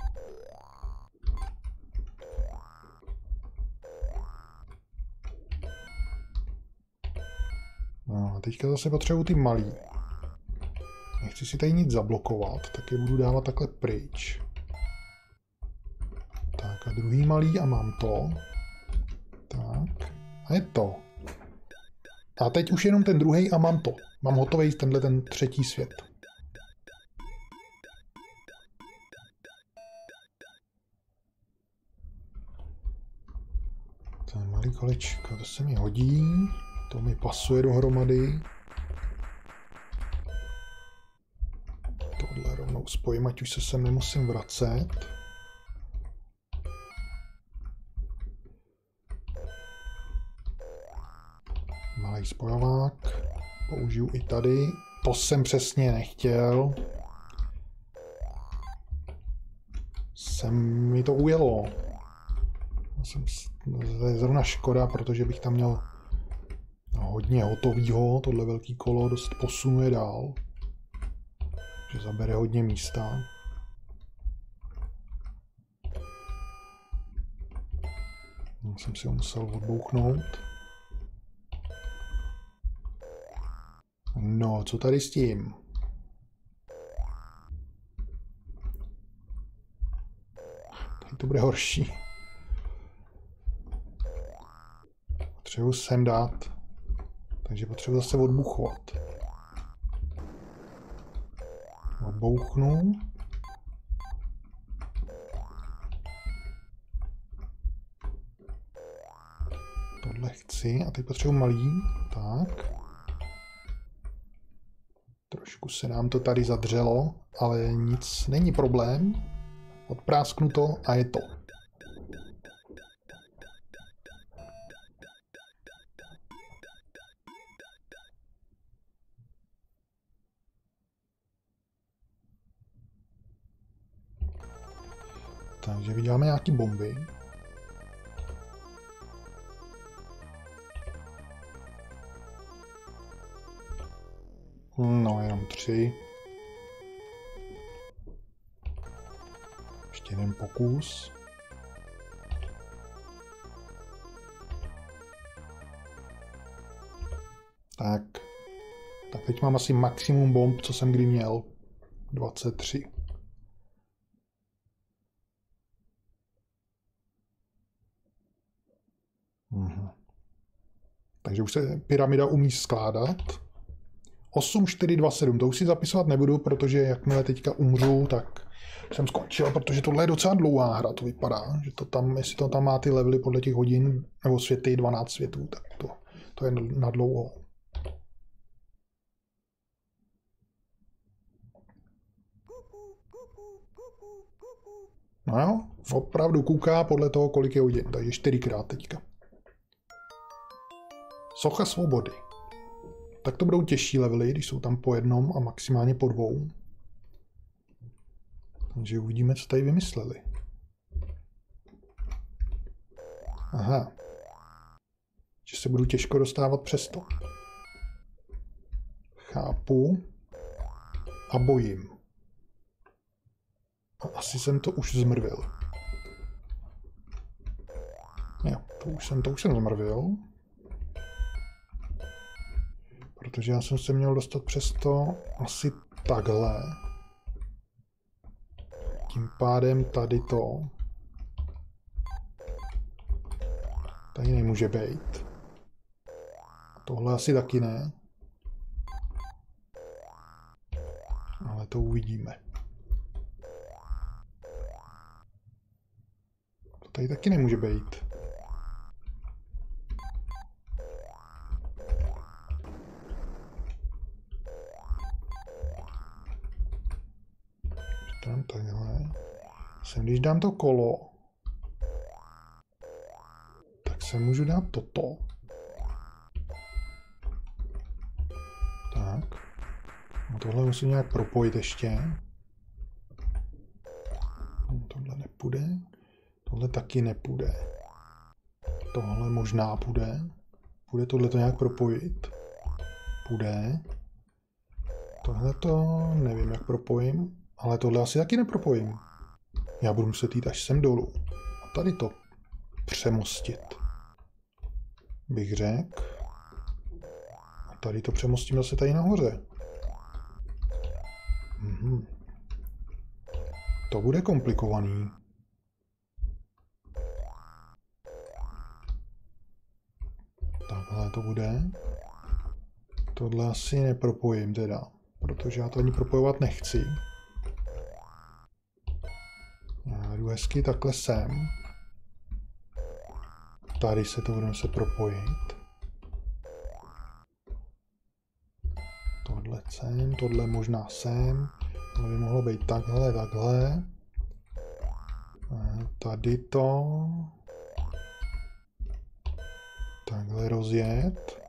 No a teďka zase potřebuji ty malý. Nechci si tady nic zablokovat, tak je budu dávat takhle pryč. Tak a druhý malý a mám to. Tak a je to. A teď už jenom ten druhý a mám to. Mám hotový ten třetí svět. Tady kolečko, to se mi hodí. To mi pasuje dohromady. Tohle rovnou spojím, ať už se sem nemusím vracet. Malý spojovák. Použiju i tady. To jsem přesně nechtěl. Mi to ujelo. To je zrovna škoda, protože bych tam měl hodně hotovýho. Tohle velký kolo dost posunuje dál. Že zabere hodně místa. Jsem si ho musel odbouchnout. No, co tady s tím? Tady to bude horší. Potřebuji sem dát. Takže potřebuji zase odbuchovat. Odbouchnu. Tohle chci. A teď potřebuji malý. Tak. Trošku se nám to tady zadřelo, ale nic, není problém. Odprásknu to a je to. Takže vyděláme nějaký bomby. No, jenom 3. Ještě jeden pokus. Tak teď mám asi maximum bomb, co jsem kdy měl. 23. Takže už se pyramida umí skládat. 8, 4, 2, 7. To už si zapisovat nebudu, protože jakmile teďka umřu, tak jsem skončil, protože tohle je docela dlouhá hra, to vypadá. Že to tam, jestli to tam má ty levely podle těch hodin, nebo světy, 12 světů, tak to je na dlouho. No jo, opravdu kouká podle toho, kolik je hodin, takže 4krát teďka. Socha svobody. Tak to budou těžší levely, když jsou tam po jednom a maximálně po 2. Takže uvidíme, co tady vymysleli. Aha. Že se budu těžko dostávat přes to. Chápu. A bojím. A asi jsem to už zmrvil. Jo, to už jsem zmrvil. Protože já jsem se měl dostat přes to asi takhle. Tím pádem tady to. Tady nemůže být. Tohle asi taky ne. Ale to uvidíme. To tady taky nemůže být. Tam takhle. Když dám to kolo, tak se můžu dát toto. Tak. A tohle musím nějak propojit ještě. Tohle nepůjde. Tohle taky nepůjde. Tohle možná půjde. Půjde tohle to nějak propojit. Půjde. Tohle to nevím, jak propojím. Ale tohle asi taky nepropojím. Já budu muset jít až sem dolů. A tady to přemostit. Bych řekl. A tady to přemostím zase tady nahoře. To bude komplikovaný. Takhle to bude. Tohle asi nepropojím teda. Protože já to ani propojovat nechci. Já jdu hezky takhle sem. Tady se to budeme se propojit. Tohle sem, tohle možná sem. Tohle by mohlo být takhle, takhle. Tady to. Takhle rozjet.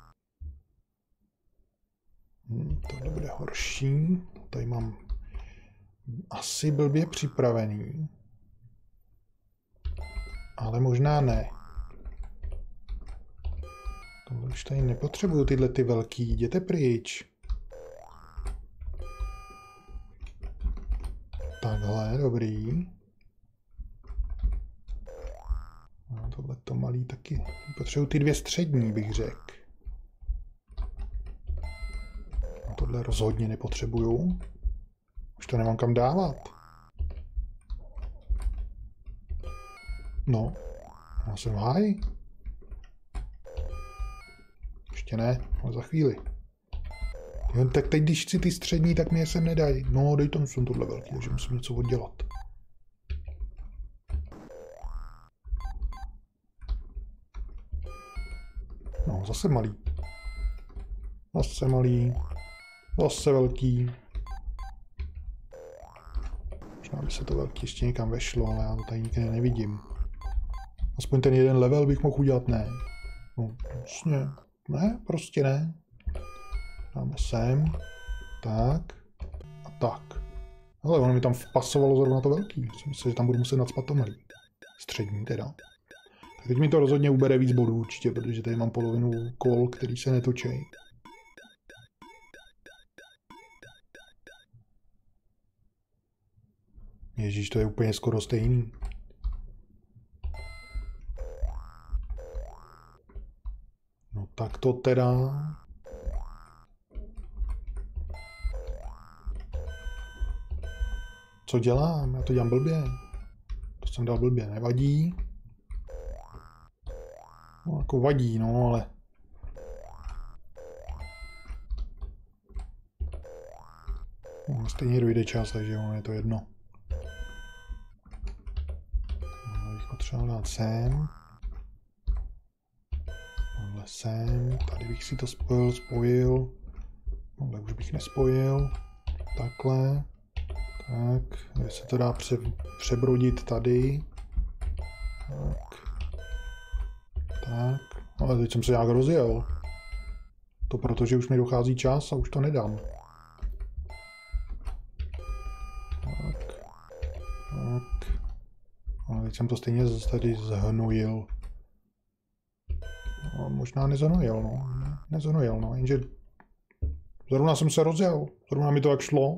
Tohle bude horší. Tady mám asi blbě připravený. Ale možná ne. Tohle už tady nepotřebuju, tyhle ty velký. Jděte pryč. Takhle, dobrý. No, tohle to malý taky. Potřebuju ty dvě střední, bych řekl. No, tohle rozhodně nepotřebuju. Už to nemám kam dávat. No, já jsem v háji. Ještě ne, ale za chvíli. Jo, tak teď, když chci ty střední, tak mi je sem nedají. No, dej tam jsem tohle velký, takže musím něco oddělat. No, zase malý. Zase malý. Zase velký. Možná by se to velký ještě někam vešlo, ale já to tady nikde nevidím. Aspoň ten jeden level bych mohl udělat, ne. No, vlastně. Ne, prostě ne. Dáme sem. Tak. A tak. Ale ono mi tam vpasovalo zrovna to velký. Myslím, že tam budu muset nacpat to malý. Střední teda. Tak teď mi to rozhodně ubere víc bodů určitě, protože tady mám polovinu kol, který se netočí. Ježíš, to je úplně skoro stejný. No tak to teda... Co dělám? Já to dělám blbě. To jsem dal blbě, nevadí. No jako vadí, no ale... No, stejně dojde čas, takže ono je to jedno. No, bych potřeboval dát sem. Tohle sem. Tady bych si to spojil. Tohle už bych nespojil. Takhle. Tak, tady se to dá přebrodit tady. Tak. Tak. Ale teď jsem se nějak rozjel. To protože už mi dochází čas a už to nedám. Tak. Tak. Ale teď jsem to stejně tady zhnojil. No, možná nezhnojil, no. Nezhnojil, no. Jenže zrovna jsem se rozjel. Zrovna mi to jak šlo.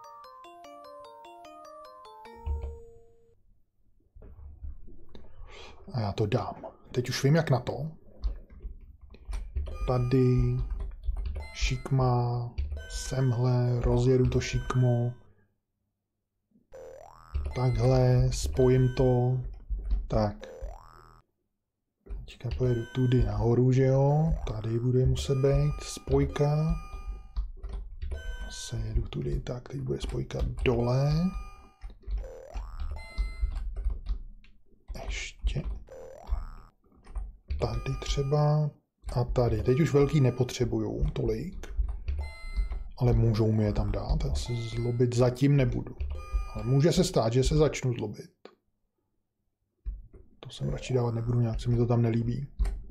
A já to dám. Teď už vím, jak na to. Tady šikma, semhle, rozjedu to šikmo. Takhle, spojím to. Tak. Teďka pojedu tudy nahoru, že jo. Tady bude muset být spojka. Se jedu tudy, tak teď bude spojka dole. Ještě. Tady třeba. A tady. Teď už velký nepotřebuju tolik. Ale můžou mi je tam dát. Já se zlobit zatím nebudu. Ale může se stát, že se začnu zlobit. To jsem radši dávat nebudu, nějak se mi to tam nelíbí.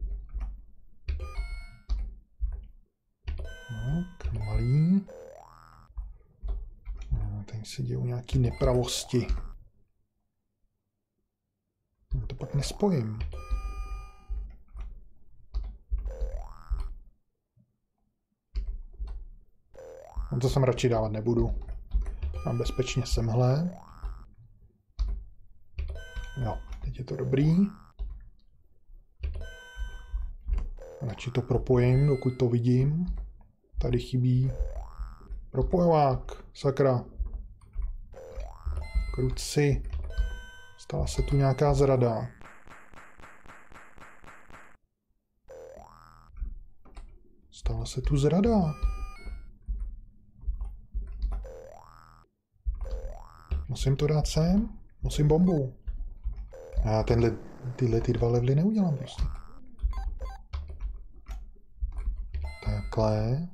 Tak, malý. Teď se dějou nějaký nepravosti. To pak nespojím. No to jsem radši dávat nebudu. Mám bezpečně semhle. Jo, teď je to dobrý. Radši to propojím, dokud to vidím. Tady chybí propojovák, sakra. Kruci. Stala se tu nějaká zrada. Stala se tu zrada. Musím to dát sem? Musím bombu. A tenhle Tyhle ty 2 levely neudělám prostě. Takhle.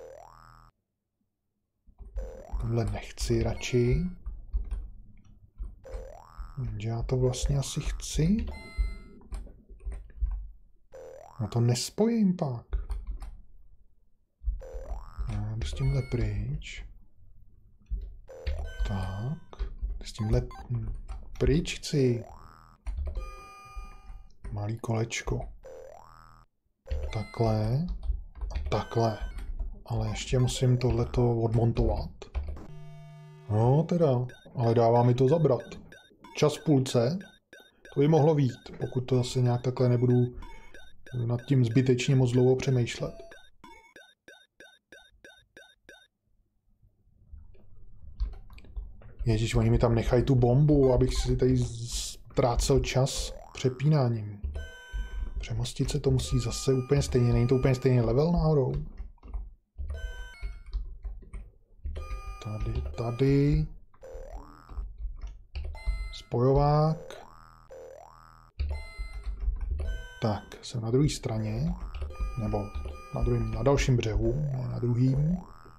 Tohle nechci radši. Jenže já to vlastně asi chci. No to nespojím pak. Já jdu s tímhle pryč. Tak. S tímhle pryč chci. Malý kolečko. Takhle. A takhle. Ale ještě musím tohleto odmontovat. No teda, ale dává mi to zabrat. Čas v půlce. To by mohlo být, pokud to zase nějak takhle nebudu nad tím zbytečně moc dlouho přemýšlet. Ježíš, oni mi tam nechají tu bombu, abych si tady ztrácel čas přepínáním. Přemostit se to musí zase úplně stejně. Není to úplně stejný level náhodou? Tady. Spojovák. Tak, jsem na druhé straně. Nebo na dalším břehu, ne na druhým.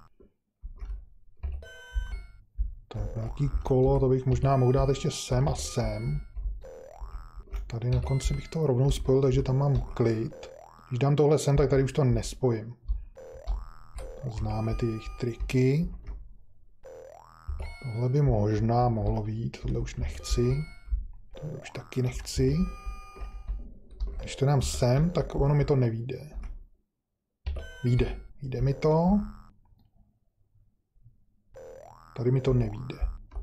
Tak, nějaký kolo, to bych možná mohl dát ještě sem a sem. Tady na konci bych to rovnou spojil, takže tam mám klid. Když dám tohle sem, tak tady už to nespojím. Známe ty jejich triky. Tohle by možná mohlo být, tohle už nechci. Tohle už taky nechci. Když to dám sem, tak ono mi to nevyjde. Vyjde mi to. Tady mi to nevyjde.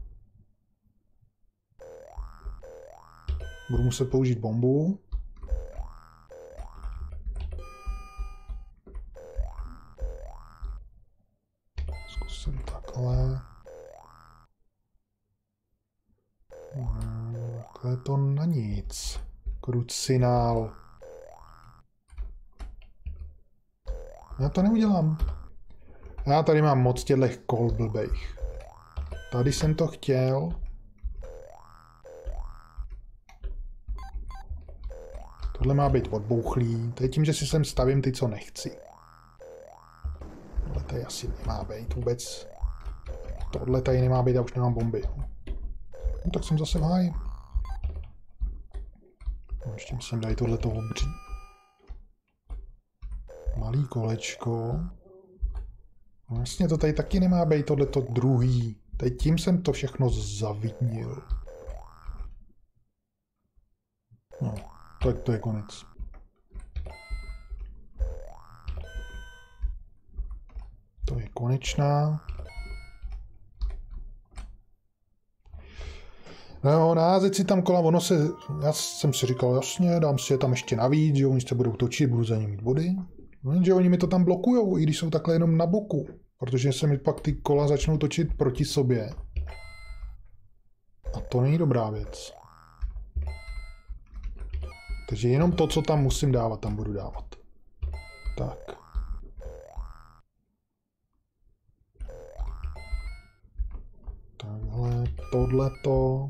Budu muset použít bombu. Zkusím takhle. Takhle je to na nic. Krucinál. Já to neudělám. Já tady mám moc těchto kol blbejch. Tady jsem to chtěl. Tohle má být odbouchlý. To je tím, že si sem stavím ty, co nechci. Tohle tady asi nemá být vůbec. Tohle tady nemá být, já už nemám bomby. No tak jsem zase v háji. No, ještě musím dát tohleto obří. Malý kolečko. No vlastně to tady taky nemá být tohleto druhý. Teď tím jsem to všechno zavidnil. No, tak to je konec. To je konečná. No, naházet si tam kola, já jsem si říkal, jasně, dám si je tam ještě navíc, že oni se budou točit, budu za ně mít body. No, jenže oni mi to tam blokujou, i když jsou takhle jenom na boku. Protože se mi pak ty kola začnou točit proti sobě. A to není dobrá věc. Takže jenom to, co tam musím dávat, tam budu dávat. Tak. Takhle, tohleto.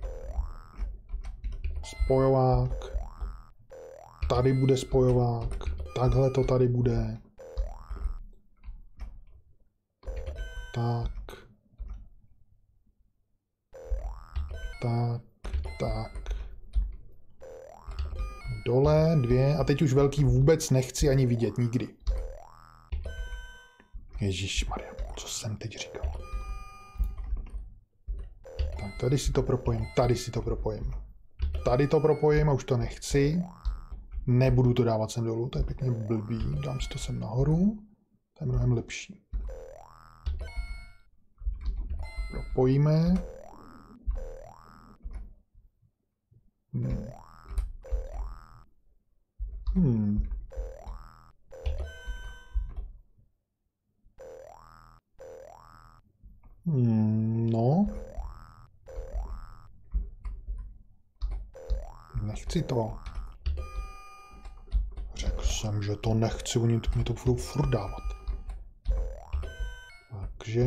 Spojovák. Tady bude spojovák. Takhle to tady bude. Tak. Dole 2. A teď už velký vůbec nechci ani vidět nikdy. Ježišmarja, co jsem teď říkal? Tak tady si to propojím, tady si to propojím. Tady to propojím a už to nechci. Nebudu to dávat sem dolů, to je pěkně blbý. Dám si to sem nahoru. To je mnohem lepší. Propojíme. No. Nechci to. Řekl jsem, že to nechci, oni mi to budou furt dávat. Takže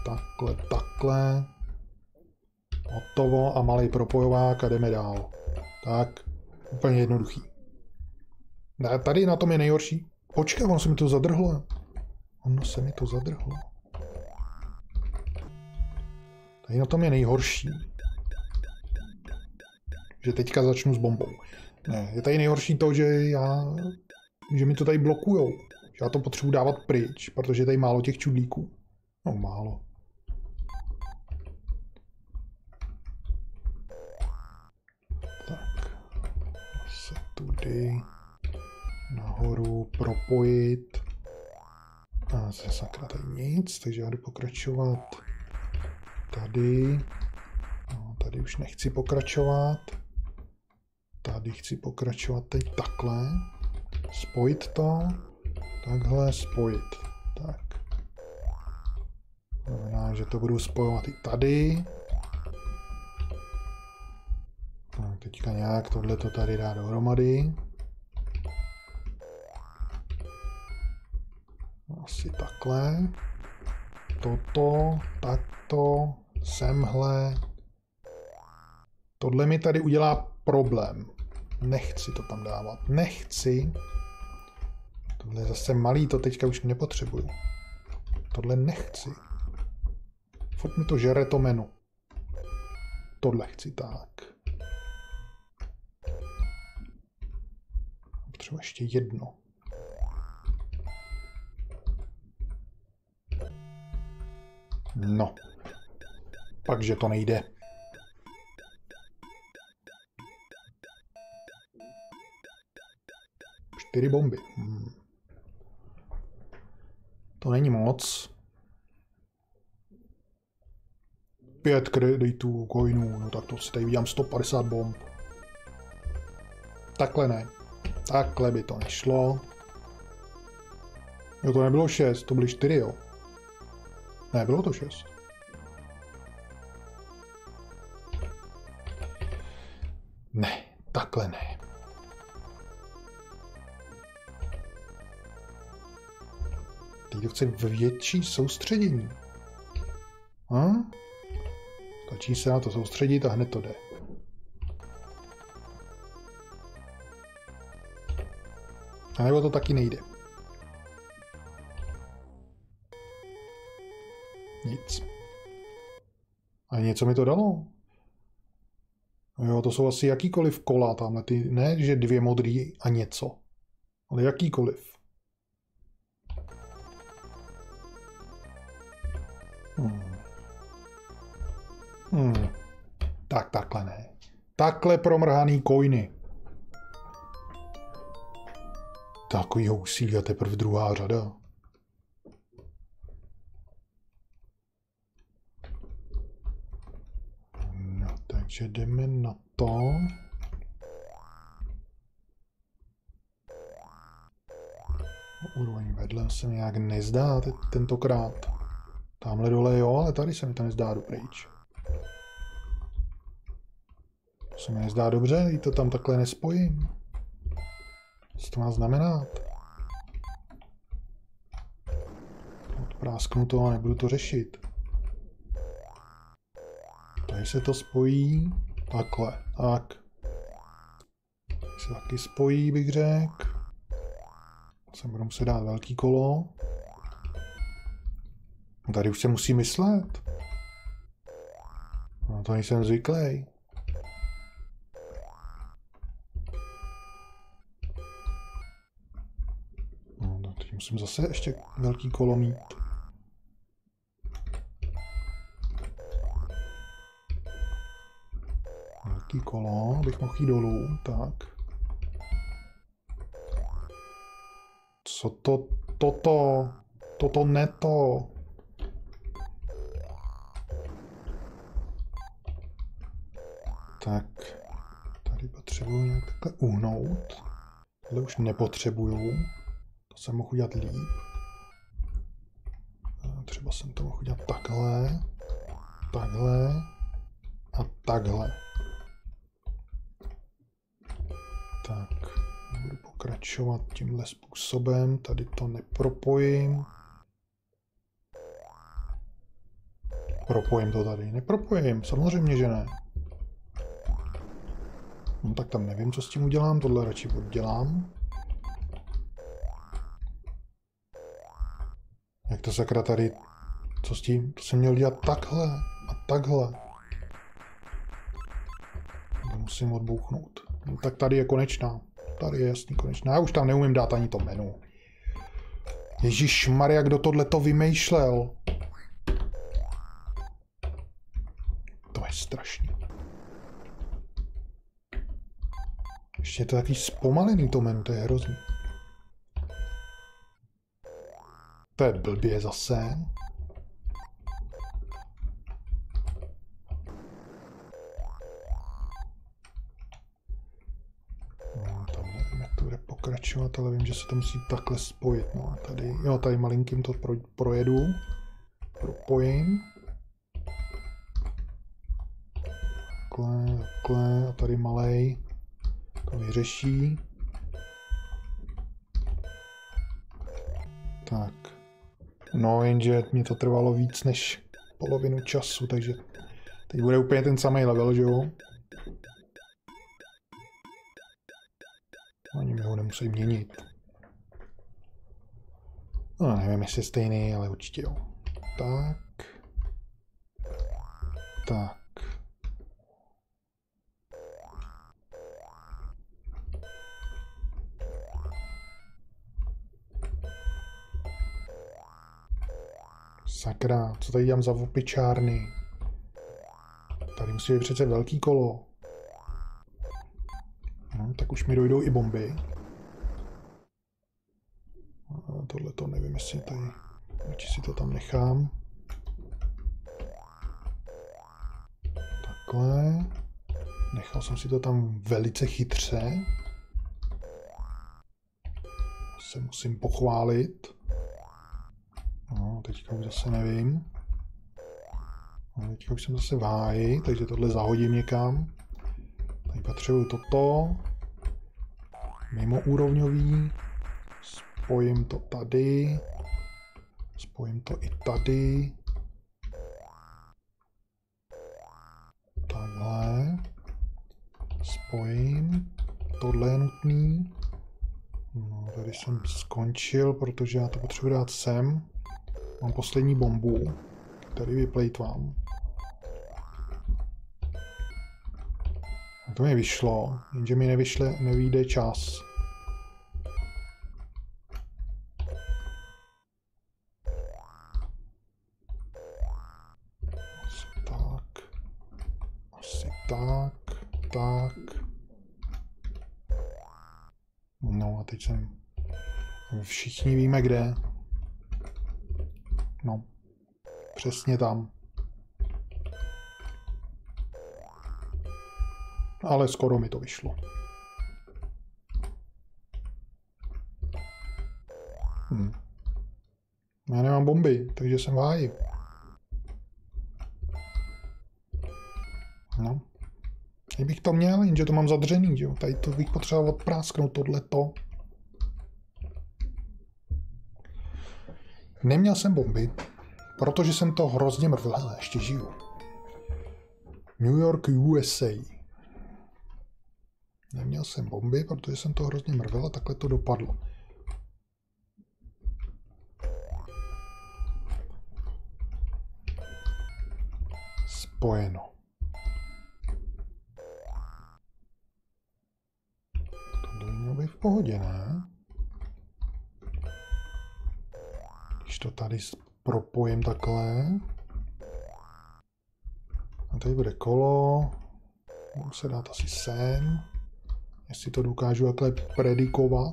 takhle. Hotovo a malý propojovák a jdeme dál. Tak, úplně jednoduchý. Tady na tom je nejhorší. Počkej, ono se mi to zadrhlo. Tady na tom je nejhorší. Že teďka začnu s bombou. Ne, je tady nejhorší to, že mi to tady blokujou. Že já to potřebuji dávat pryč, protože je tady málo těch čudlíků. No, málo. Tak. Se tudy nahoru propojit. A se sakra tady nic, takže já jdu pokračovat tady. No, tady už nechci pokračovat. Tady chci pokračovat teď takhle. Spojit to. Takhle spojit. Tak. Znamená, že to budu spojovat i tady. Tak teďka nějak tohleto tady dá dohromady. Asi takhle. Toto, takto, semhle. Tohle mi tady udělá problém. Nechci to tam dávat. Nechci. Tohle je zase malý, to teďka už nepotřebuju. Tohle nechci. Furt mi to žere to menu. Tohle chci, tak. Potřebuji ještě jedno. No. Pakže to nejde. Čtyři bomby. To není moc. 5 kreditů, coinů, no tak to si tady vidím 150 bomb. Takhle ne. Takhle by to nešlo. Jo, to nebylo 6, to byly 4, jo. Ne, bylo to 6. Ne, takhle ne. Teď to chce větší soustředění. Stačí se na to soustředit a hned to jde. A nebo to taky nejde. Nic. A něco mi to dalo. Jo, to jsou asi jakýkoliv kola tamhle. Ne, že 2 modrý a něco. Ale jakýkoliv. Tak takhle ne. Takhle promrhaný coiny. Takovýho úsilí a teprve druhá řada. No, takže jdeme na to. Úroveň vedle se mi nějak nezdá tentokrát. Tamhle dole jo, ale tady se mi to nezdá do pryč. To se mi nezdá dobře, i to tam takhle nespojím. Co to má znamenat? Odprásknu to a nebudu to řešit. Tady se to spojí. Takhle. Tak. Tady se taky spojí, bych řekl. Sem budu muset dát velký kolo. Tady už se musí myslet. No to nejsem zvyklý. No, teď musím zase ještě velký kolo mít. Velký kolo, abych mohl jít dolů, tak. Co to, toto neto. Tak, tady potřebuji nějak takhle uhnout. Tohle už nepotřebuju. To jsem mohl udělat líp. Třeba jsem to mohl udělat takhle. Takhle. A takhle. Tak, budu pokračovat tímhle způsobem. Tady to nepropojím. Propojím to tady. Nepropojím, samozřejmě, že ne. No tak tam nevím, co s tím udělám, tohle radši oddělám. Jak to sakra tady, co s tím, to jsem měl dělat takhle a takhle. To musím odbouchnout. No, tak tady je konečná, tady je jasný konečná, já už tam neumím dát ani to menu. Ježišmarja, kdo tohleto vymýšlel? To je strašný. Ještě je to takový zpomalený to menu, to je hrozný. To je blbě zase. No, tam nevím, jak to bude pokračovat, ale vím, že se to musí takhle spojit. No, tady, jo, tady malinkým to projedu. Propojím. Takhle, a tady malej. To vyřeší. Tak. No, jenže mi to trvalo víc než polovinu času, takže teď bude úplně ten samý level, že jo? Ani mi ho nemusí měnit. No, nevím, jestli je stejný, ale určitě jo. Tak. Tak. Sakra, co tady dělám za opičárny? Tady musí být přece velký kolo. No, tak už mi dojdou i bomby. Tohle to nevím, jestli tady... Radši si to tam nechám. Takhle. Nechal jsem si to tam velice chytře. Se musím pochválit. No, teďka už zase nevím. No, teďka už jsem zase v háji, takže tohle zahodím někam. Tady potřebuju toto. Mimoúrovňový. Spojím to tady. Spojím to i tady. Takhle. Spojím. Tohle je nutný. No, tady jsem skončil, protože já to potřebuji dát sem. Mám poslední bombu. Tady vyplejtvám. To mi vyšlo, jenže mi nevyjde čas. Asi tak. Asi tak. Tak. No a teď jsem... Všichni víme kde. No. Přesně tam. Ale skoro mi to vyšlo. Já nemám bomby, takže jsem v háji. No. Kdybych to měl, jenže to mám zadřený, jo. Tady to bych potřeboval odprásknout tohleto. Neměl jsem bomby, protože jsem to hrozně mrvil, ještě žiju. New York, USA. Neměl jsem bomby, protože jsem to hrozně mrvil a takhle to dopadlo. Spojeno. Tohle mělo být v pohodě, ne? Když to tady propojím takhle. A tady bude kolo. Můžu se dát asi sem. Jestli to dokážu takhle predikovat.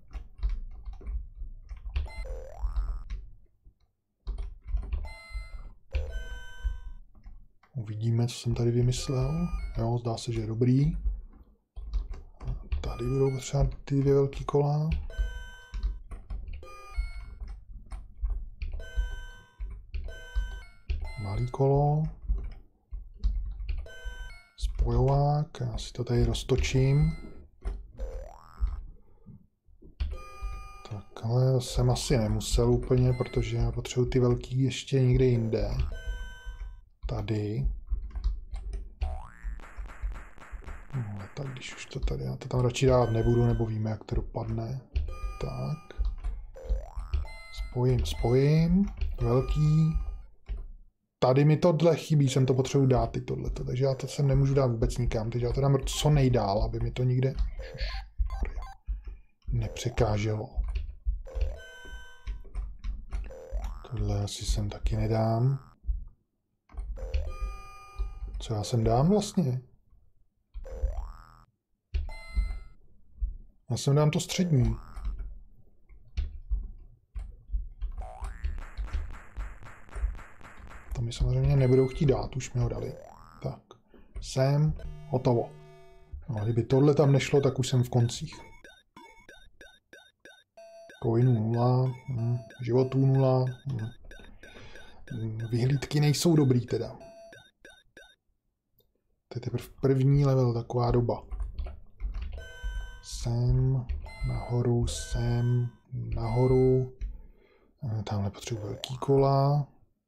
Uvidíme, co jsem tady vymyslel. Jo, zdá se, že je dobrý. Tady budou potřeba ty dvě velký kola. Malý kolo. Spojovák. Já si to tady roztočím. Takhle jsem asi nemusel úplně, protože já potřebuji ty velký ještě někde jinde. Tady. No, tak když už to tady, já to tam radši dát nebudu, nebo víme, jak to dopadne. Tak. Spojím. Velký. Tady mi tohle chybí, jsem to potřebuji dát i tohleto, takže já to sem nemůžu dát vůbec nikam, takže já to dám co nejdál, aby mi to nikde nepřekáželo. Tohle asi sem taky nedám. Co já sem dám vlastně? Já sem dám to střední. To mi samozřejmě nebudou chtít dát, už mi ho dali. Tak, sem, hotovo. No, kdyby tohle tam nešlo, tak už jsem v koncích. Coinů 0, životů 0. Vyhlídky nejsou dobrý teda. To je teprve první level, taková doba. Sem, nahoru. Tamhle potřebuji velký kola.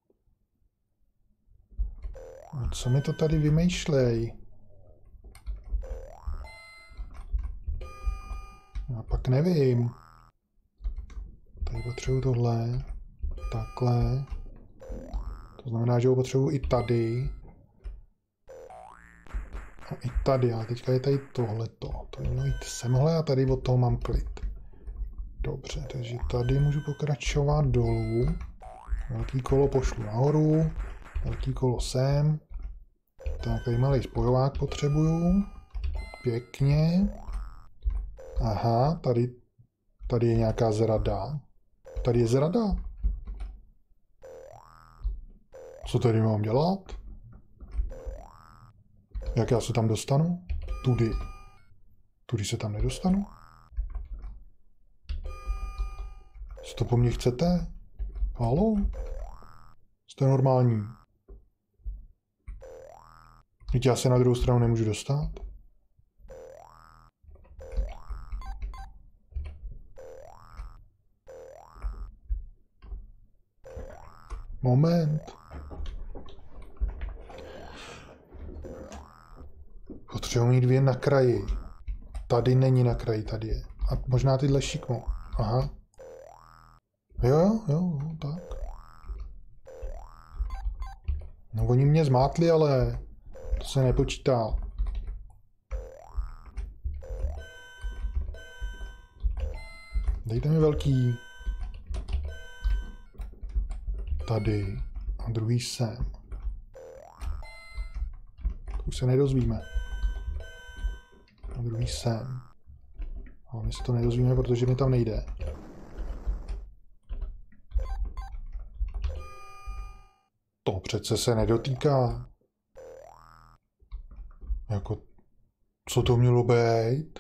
A co mi to tady vymýšlej? Já pak nevím. Tady potřebuji tohle. Takhle. To znamená, že ho potřebuji i tady. A i tady. A teďka je tady tohleto. To je mělo jít semhle a tady od toho mám klid. Dobře, takže tady můžu pokračovat dolů. Velký kolo pošlu nahoru. Velký kolo sem. Tak, tady malý spojovák potřebuju. Pěkně. Aha, tady je nějaká zrada. Tady je zrada. Co tady mám dělat? Jak já se tam dostanu? Tudy. Tudy se tam nedostanu? Co to po mně chcete? Haló? Jste normální? Teď já se na druhou stranu nemůžu dostat? Moment. Potřebuji mít dvě na kraji. Tady není na kraji, tady je. A možná tyhle šikmo. Aha. Jo, tak. No oni mě zmátli, ale to se nepočítá. Dejte mi velký. Tady. A druhý sem. To už se nedozvíme. A druhý sem. Ale my se to nedozvíme, protože mi tam nejde. To přece se nedotýká. Jako, co to mělo být?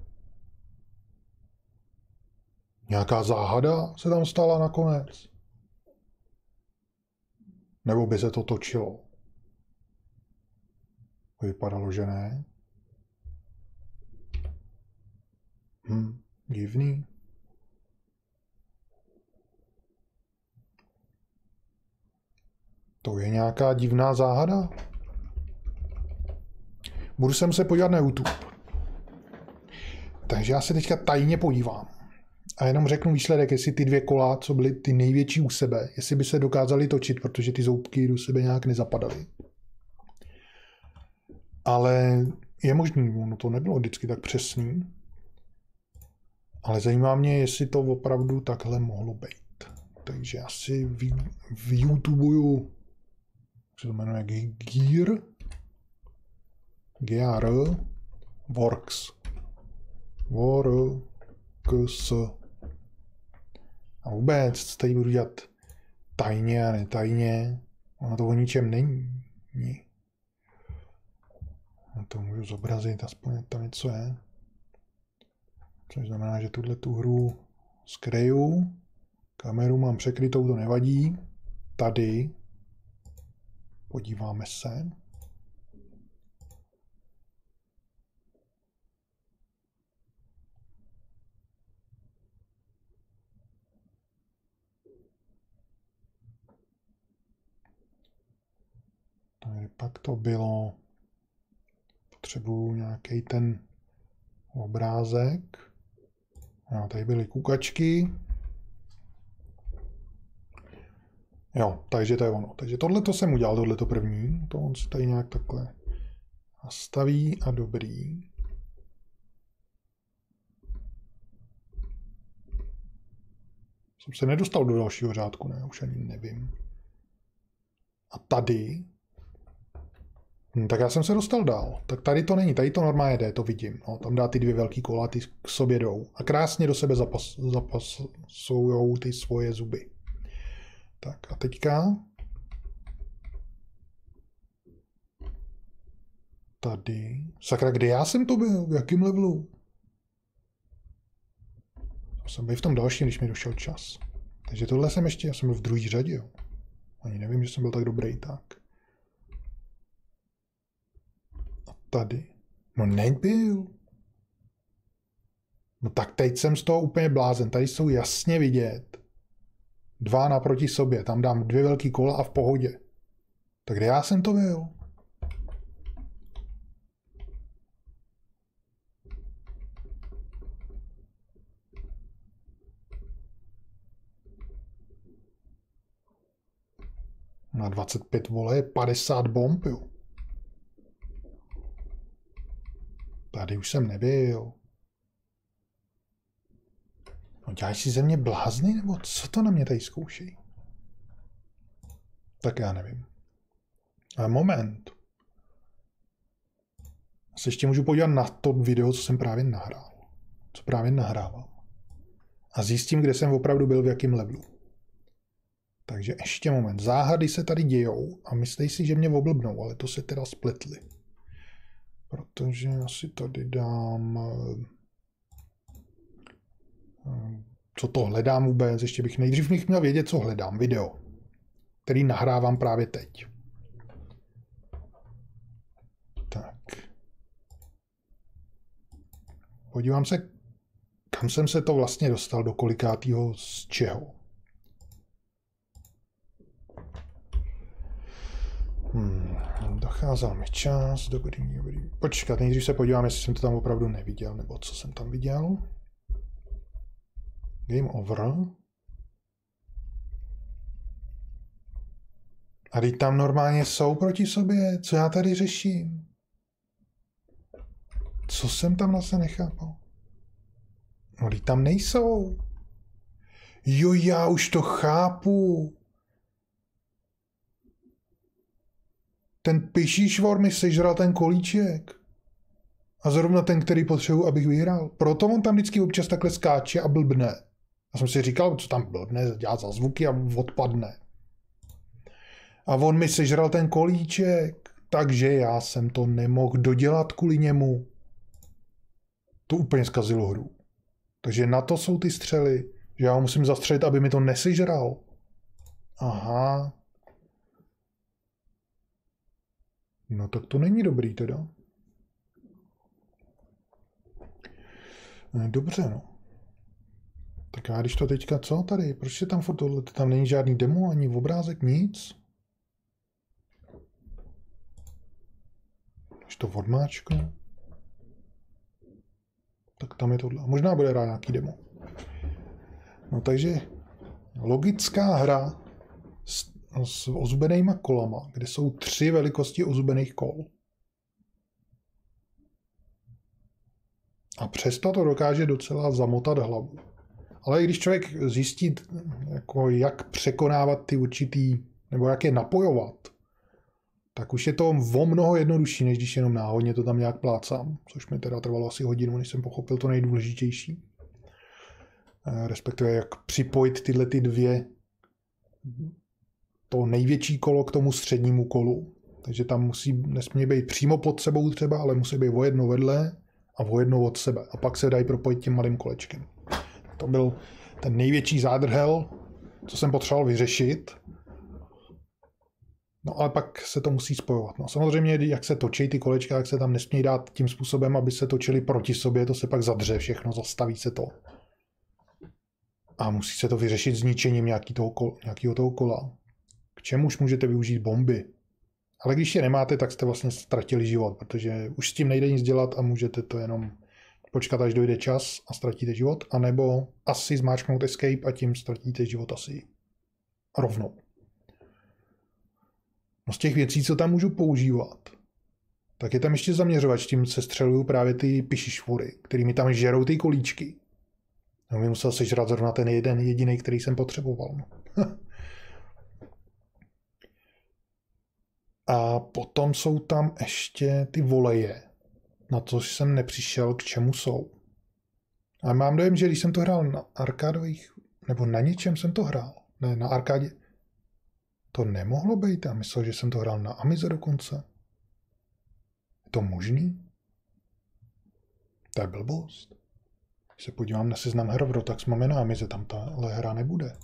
Nějaká záhada se tam stala nakonec? Nebo by se to točilo? Vypadalo, že ne. Divný. To je nějaká divná záhada? Budu sem se podívat na YouTube. Takže já se teďka tajně podívám. A jenom řeknu výsledek, jestli ty dvě kola, co byly ty největší u sebe, jestli by se dokázaly točit, protože ty zoubky do sebe nějak nezapadaly. Ale je možný, ono to nebylo vždycky tak přesný. Ale zajímá mě, jestli to opravdu takhle mohlo být. Takže asi v YouTubeu, co to jmenuje, GR Works. Works. A vůbec, tady budu dělat tajně a netajně. Ono to o ničem není. Já to můžu zobrazit, aspoň tam něco je. Což znamená, že tu hru skryju. Kameru mám překrytou, to nevadí. Tady. Podíváme se. Tady pak to bylo. potřebuju nějaký ten obrázek. No, tady byly kukačky. Jo, takže to je ono. Takže tohleto jsem udělal, tohleto první. To on si tady nějak takhle nastaví a dobrý. Jsem se nedostal do dalšího řádku, ne, už ani nevím. A tady... tak já jsem se dostal dál. Tak tady to není, tady to normálně jde, to vidím. No, tam dá ty dvě velký kola, ty k sobě jdou. A krásně do sebe zapasujou ty svoje zuby. Tak a teďka... Tady... Sakra, kde já jsem to byl? V jakém levelu? Jsem byl v tom dalším, když mi došel čas. Takže tohle jsem ještě, já jsem byl v druhé řadě, jo. Ani nevím, že jsem byl tak dobrý, tak. A tady. No nebyl. No tak teď jsem z toho úplně blázen. Tady jsou jasně vidět. Dva naproti sobě. Tam dám dvě velký kola a v pohodě. Tak kde já jsem to byl? Na 25 vole je 50 bomb, jo. Tady už jsem nebyl. No dělají si ze mě blázny, nebo co to na mě tady zkoušejí? Tak já nevím. Ale moment. Se ještě můžu podívat na to video, co jsem právě nahrál. Co právě nahrával. A zjistím, kde jsem opravdu byl, v jakém levelu. Takže ještě moment. Záhady se tady dějou a myslí si, že mě oblbnou, ale to se teda spletli. Protože já si tady dám... Co to hledám vůbec? Ještě bych nejdřív měl vědět, co hledám. Video, který nahrávám právě teď. Tak. Podívám se, kam jsem se to vlastně dostal, do kolikátýho z čeho. Docházel mi čas, dobrý. Počkat, nejdřív se podívám, jestli jsem to tam opravdu neviděl, nebo co jsem tam viděl. Game over. A teď tam normálně jsou proti sobě, co já tady řeším? Co jsem tam vlastně nechápal? No, teď tam nejsou. Jo, já už to chápu. Ten pišíšvor mi sežral ten kolíček. A zrovna ten, který potřebuji, abych vyhrál. Proto on tam vždycky občas takhle skáče a blbne. Já jsem si říkal, co tam blbne, dělá za zvuky a odpadne. A on mi sežral ten kolíček, takže já jsem to nemohl dodělat kvůli němu. To úplně zkazilo hru. Takže na to jsou ty střely, že já ho musím zastřelit, aby mi to nesežral. Aha. No tak to není dobrý teda. Dobře, no. Tak já když to teďka, co tady? Proč je tam furt tohle? Tam není žádný demo, ani obrázek, nic? Když to odmáčknu. Tak tam je tohle. Možná bude rád nějaký demo. No takže logická hra s ozubenýma kolama, kde jsou 3 velikosti ozubených kol. A přesto to dokáže docela zamotat hlavu. Ale když člověk zjistí, jako jak překonávat ty určitý, nebo jak je napojovat, tak už je to o mnoho jednodušší, než když jenom náhodně to tam nějak plácám, což mi teda trvalo asi hodinu, než jsem pochopil to nejdůležitější. Respektive jak připojit tyhle ty dvě, to největší kolo k tomu střednímu kolu. Takže tam nesmí být přímo pod sebou třeba, ale musí být o jedno vedle a o jedno od sebe. A pak se dají propojit tím malým kolečkem. To byl ten největší zádrhel, co jsem potřeboval vyřešit. No ale pak se to musí spojovat. No samozřejmě, jak se točí ty kolečka, jak se tam nesmí dát tím způsobem, aby se točili proti sobě, to se pak zadře všechno, zastaví se to. A musí se to vyřešit zničením nějakého toho kola. K čemuž můžete využít bomby. Ale když je nemáte, tak jste vlastně ztratili život, protože už s tím nejde nic dělat a můžete to jenom počkat, až dojde čas a ztratíte život, anebo asi zmáčknout escape a tím ztratíte život asi rovnou. No z těch věcí, co tam můžu používat, tak je tam ještě zaměřovač, tím se střelují právě ty pišišvory, kterými tam žerou ty kolíčky. No, mi musel sežrat zrovna ten jeden jediný, který jsem potřeboval. No. A potom jsou tam ještě ty voleje, na což jsem nepřišel, k čemu jsou. A mám dojem, že když jsem to hrál na arkádových, nebo na něčem jsem to hrál, ne, na arkádě, to nemohlo být. Já myslel, že jsem to hrál na Amize dokonce. Je to možný? To je blbost. Když se podívám na seznam her v Rotax, máme na Amize, tam tahle hra nebude.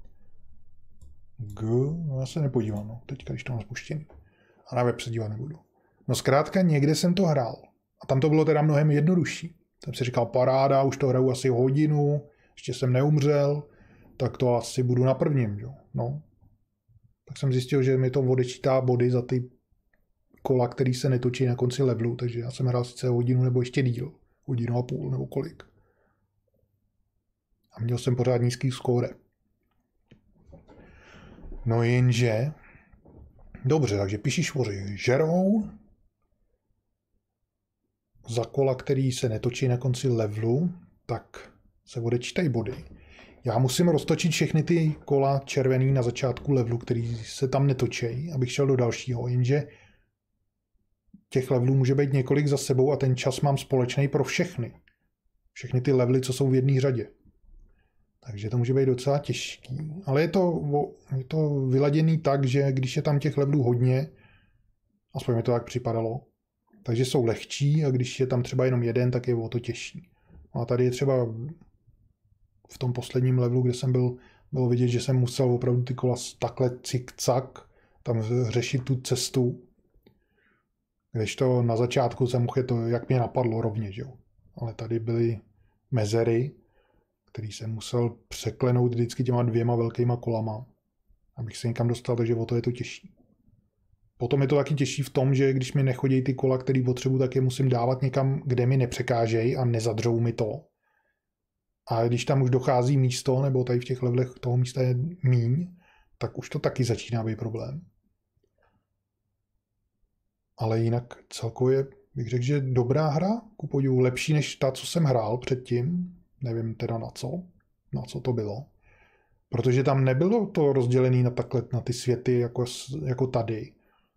No já se nepodívám, no. Teďka, když to mám spuštěný. A na web se dívat nebudu. No zkrátka někde jsem to hrál. A tam to bylo teda mnohem jednodušší. Jsem si říkal, paráda, už to hraju asi hodinu, ještě jsem neumřel, tak to asi budu na prvním, jo. No. Tak jsem zjistil, že mi to odečítá body za ty kola, který se netočí na konci levelu, takže já jsem hrál sice hodinu nebo ještě díl. Hodinu a půl nebo kolik. A měl jsem pořád nízký skóre. No jenže... Dobře, takže pišišvoři žerou za kola, který se netočí na konci levelu, tak se odečítají body. Já musím roztočit všechny ty kola červený na začátku levelu, který se tam netočí, abych šel do dalšího, jenže těch levelů může být několik za sebou a ten čas mám společný pro všechny. Všechny ty levely, co jsou v jedné řadě. Takže to může být docela těžký. Ale je to vyladěný tak, že když je tam těch levelů hodně, aspoň mi to tak připadalo, takže jsou lehčí a když je tam třeba jenom jeden, tak je o to těžší. No a tady je třeba v tom posledním levelu, kde jsem byl, bylo vidět, že jsem musel opravdu ty kola takhle cik-cak tam řešit tu cestu. Kdežto na začátku jsem mohl to, jak mě napadlo rovněž, jo. Ale tady byly mezery, který jsem musel překlenout vždycky těma 2 velkýma kolama, abych se někam dostal, takže o to je to těžší. Potom je to taky těžší v tom, že když mi nechodí ty kola, který potřebuji, tak je musím dávat někam, kde mi nepřekážejí a nezadřou mi to. A když tam už dochází místo, nebo tady v těch levelech toho místa je míň, tak už to taky začíná být problém. Ale jinak celkově bych řekl, že dobrá hra, ku podivu lepší než ta, co jsem hrál předtím. Nevím teda na co to bylo. Protože tam nebylo to rozdělené na ty světy jako tady.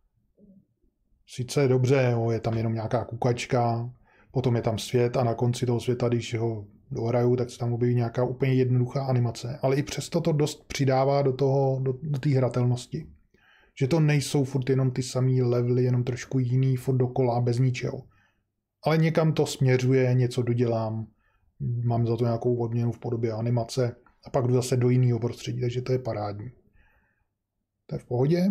Sice dobře, jo, je tam jenom nějaká kukačka, potom je tam svět a na konci toho světa, když ho dohraju, tak se tam objeví nějaká úplně jednoduchá animace. Ale i přesto to dost přidává do té hratelnosti. Že to nejsou furt jenom ty samý levely, jenom trošku jiný, furt dokola, bez ničeho. Ale někam to směřuje, něco dodělám, mám za to nějakou odměnu v podobě animace a pak jdu zase do jiného prostředí, takže to je parádní. To je v pohodě.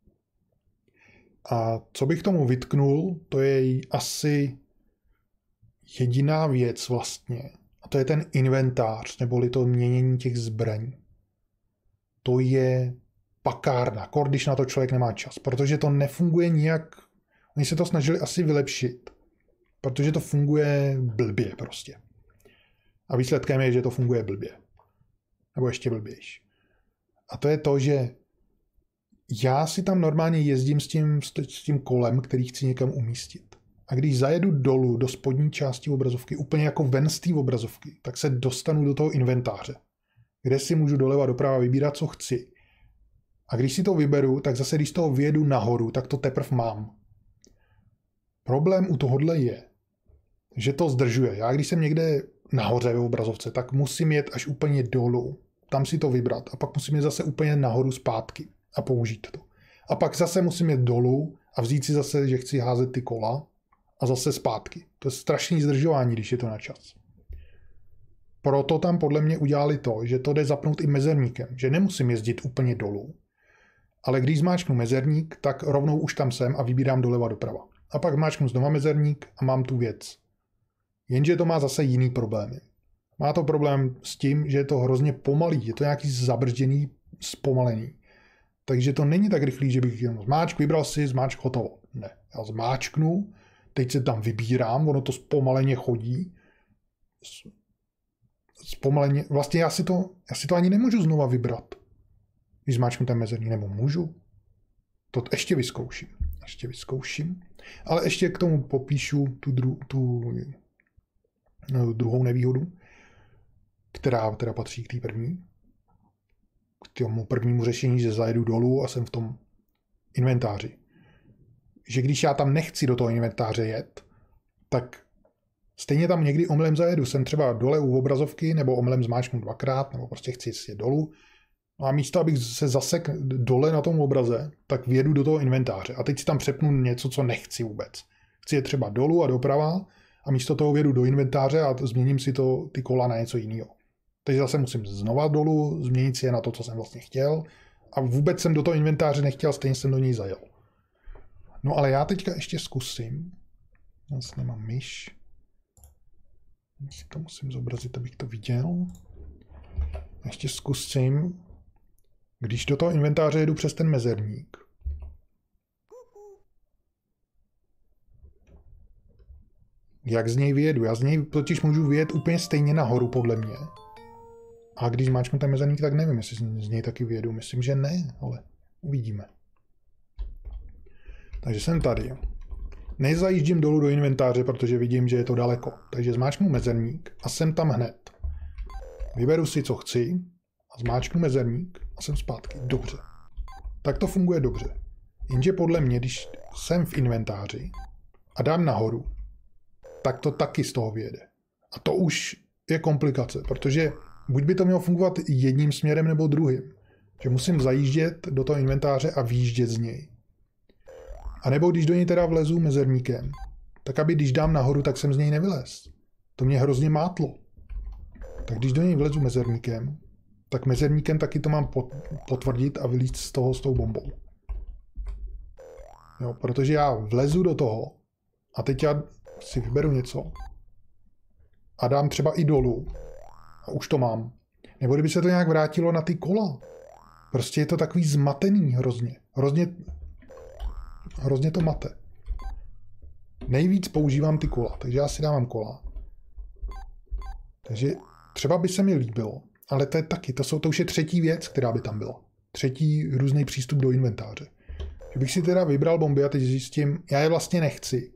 A co bych tomu vytknul, to je asi jediná věc vlastně. A to je ten inventář, neboli to měnění těch zbraní. To je pakárna, když na to člověk nemá čas, protože to nefunguje nijak, oni se to snažili asi vylepšit, protože to funguje blbě prostě. A výsledkem je, že to funguje blbě. Nebo ještě blbější. A to je to, že já si tam normálně jezdím s tím kolem, který chci někam umístit. A když zajedu dolů do spodní části obrazovky, úplně jako ven z té obrazovky, tak se dostanu do toho inventáře, kde si můžu doleva doprava vybírat, co chci. A když si to vyberu, tak zase když z toho vyjedu nahoru, tak to teprv mám. Problém u tohohle je, že to zdržuje. Já když jsem někde nahoře ve obrazovce, tak musím jet až úplně dolů, tam si to vybrat a pak musím jít zase úplně nahoru zpátky a použít to. A pak zase musím jít dolů a vzít si zase, že chci házet ty kola a zase zpátky. To je strašný zdržování, když je to na čas. Proto tam podle mě udělali to, že to jde zapnout i mezerníkem, že nemusím jezdit úplně dolů. Ale když zmáčknu mezerník, tak rovnou už tam jsem a vybírám doleva doprava. A pak zmáčknu znova mezerník a mám tu věc. Jenže to má zase jiný problémy. Má to problém s tím, že je to hrozně pomalý, je to nějaký zabržděný, zpomalený. Takže to není tak rychlý, že bych jenom zmáčk, vybral si, zmáčk, hotovo. Ne, já zmáčknu, teď se tam vybírám, ono to zpomaleně chodí. Zpomaleně, vlastně já si to ani nemůžu znova vybrat. Když zmáčknu ten mezerník, nebo můžu. To ještě vyzkouším. Ale ještě k tomu popíšu tu druhou nevýhodu, která patří k té první. K tomu prvnímu řešení, že zajedu dolů a jsem v tom inventáři. Že když já tam nechci do toho inventáře jet, tak stejně tam někdy omylem zajedu. Jsem třeba dole u obrazovky, nebo omylem zmáčknu dvakrát, nebo prostě chci jet dolů. A místo, abych se zasek dole na tom obraze, tak vjedu do toho inventáře. A teď si tam přepnu něco, co nechci vůbec. Chci je třeba dolů a doprava a místo toho vjedu do inventáře a změním si ty kola na něco jiného. Takže zase musím znova dolů, změnit si je na to, co jsem vlastně chtěl. A vůbec jsem do toho inventáře nechtěl, stejně jsem do něj zajel. No ale já teďka ještě zkusím. Já nemám myš. Já si to musím zobrazit, abych to viděl. Ještě zkusím, když do toho inventáře jedu přes ten mezerník. Jak z něj vyjedu? Já z něj totiž můžu vyjet úplně stejně nahoru, podle mě. A když zmáčknu ten mezerník, tak nevím, jestli z něj taky vyjedu. Myslím, že ne, ale uvidíme. Takže jsem tady. Nezajíždím dolů do inventáře, protože vidím, že je to daleko. Takže zmáčknu mezerník a jsem tam hned. Vyberu si, co chci a zmáčknu mezerník a jsem zpátky. Dobře. Tak to funguje dobře. Jenže podle mě, když jsem v inventáři a dám nahoru, tak to taky z toho vyjede. A to už je komplikace, protože buď by to mělo fungovat jedním směrem nebo druhým. Že musím zajíždět do toho inventáře a výjíždět z něj. A nebo když do něj teda vlezu mezerníkem, tak aby když dám nahoru, tak jsem z něj nevylez. To mě hrozně mátlo. Tak když do něj vlezu mezerníkem, tak mezerníkem taky to mám potvrdit a vylízt z toho s tou bombou. Jo, protože já vlezu do toho a teď já si vyberu něco a dám třeba i dolů a už to mám. Nebo kdyby se to nějak vrátilo na ty kola. Prostě je to takový zmatený hrozně. Hrozně to mate. Nejvíc používám ty kola, takže já si dávám kola. Takže třeba by se mi líbilo, ale to je taky, to už je třetí věc, která by tam byla. Třetí různý přístup do inventáře. Kdybych si teda vybral bomby a teď zjistím, já je vlastně nechci,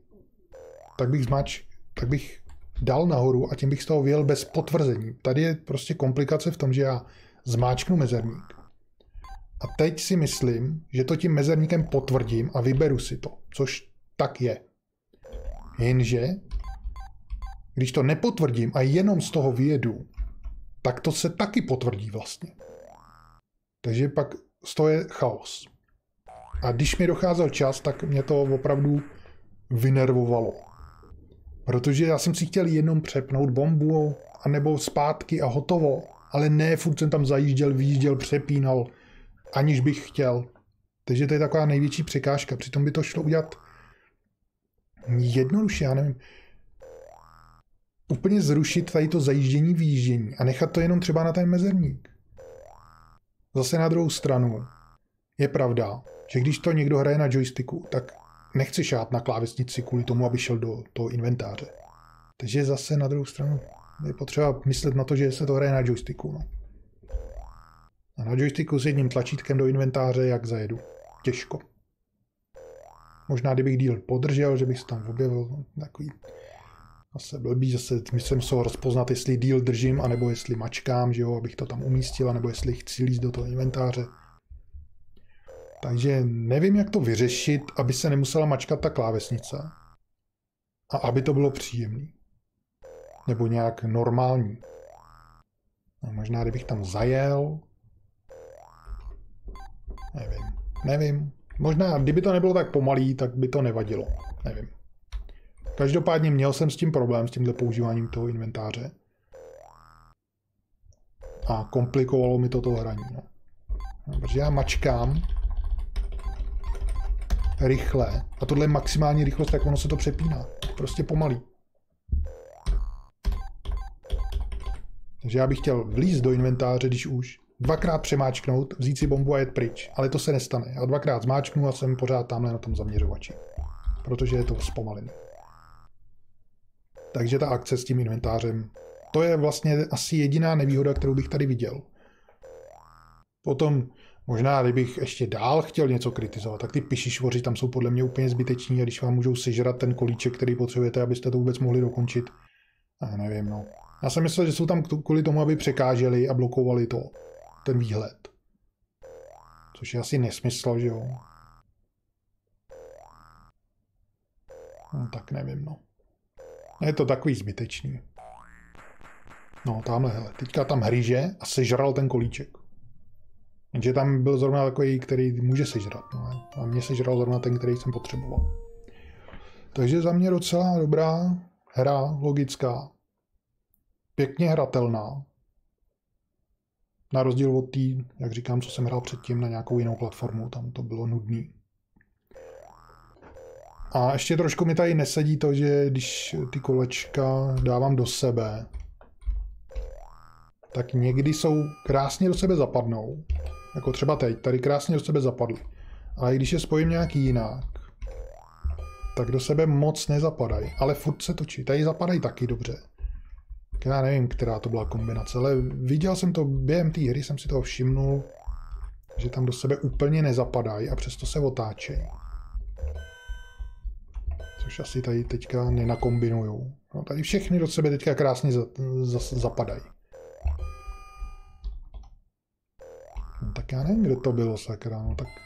tak bych dal nahoru a tím bych z toho vyjel bez potvrzení. Tady je prostě komplikace v tom, že já zmáčknu mezerník. A teď si myslím, že to tím mezerníkem potvrdím a vyberu si to, což tak je. Jenže, když to nepotvrdím a jenom z toho vyjedu, tak to se taky potvrdí vlastně. Takže pak z toho je chaos. A když mi docházel čas, tak mě to opravdu vynervovalo. Protože já jsem si chtěl jenom přepnout bombu, anebo zpátky a hotovo. Ale ne, furt jsem tam zajížděl, vyjížděl, přepínal, aniž bych chtěl. Takže to je taková největší překážka. Přitom by to šlo udělat jednoduše, já nevím. Úplně zrušit tady to zajíždění, vyjíždění a nechat to jenom třeba na ten mezerník. Zase na druhou stranu je pravda, že když to někdo hraje na joysticku, tak nechce šát na klávesnici kvůli tomu, aby šel do toho inventáře. Takže zase na druhou stranu je potřeba myslet na to, že se to hraje na joysticku. No. A na joysticku s jedním tlačítkem do inventáře, jak zajedu. Těžko. Možná kdybych díl podržel, že bych se tam objevil takový zase blbý, zase myslím se ho rozpoznat, jestli díl držím, anebo jestli mačkám, že jo, abych to tam umístil, anebo jestli chci líst do toho inventáře. Takže nevím, jak to vyřešit, aby se nemusela mačkat ta klávesnice. A aby to bylo příjemný. Nebo nějak normální. A možná, kdybych tam zajel. Nevím. Možná, kdyby to nebylo tak pomalý, tak by to nevadilo. Nevím. Každopádně měl jsem s tím problém, s tímhle používáním toho inventáře. A komplikovalo mi to hraní. No. Protože já mačkám rychle. A tohle je maximální rychlost, tak ono se to přepíná. Prostě pomalý. Takže já bych chtěl vlízt do inventáře, když už, dvakrát přemáčknout, vzít si bombu a jet pryč. Ale to se nestane. Já dvakrát zmáčknu a jsem pořád tamhle na tom zaměřovači. Protože je to zpomalené. Takže ta akce s tím inventářem, to je vlastně asi jediná nevýhoda, kterou bych tady viděl. Potom možná, kdybych ještě dál chtěl něco kritizovat, tak ty pišišvoři tam jsou podle mě úplně zbyteční a když vám můžou sežrat ten kolíček, který potřebujete, abyste to vůbec mohli dokončit. Já nevím, no. Já jsem myslel, že jsou tam kvůli tomu, aby překáželi a blokovali to. Ten výhled. Což je asi nesmysl, že jo? No, tak nevím, no. Je to takový zbytečný. No, tamhle, hele. Teďka tam hryže a sežral ten kolíček. Jenže tam byl zrovna takový, který může sežrat. No, a mě sežral zrovna ten, který jsem potřeboval. Takže za mě docela dobrá hra, logická. Pěkně hratelná. Na rozdíl od té, jak říkám, co jsem hrál předtím na nějakou jinou platformu, tam to bylo nudný. A ještě trošku mi tady nesedí to, že když ty kolečka dávám do sebe, tak někdy jsou krásně do sebe zapadnou. Jako třeba teď, tady krásně do sebe zapadly. Ale když je spojím nějak jinak, tak do sebe moc nezapadají. Ale furt se točí. Tady zapadají taky dobře. Já nevím, která to byla kombinace, ale viděl jsem to během té hry, jsem si toho všimnul, že tam do sebe úplně nezapadají a přesto se otáčejí. Což asi tady teďka nenakombinujou. No, tady všechny do sebe teďka krásně zapadají. No, tak já nevím, kde to bylo, sakra. No, tak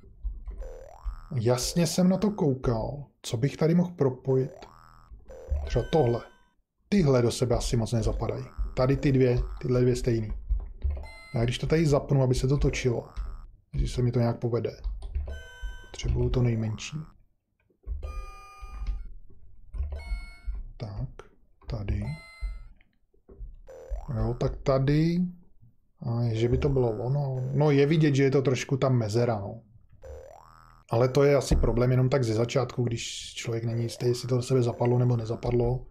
jasně jsem na to koukal. Co bych tady mohl propojit? Třeba tohle. Tyhle do sebe asi moc nezapadají. Tady tyhle dvě stejný. A když to tady zapnu, aby se to točilo, když se mi to nějak povede, potřebuju to nejmenší. Tak, tady. Jo, tak tady. A že by to bylo ono. No je vidět, že je to trošku tam mezera, no. Ale to je asi problém jenom tak ze začátku, když člověk není jistý, jestli to do sebe zapadlo nebo nezapadlo.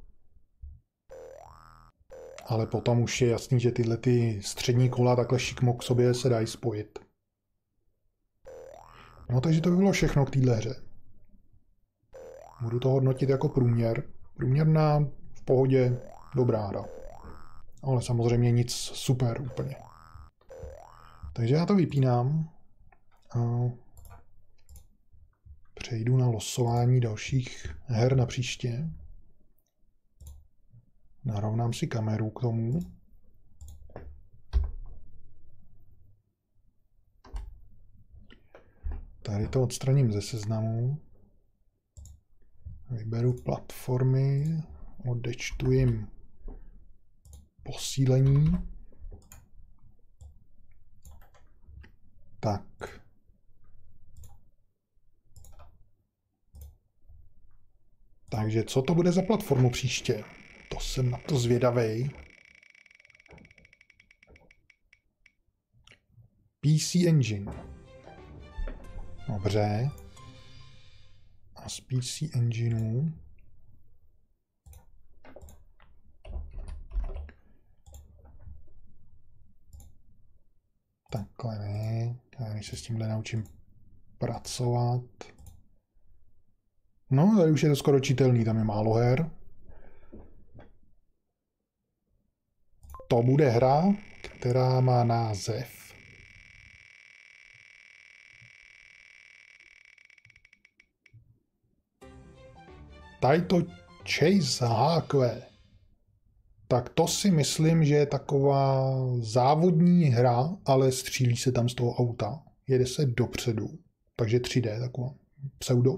Ale potom už je jasný, že tyhle ty střední kola takhle šikmo k sobě se dají spojit. No takže to by bylo všechno k téhle hře. Budu to hodnotit jako průměr. Průměrná, v pohodě, dobrá hra. Ale samozřejmě nic super úplně. Takže já to vypínám. A přejdu na losování dalších her na příště. Narovnám si kameru k tomu. Tady to odstraním ze seznamu. Vyberu platformy, odečtu jim posílení. Tak. Takže co to bude za platformu příště? To jsem na to zvědavej. PC Engine. Dobře. A z PC Engineu takhle ne. Já se s tímhle naučím pracovat. No, tady už je to skoro čitelný, tam je málo her. To bude hra, která má název Taito Chase HQ. Tak to si myslím, že je taková závodní hra, ale střílí se tam z toho auta. Jede se dopředu. Takže 3D, taková pseudo.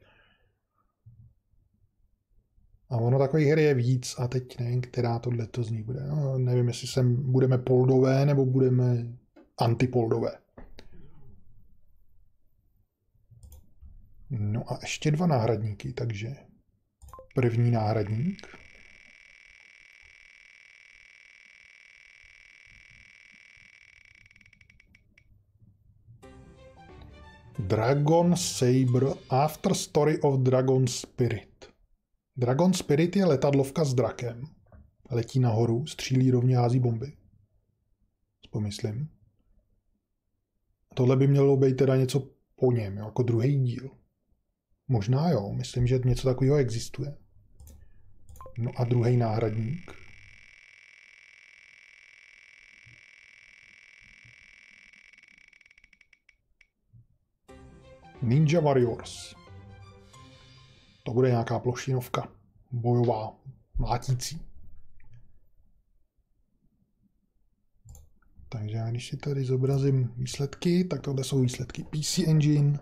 A ono takových her je víc a teď nevím, která tohleto z nich bude. No, nevím, jestli budeme poldové nebo budeme antipoldové. No a ještě 2 náhradníky, takže první náhradník. Dragon Saber After Story of Dragon Spirit. Dragon Spirit je letadlovka s drakem. Letí nahoru, střílí rovně, hází bomby. Pomyslím. Tohle by mělo být teda něco po něm, jo, jako druhý díl. Možná jo, myslím, že něco takového existuje. No a druhý náhradník. Ninja Warriors. To bude nějaká plošinovka. Bojová, mlátící. Takže já když si tady zobrazím výsledky, tak tohle jsou výsledky PC Engine,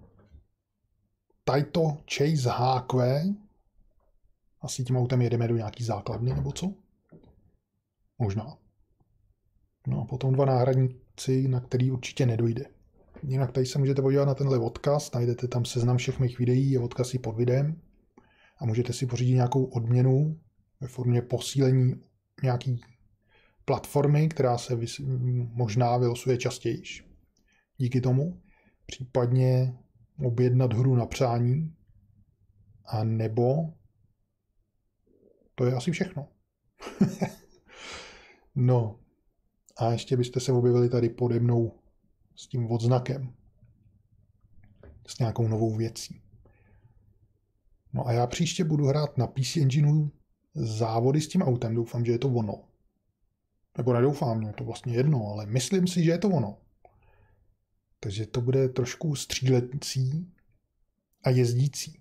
Taito Chase HQ. Asi tím autem jedeme do nějaký základny, nebo co? Možná. No a potom dva náhradníci, na který určitě nedojde. Jinak tady se můžete podívat na tenhle odkaz, najdete tam seznam všech mých videí a odkazy pod videem a můžete si pořídit nějakou odměnu ve formě posílení nějaký platformy, která se možná vylosuje častěji. Díky tomu případně objednat hru na přání a nebo to je asi všechno. No a ještě byste se objevili tady pode mnou s tím odznakem. S nějakou novou věcí. No a já příště budu hrát na PC Engineu závody s tím autem. Doufám, že je to ono. Nebo nedoufám, je to vlastně jedno, ale myslím si, že je to ono. Takže to bude trošku střílecí a jezdící.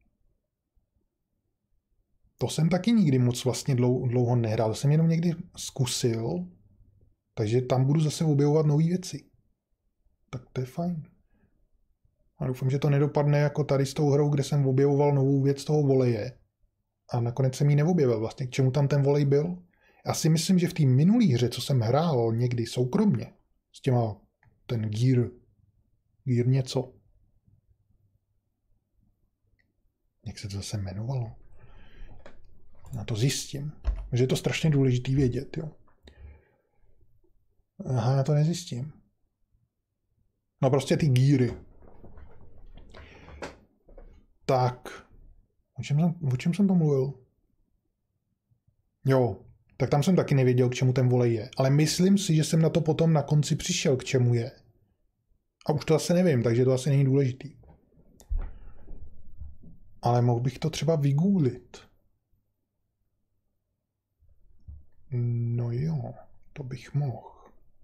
To jsem taky nikdy moc vlastně dlouho nehrál. To jsem jenom někdy zkusil, takže tam budu zase objevovat nové věci. Tak to je fajn. A doufám, že to nedopadne jako tady s tou hrou, kde jsem objevoval novou věc toho voleje. A nakonec jsem ji neobjevil vlastně. K čemu tam ten volej byl? Já si myslím, že v té minulé hře, co jsem hrál někdy soukromně, s těma ten Gear něco. Jak se to zase jmenovalo? Já to zjistím. Že je to strašně důležitý vědět, jo. Aha, já to nezjistím. No prostě ty gíry. Tak. O čem jsem to mluvil? Jo, tak tam jsem taky nevěděl, k čemu ten volej je. Ale myslím si, že jsem na to potom na konci přišel, k čemu je. A už to asi nevím, takže to asi není důležitý. Ale mohl bych to třeba vygooglit. No jo, to bych mohl.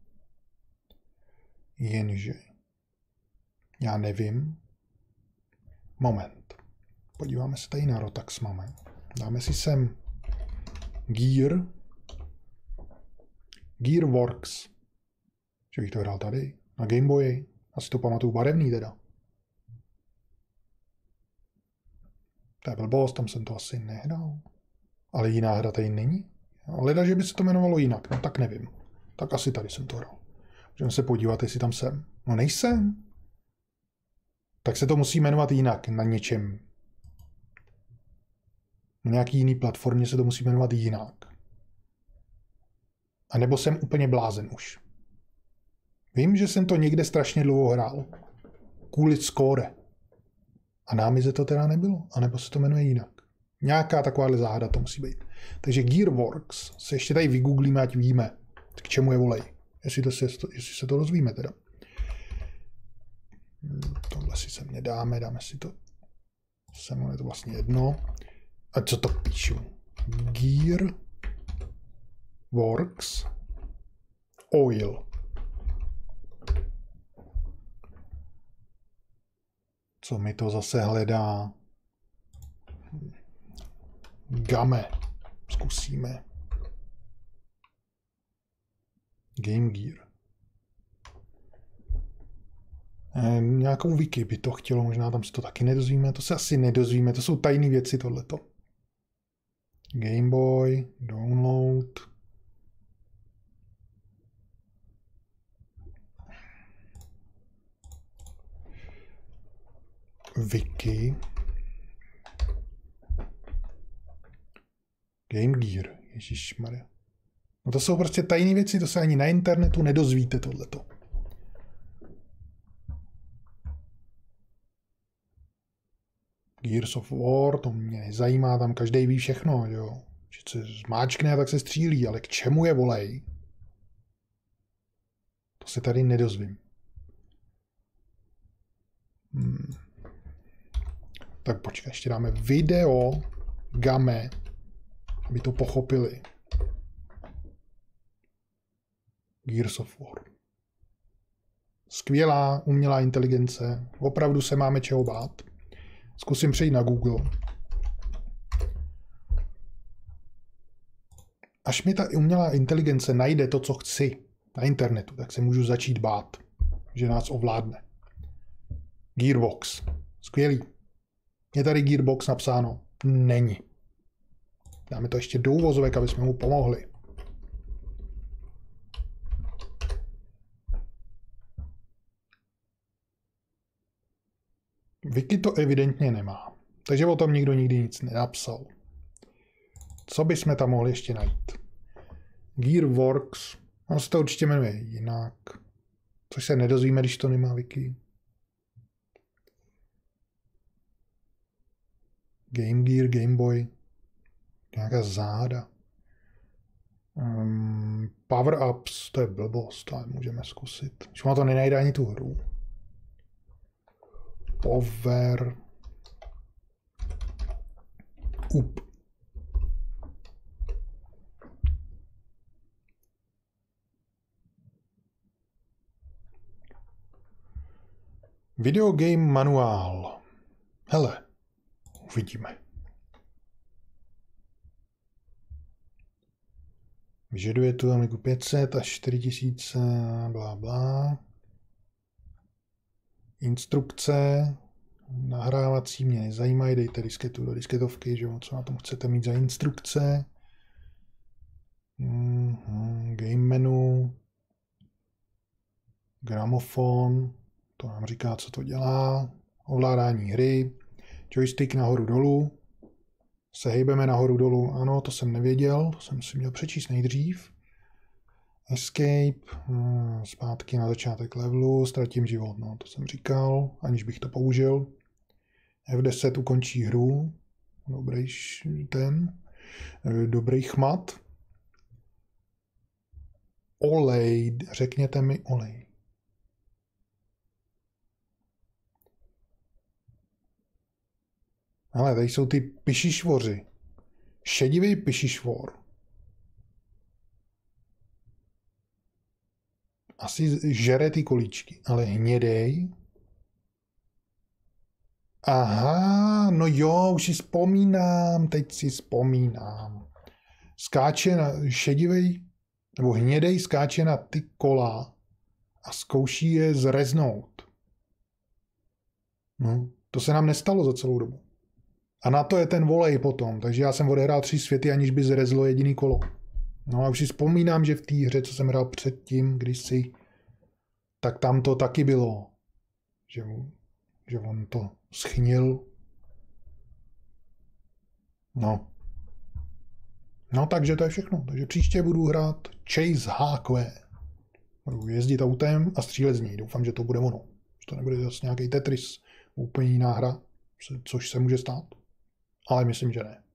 Jenže já nevím. Moment. Podíváme se tady na Rotax máme. Dáme si sem Gearworks. Že bych to hrál tady. Na Game Boyi. Asi to pamatuju barevný teda. To je blbost, tam jsem to asi nehrál. Ale jiná hra tady není. Leda, že by se to jmenovalo jinak. No tak nevím. Tak asi tady jsem to hrál. Můžeme se podívat, jestli tam jsem. No nejsem. Tak se to musí jmenovat jinak. Na něčem. Na nějaký jiný platformě se to musí jmenovat jinak. A nebo jsem úplně blázen už. Vím, že jsem to někde strašně dlouho hrál. Kvůli score. A námize to teda nebylo. A nebo se to jmenuje jinak. Nějaká takováhle záhada to musí být. Takže Gearworks se ještě tady vygooglíme, ať víme, k čemu je volej. Jestli se to dozvíme teda. Tohle si sem nedáme, dáme si to. Sem je to vlastně jedno. A co to píšu? Gearworks Oil. Co mi to zase hledá? Game. Zkusíme. Game Gear. Nějakou wiki by to chtělo, možná tam se to taky nedozvíme, to se asi nedozvíme, to jsou tajné věci tohleto. Game Boy, download. Wiki. Game Gear, ježišmarja. No to jsou prostě tajné věci, to se ani na internetu nedozvíte tohleto. Gears of War, to mě nezajímá, tam každý ví všechno, jo. Že se zmáčkne a tak se střílí, ale k čemu je volej? To se tady nedozvím. Tak počkej, ještě dáme video game, aby to pochopili. Gears of War. Skvělá umělá inteligence. Opravdu se máme čeho bát. Zkusím přejít na Google. Až mi ta umělá inteligence najde to, co chci na internetu, tak se můžu začít bát, že nás ovládne. Gearbox. Skvělý. Je tady Gearbox napsáno? Není. Dáme to ještě do uvozovek, aby jsme mu pomohli. Wiki to evidentně nemá. Takže o tom nikdo nikdy nic nenapsal. Co bychom tam mohli ještě najít? Gearworks. On se to určitě jmenuje jinak. Což se nedozvíme, když to nemá wiki. Game Gear, Game Boy. Nějaká záda. Power Ups, to je blbost, ale můžeme zkusit. Už má to nenajde ani tu hru. Power Up. Video Game Manuál. Hele, uvidíme. Vyžaduje tu Amigu 500 až 4000, blá, blá. Instrukce nahrávací mě nezajímají, dejte disketu do disketovky, že co na tom chcete mít za instrukce. Game menu, gramofon, to nám říká, co to dělá, ovládání hry, joystick nahoru dolů, se hejbeme nahoru dolů, ano, to jsem nevěděl, to jsem si měl přečíst nejdřív. Escape, zpátky na začátek levelu, ztratím život, no to jsem říkal, aniž bych to použil. F10 ukončí hru, dobrý chmat. Olej, řekněte mi olej. Ale tady jsou ty pišišvoři. Šedivý pišišvor. Asi žere ty kolíčky, ale hnědej. Aha, no jo, už si vzpomínám, teď si vzpomínám. Skáče na šedivej, nebo hnědej skáče na ty kola a zkouší je zreznout. No, to se nám nestalo za celou dobu. A na to je ten volej potom, takže já jsem odehrál 3 světy, aniž by zrezlo jediný kolo. No a už si vzpomínám, že v té hře, co jsem hrál předtím, kdysi, tak tam to taky bylo. Že on to schnil. No. No, takže to je všechno. Takže příště budu hrát Chase HQ. Budu jezdit autem a střílet z něj. Doufám, že to bude ono. Že to nebude zase nějaký Tetris. Úplně jiná hra, což se může stát. Ale myslím, že ne.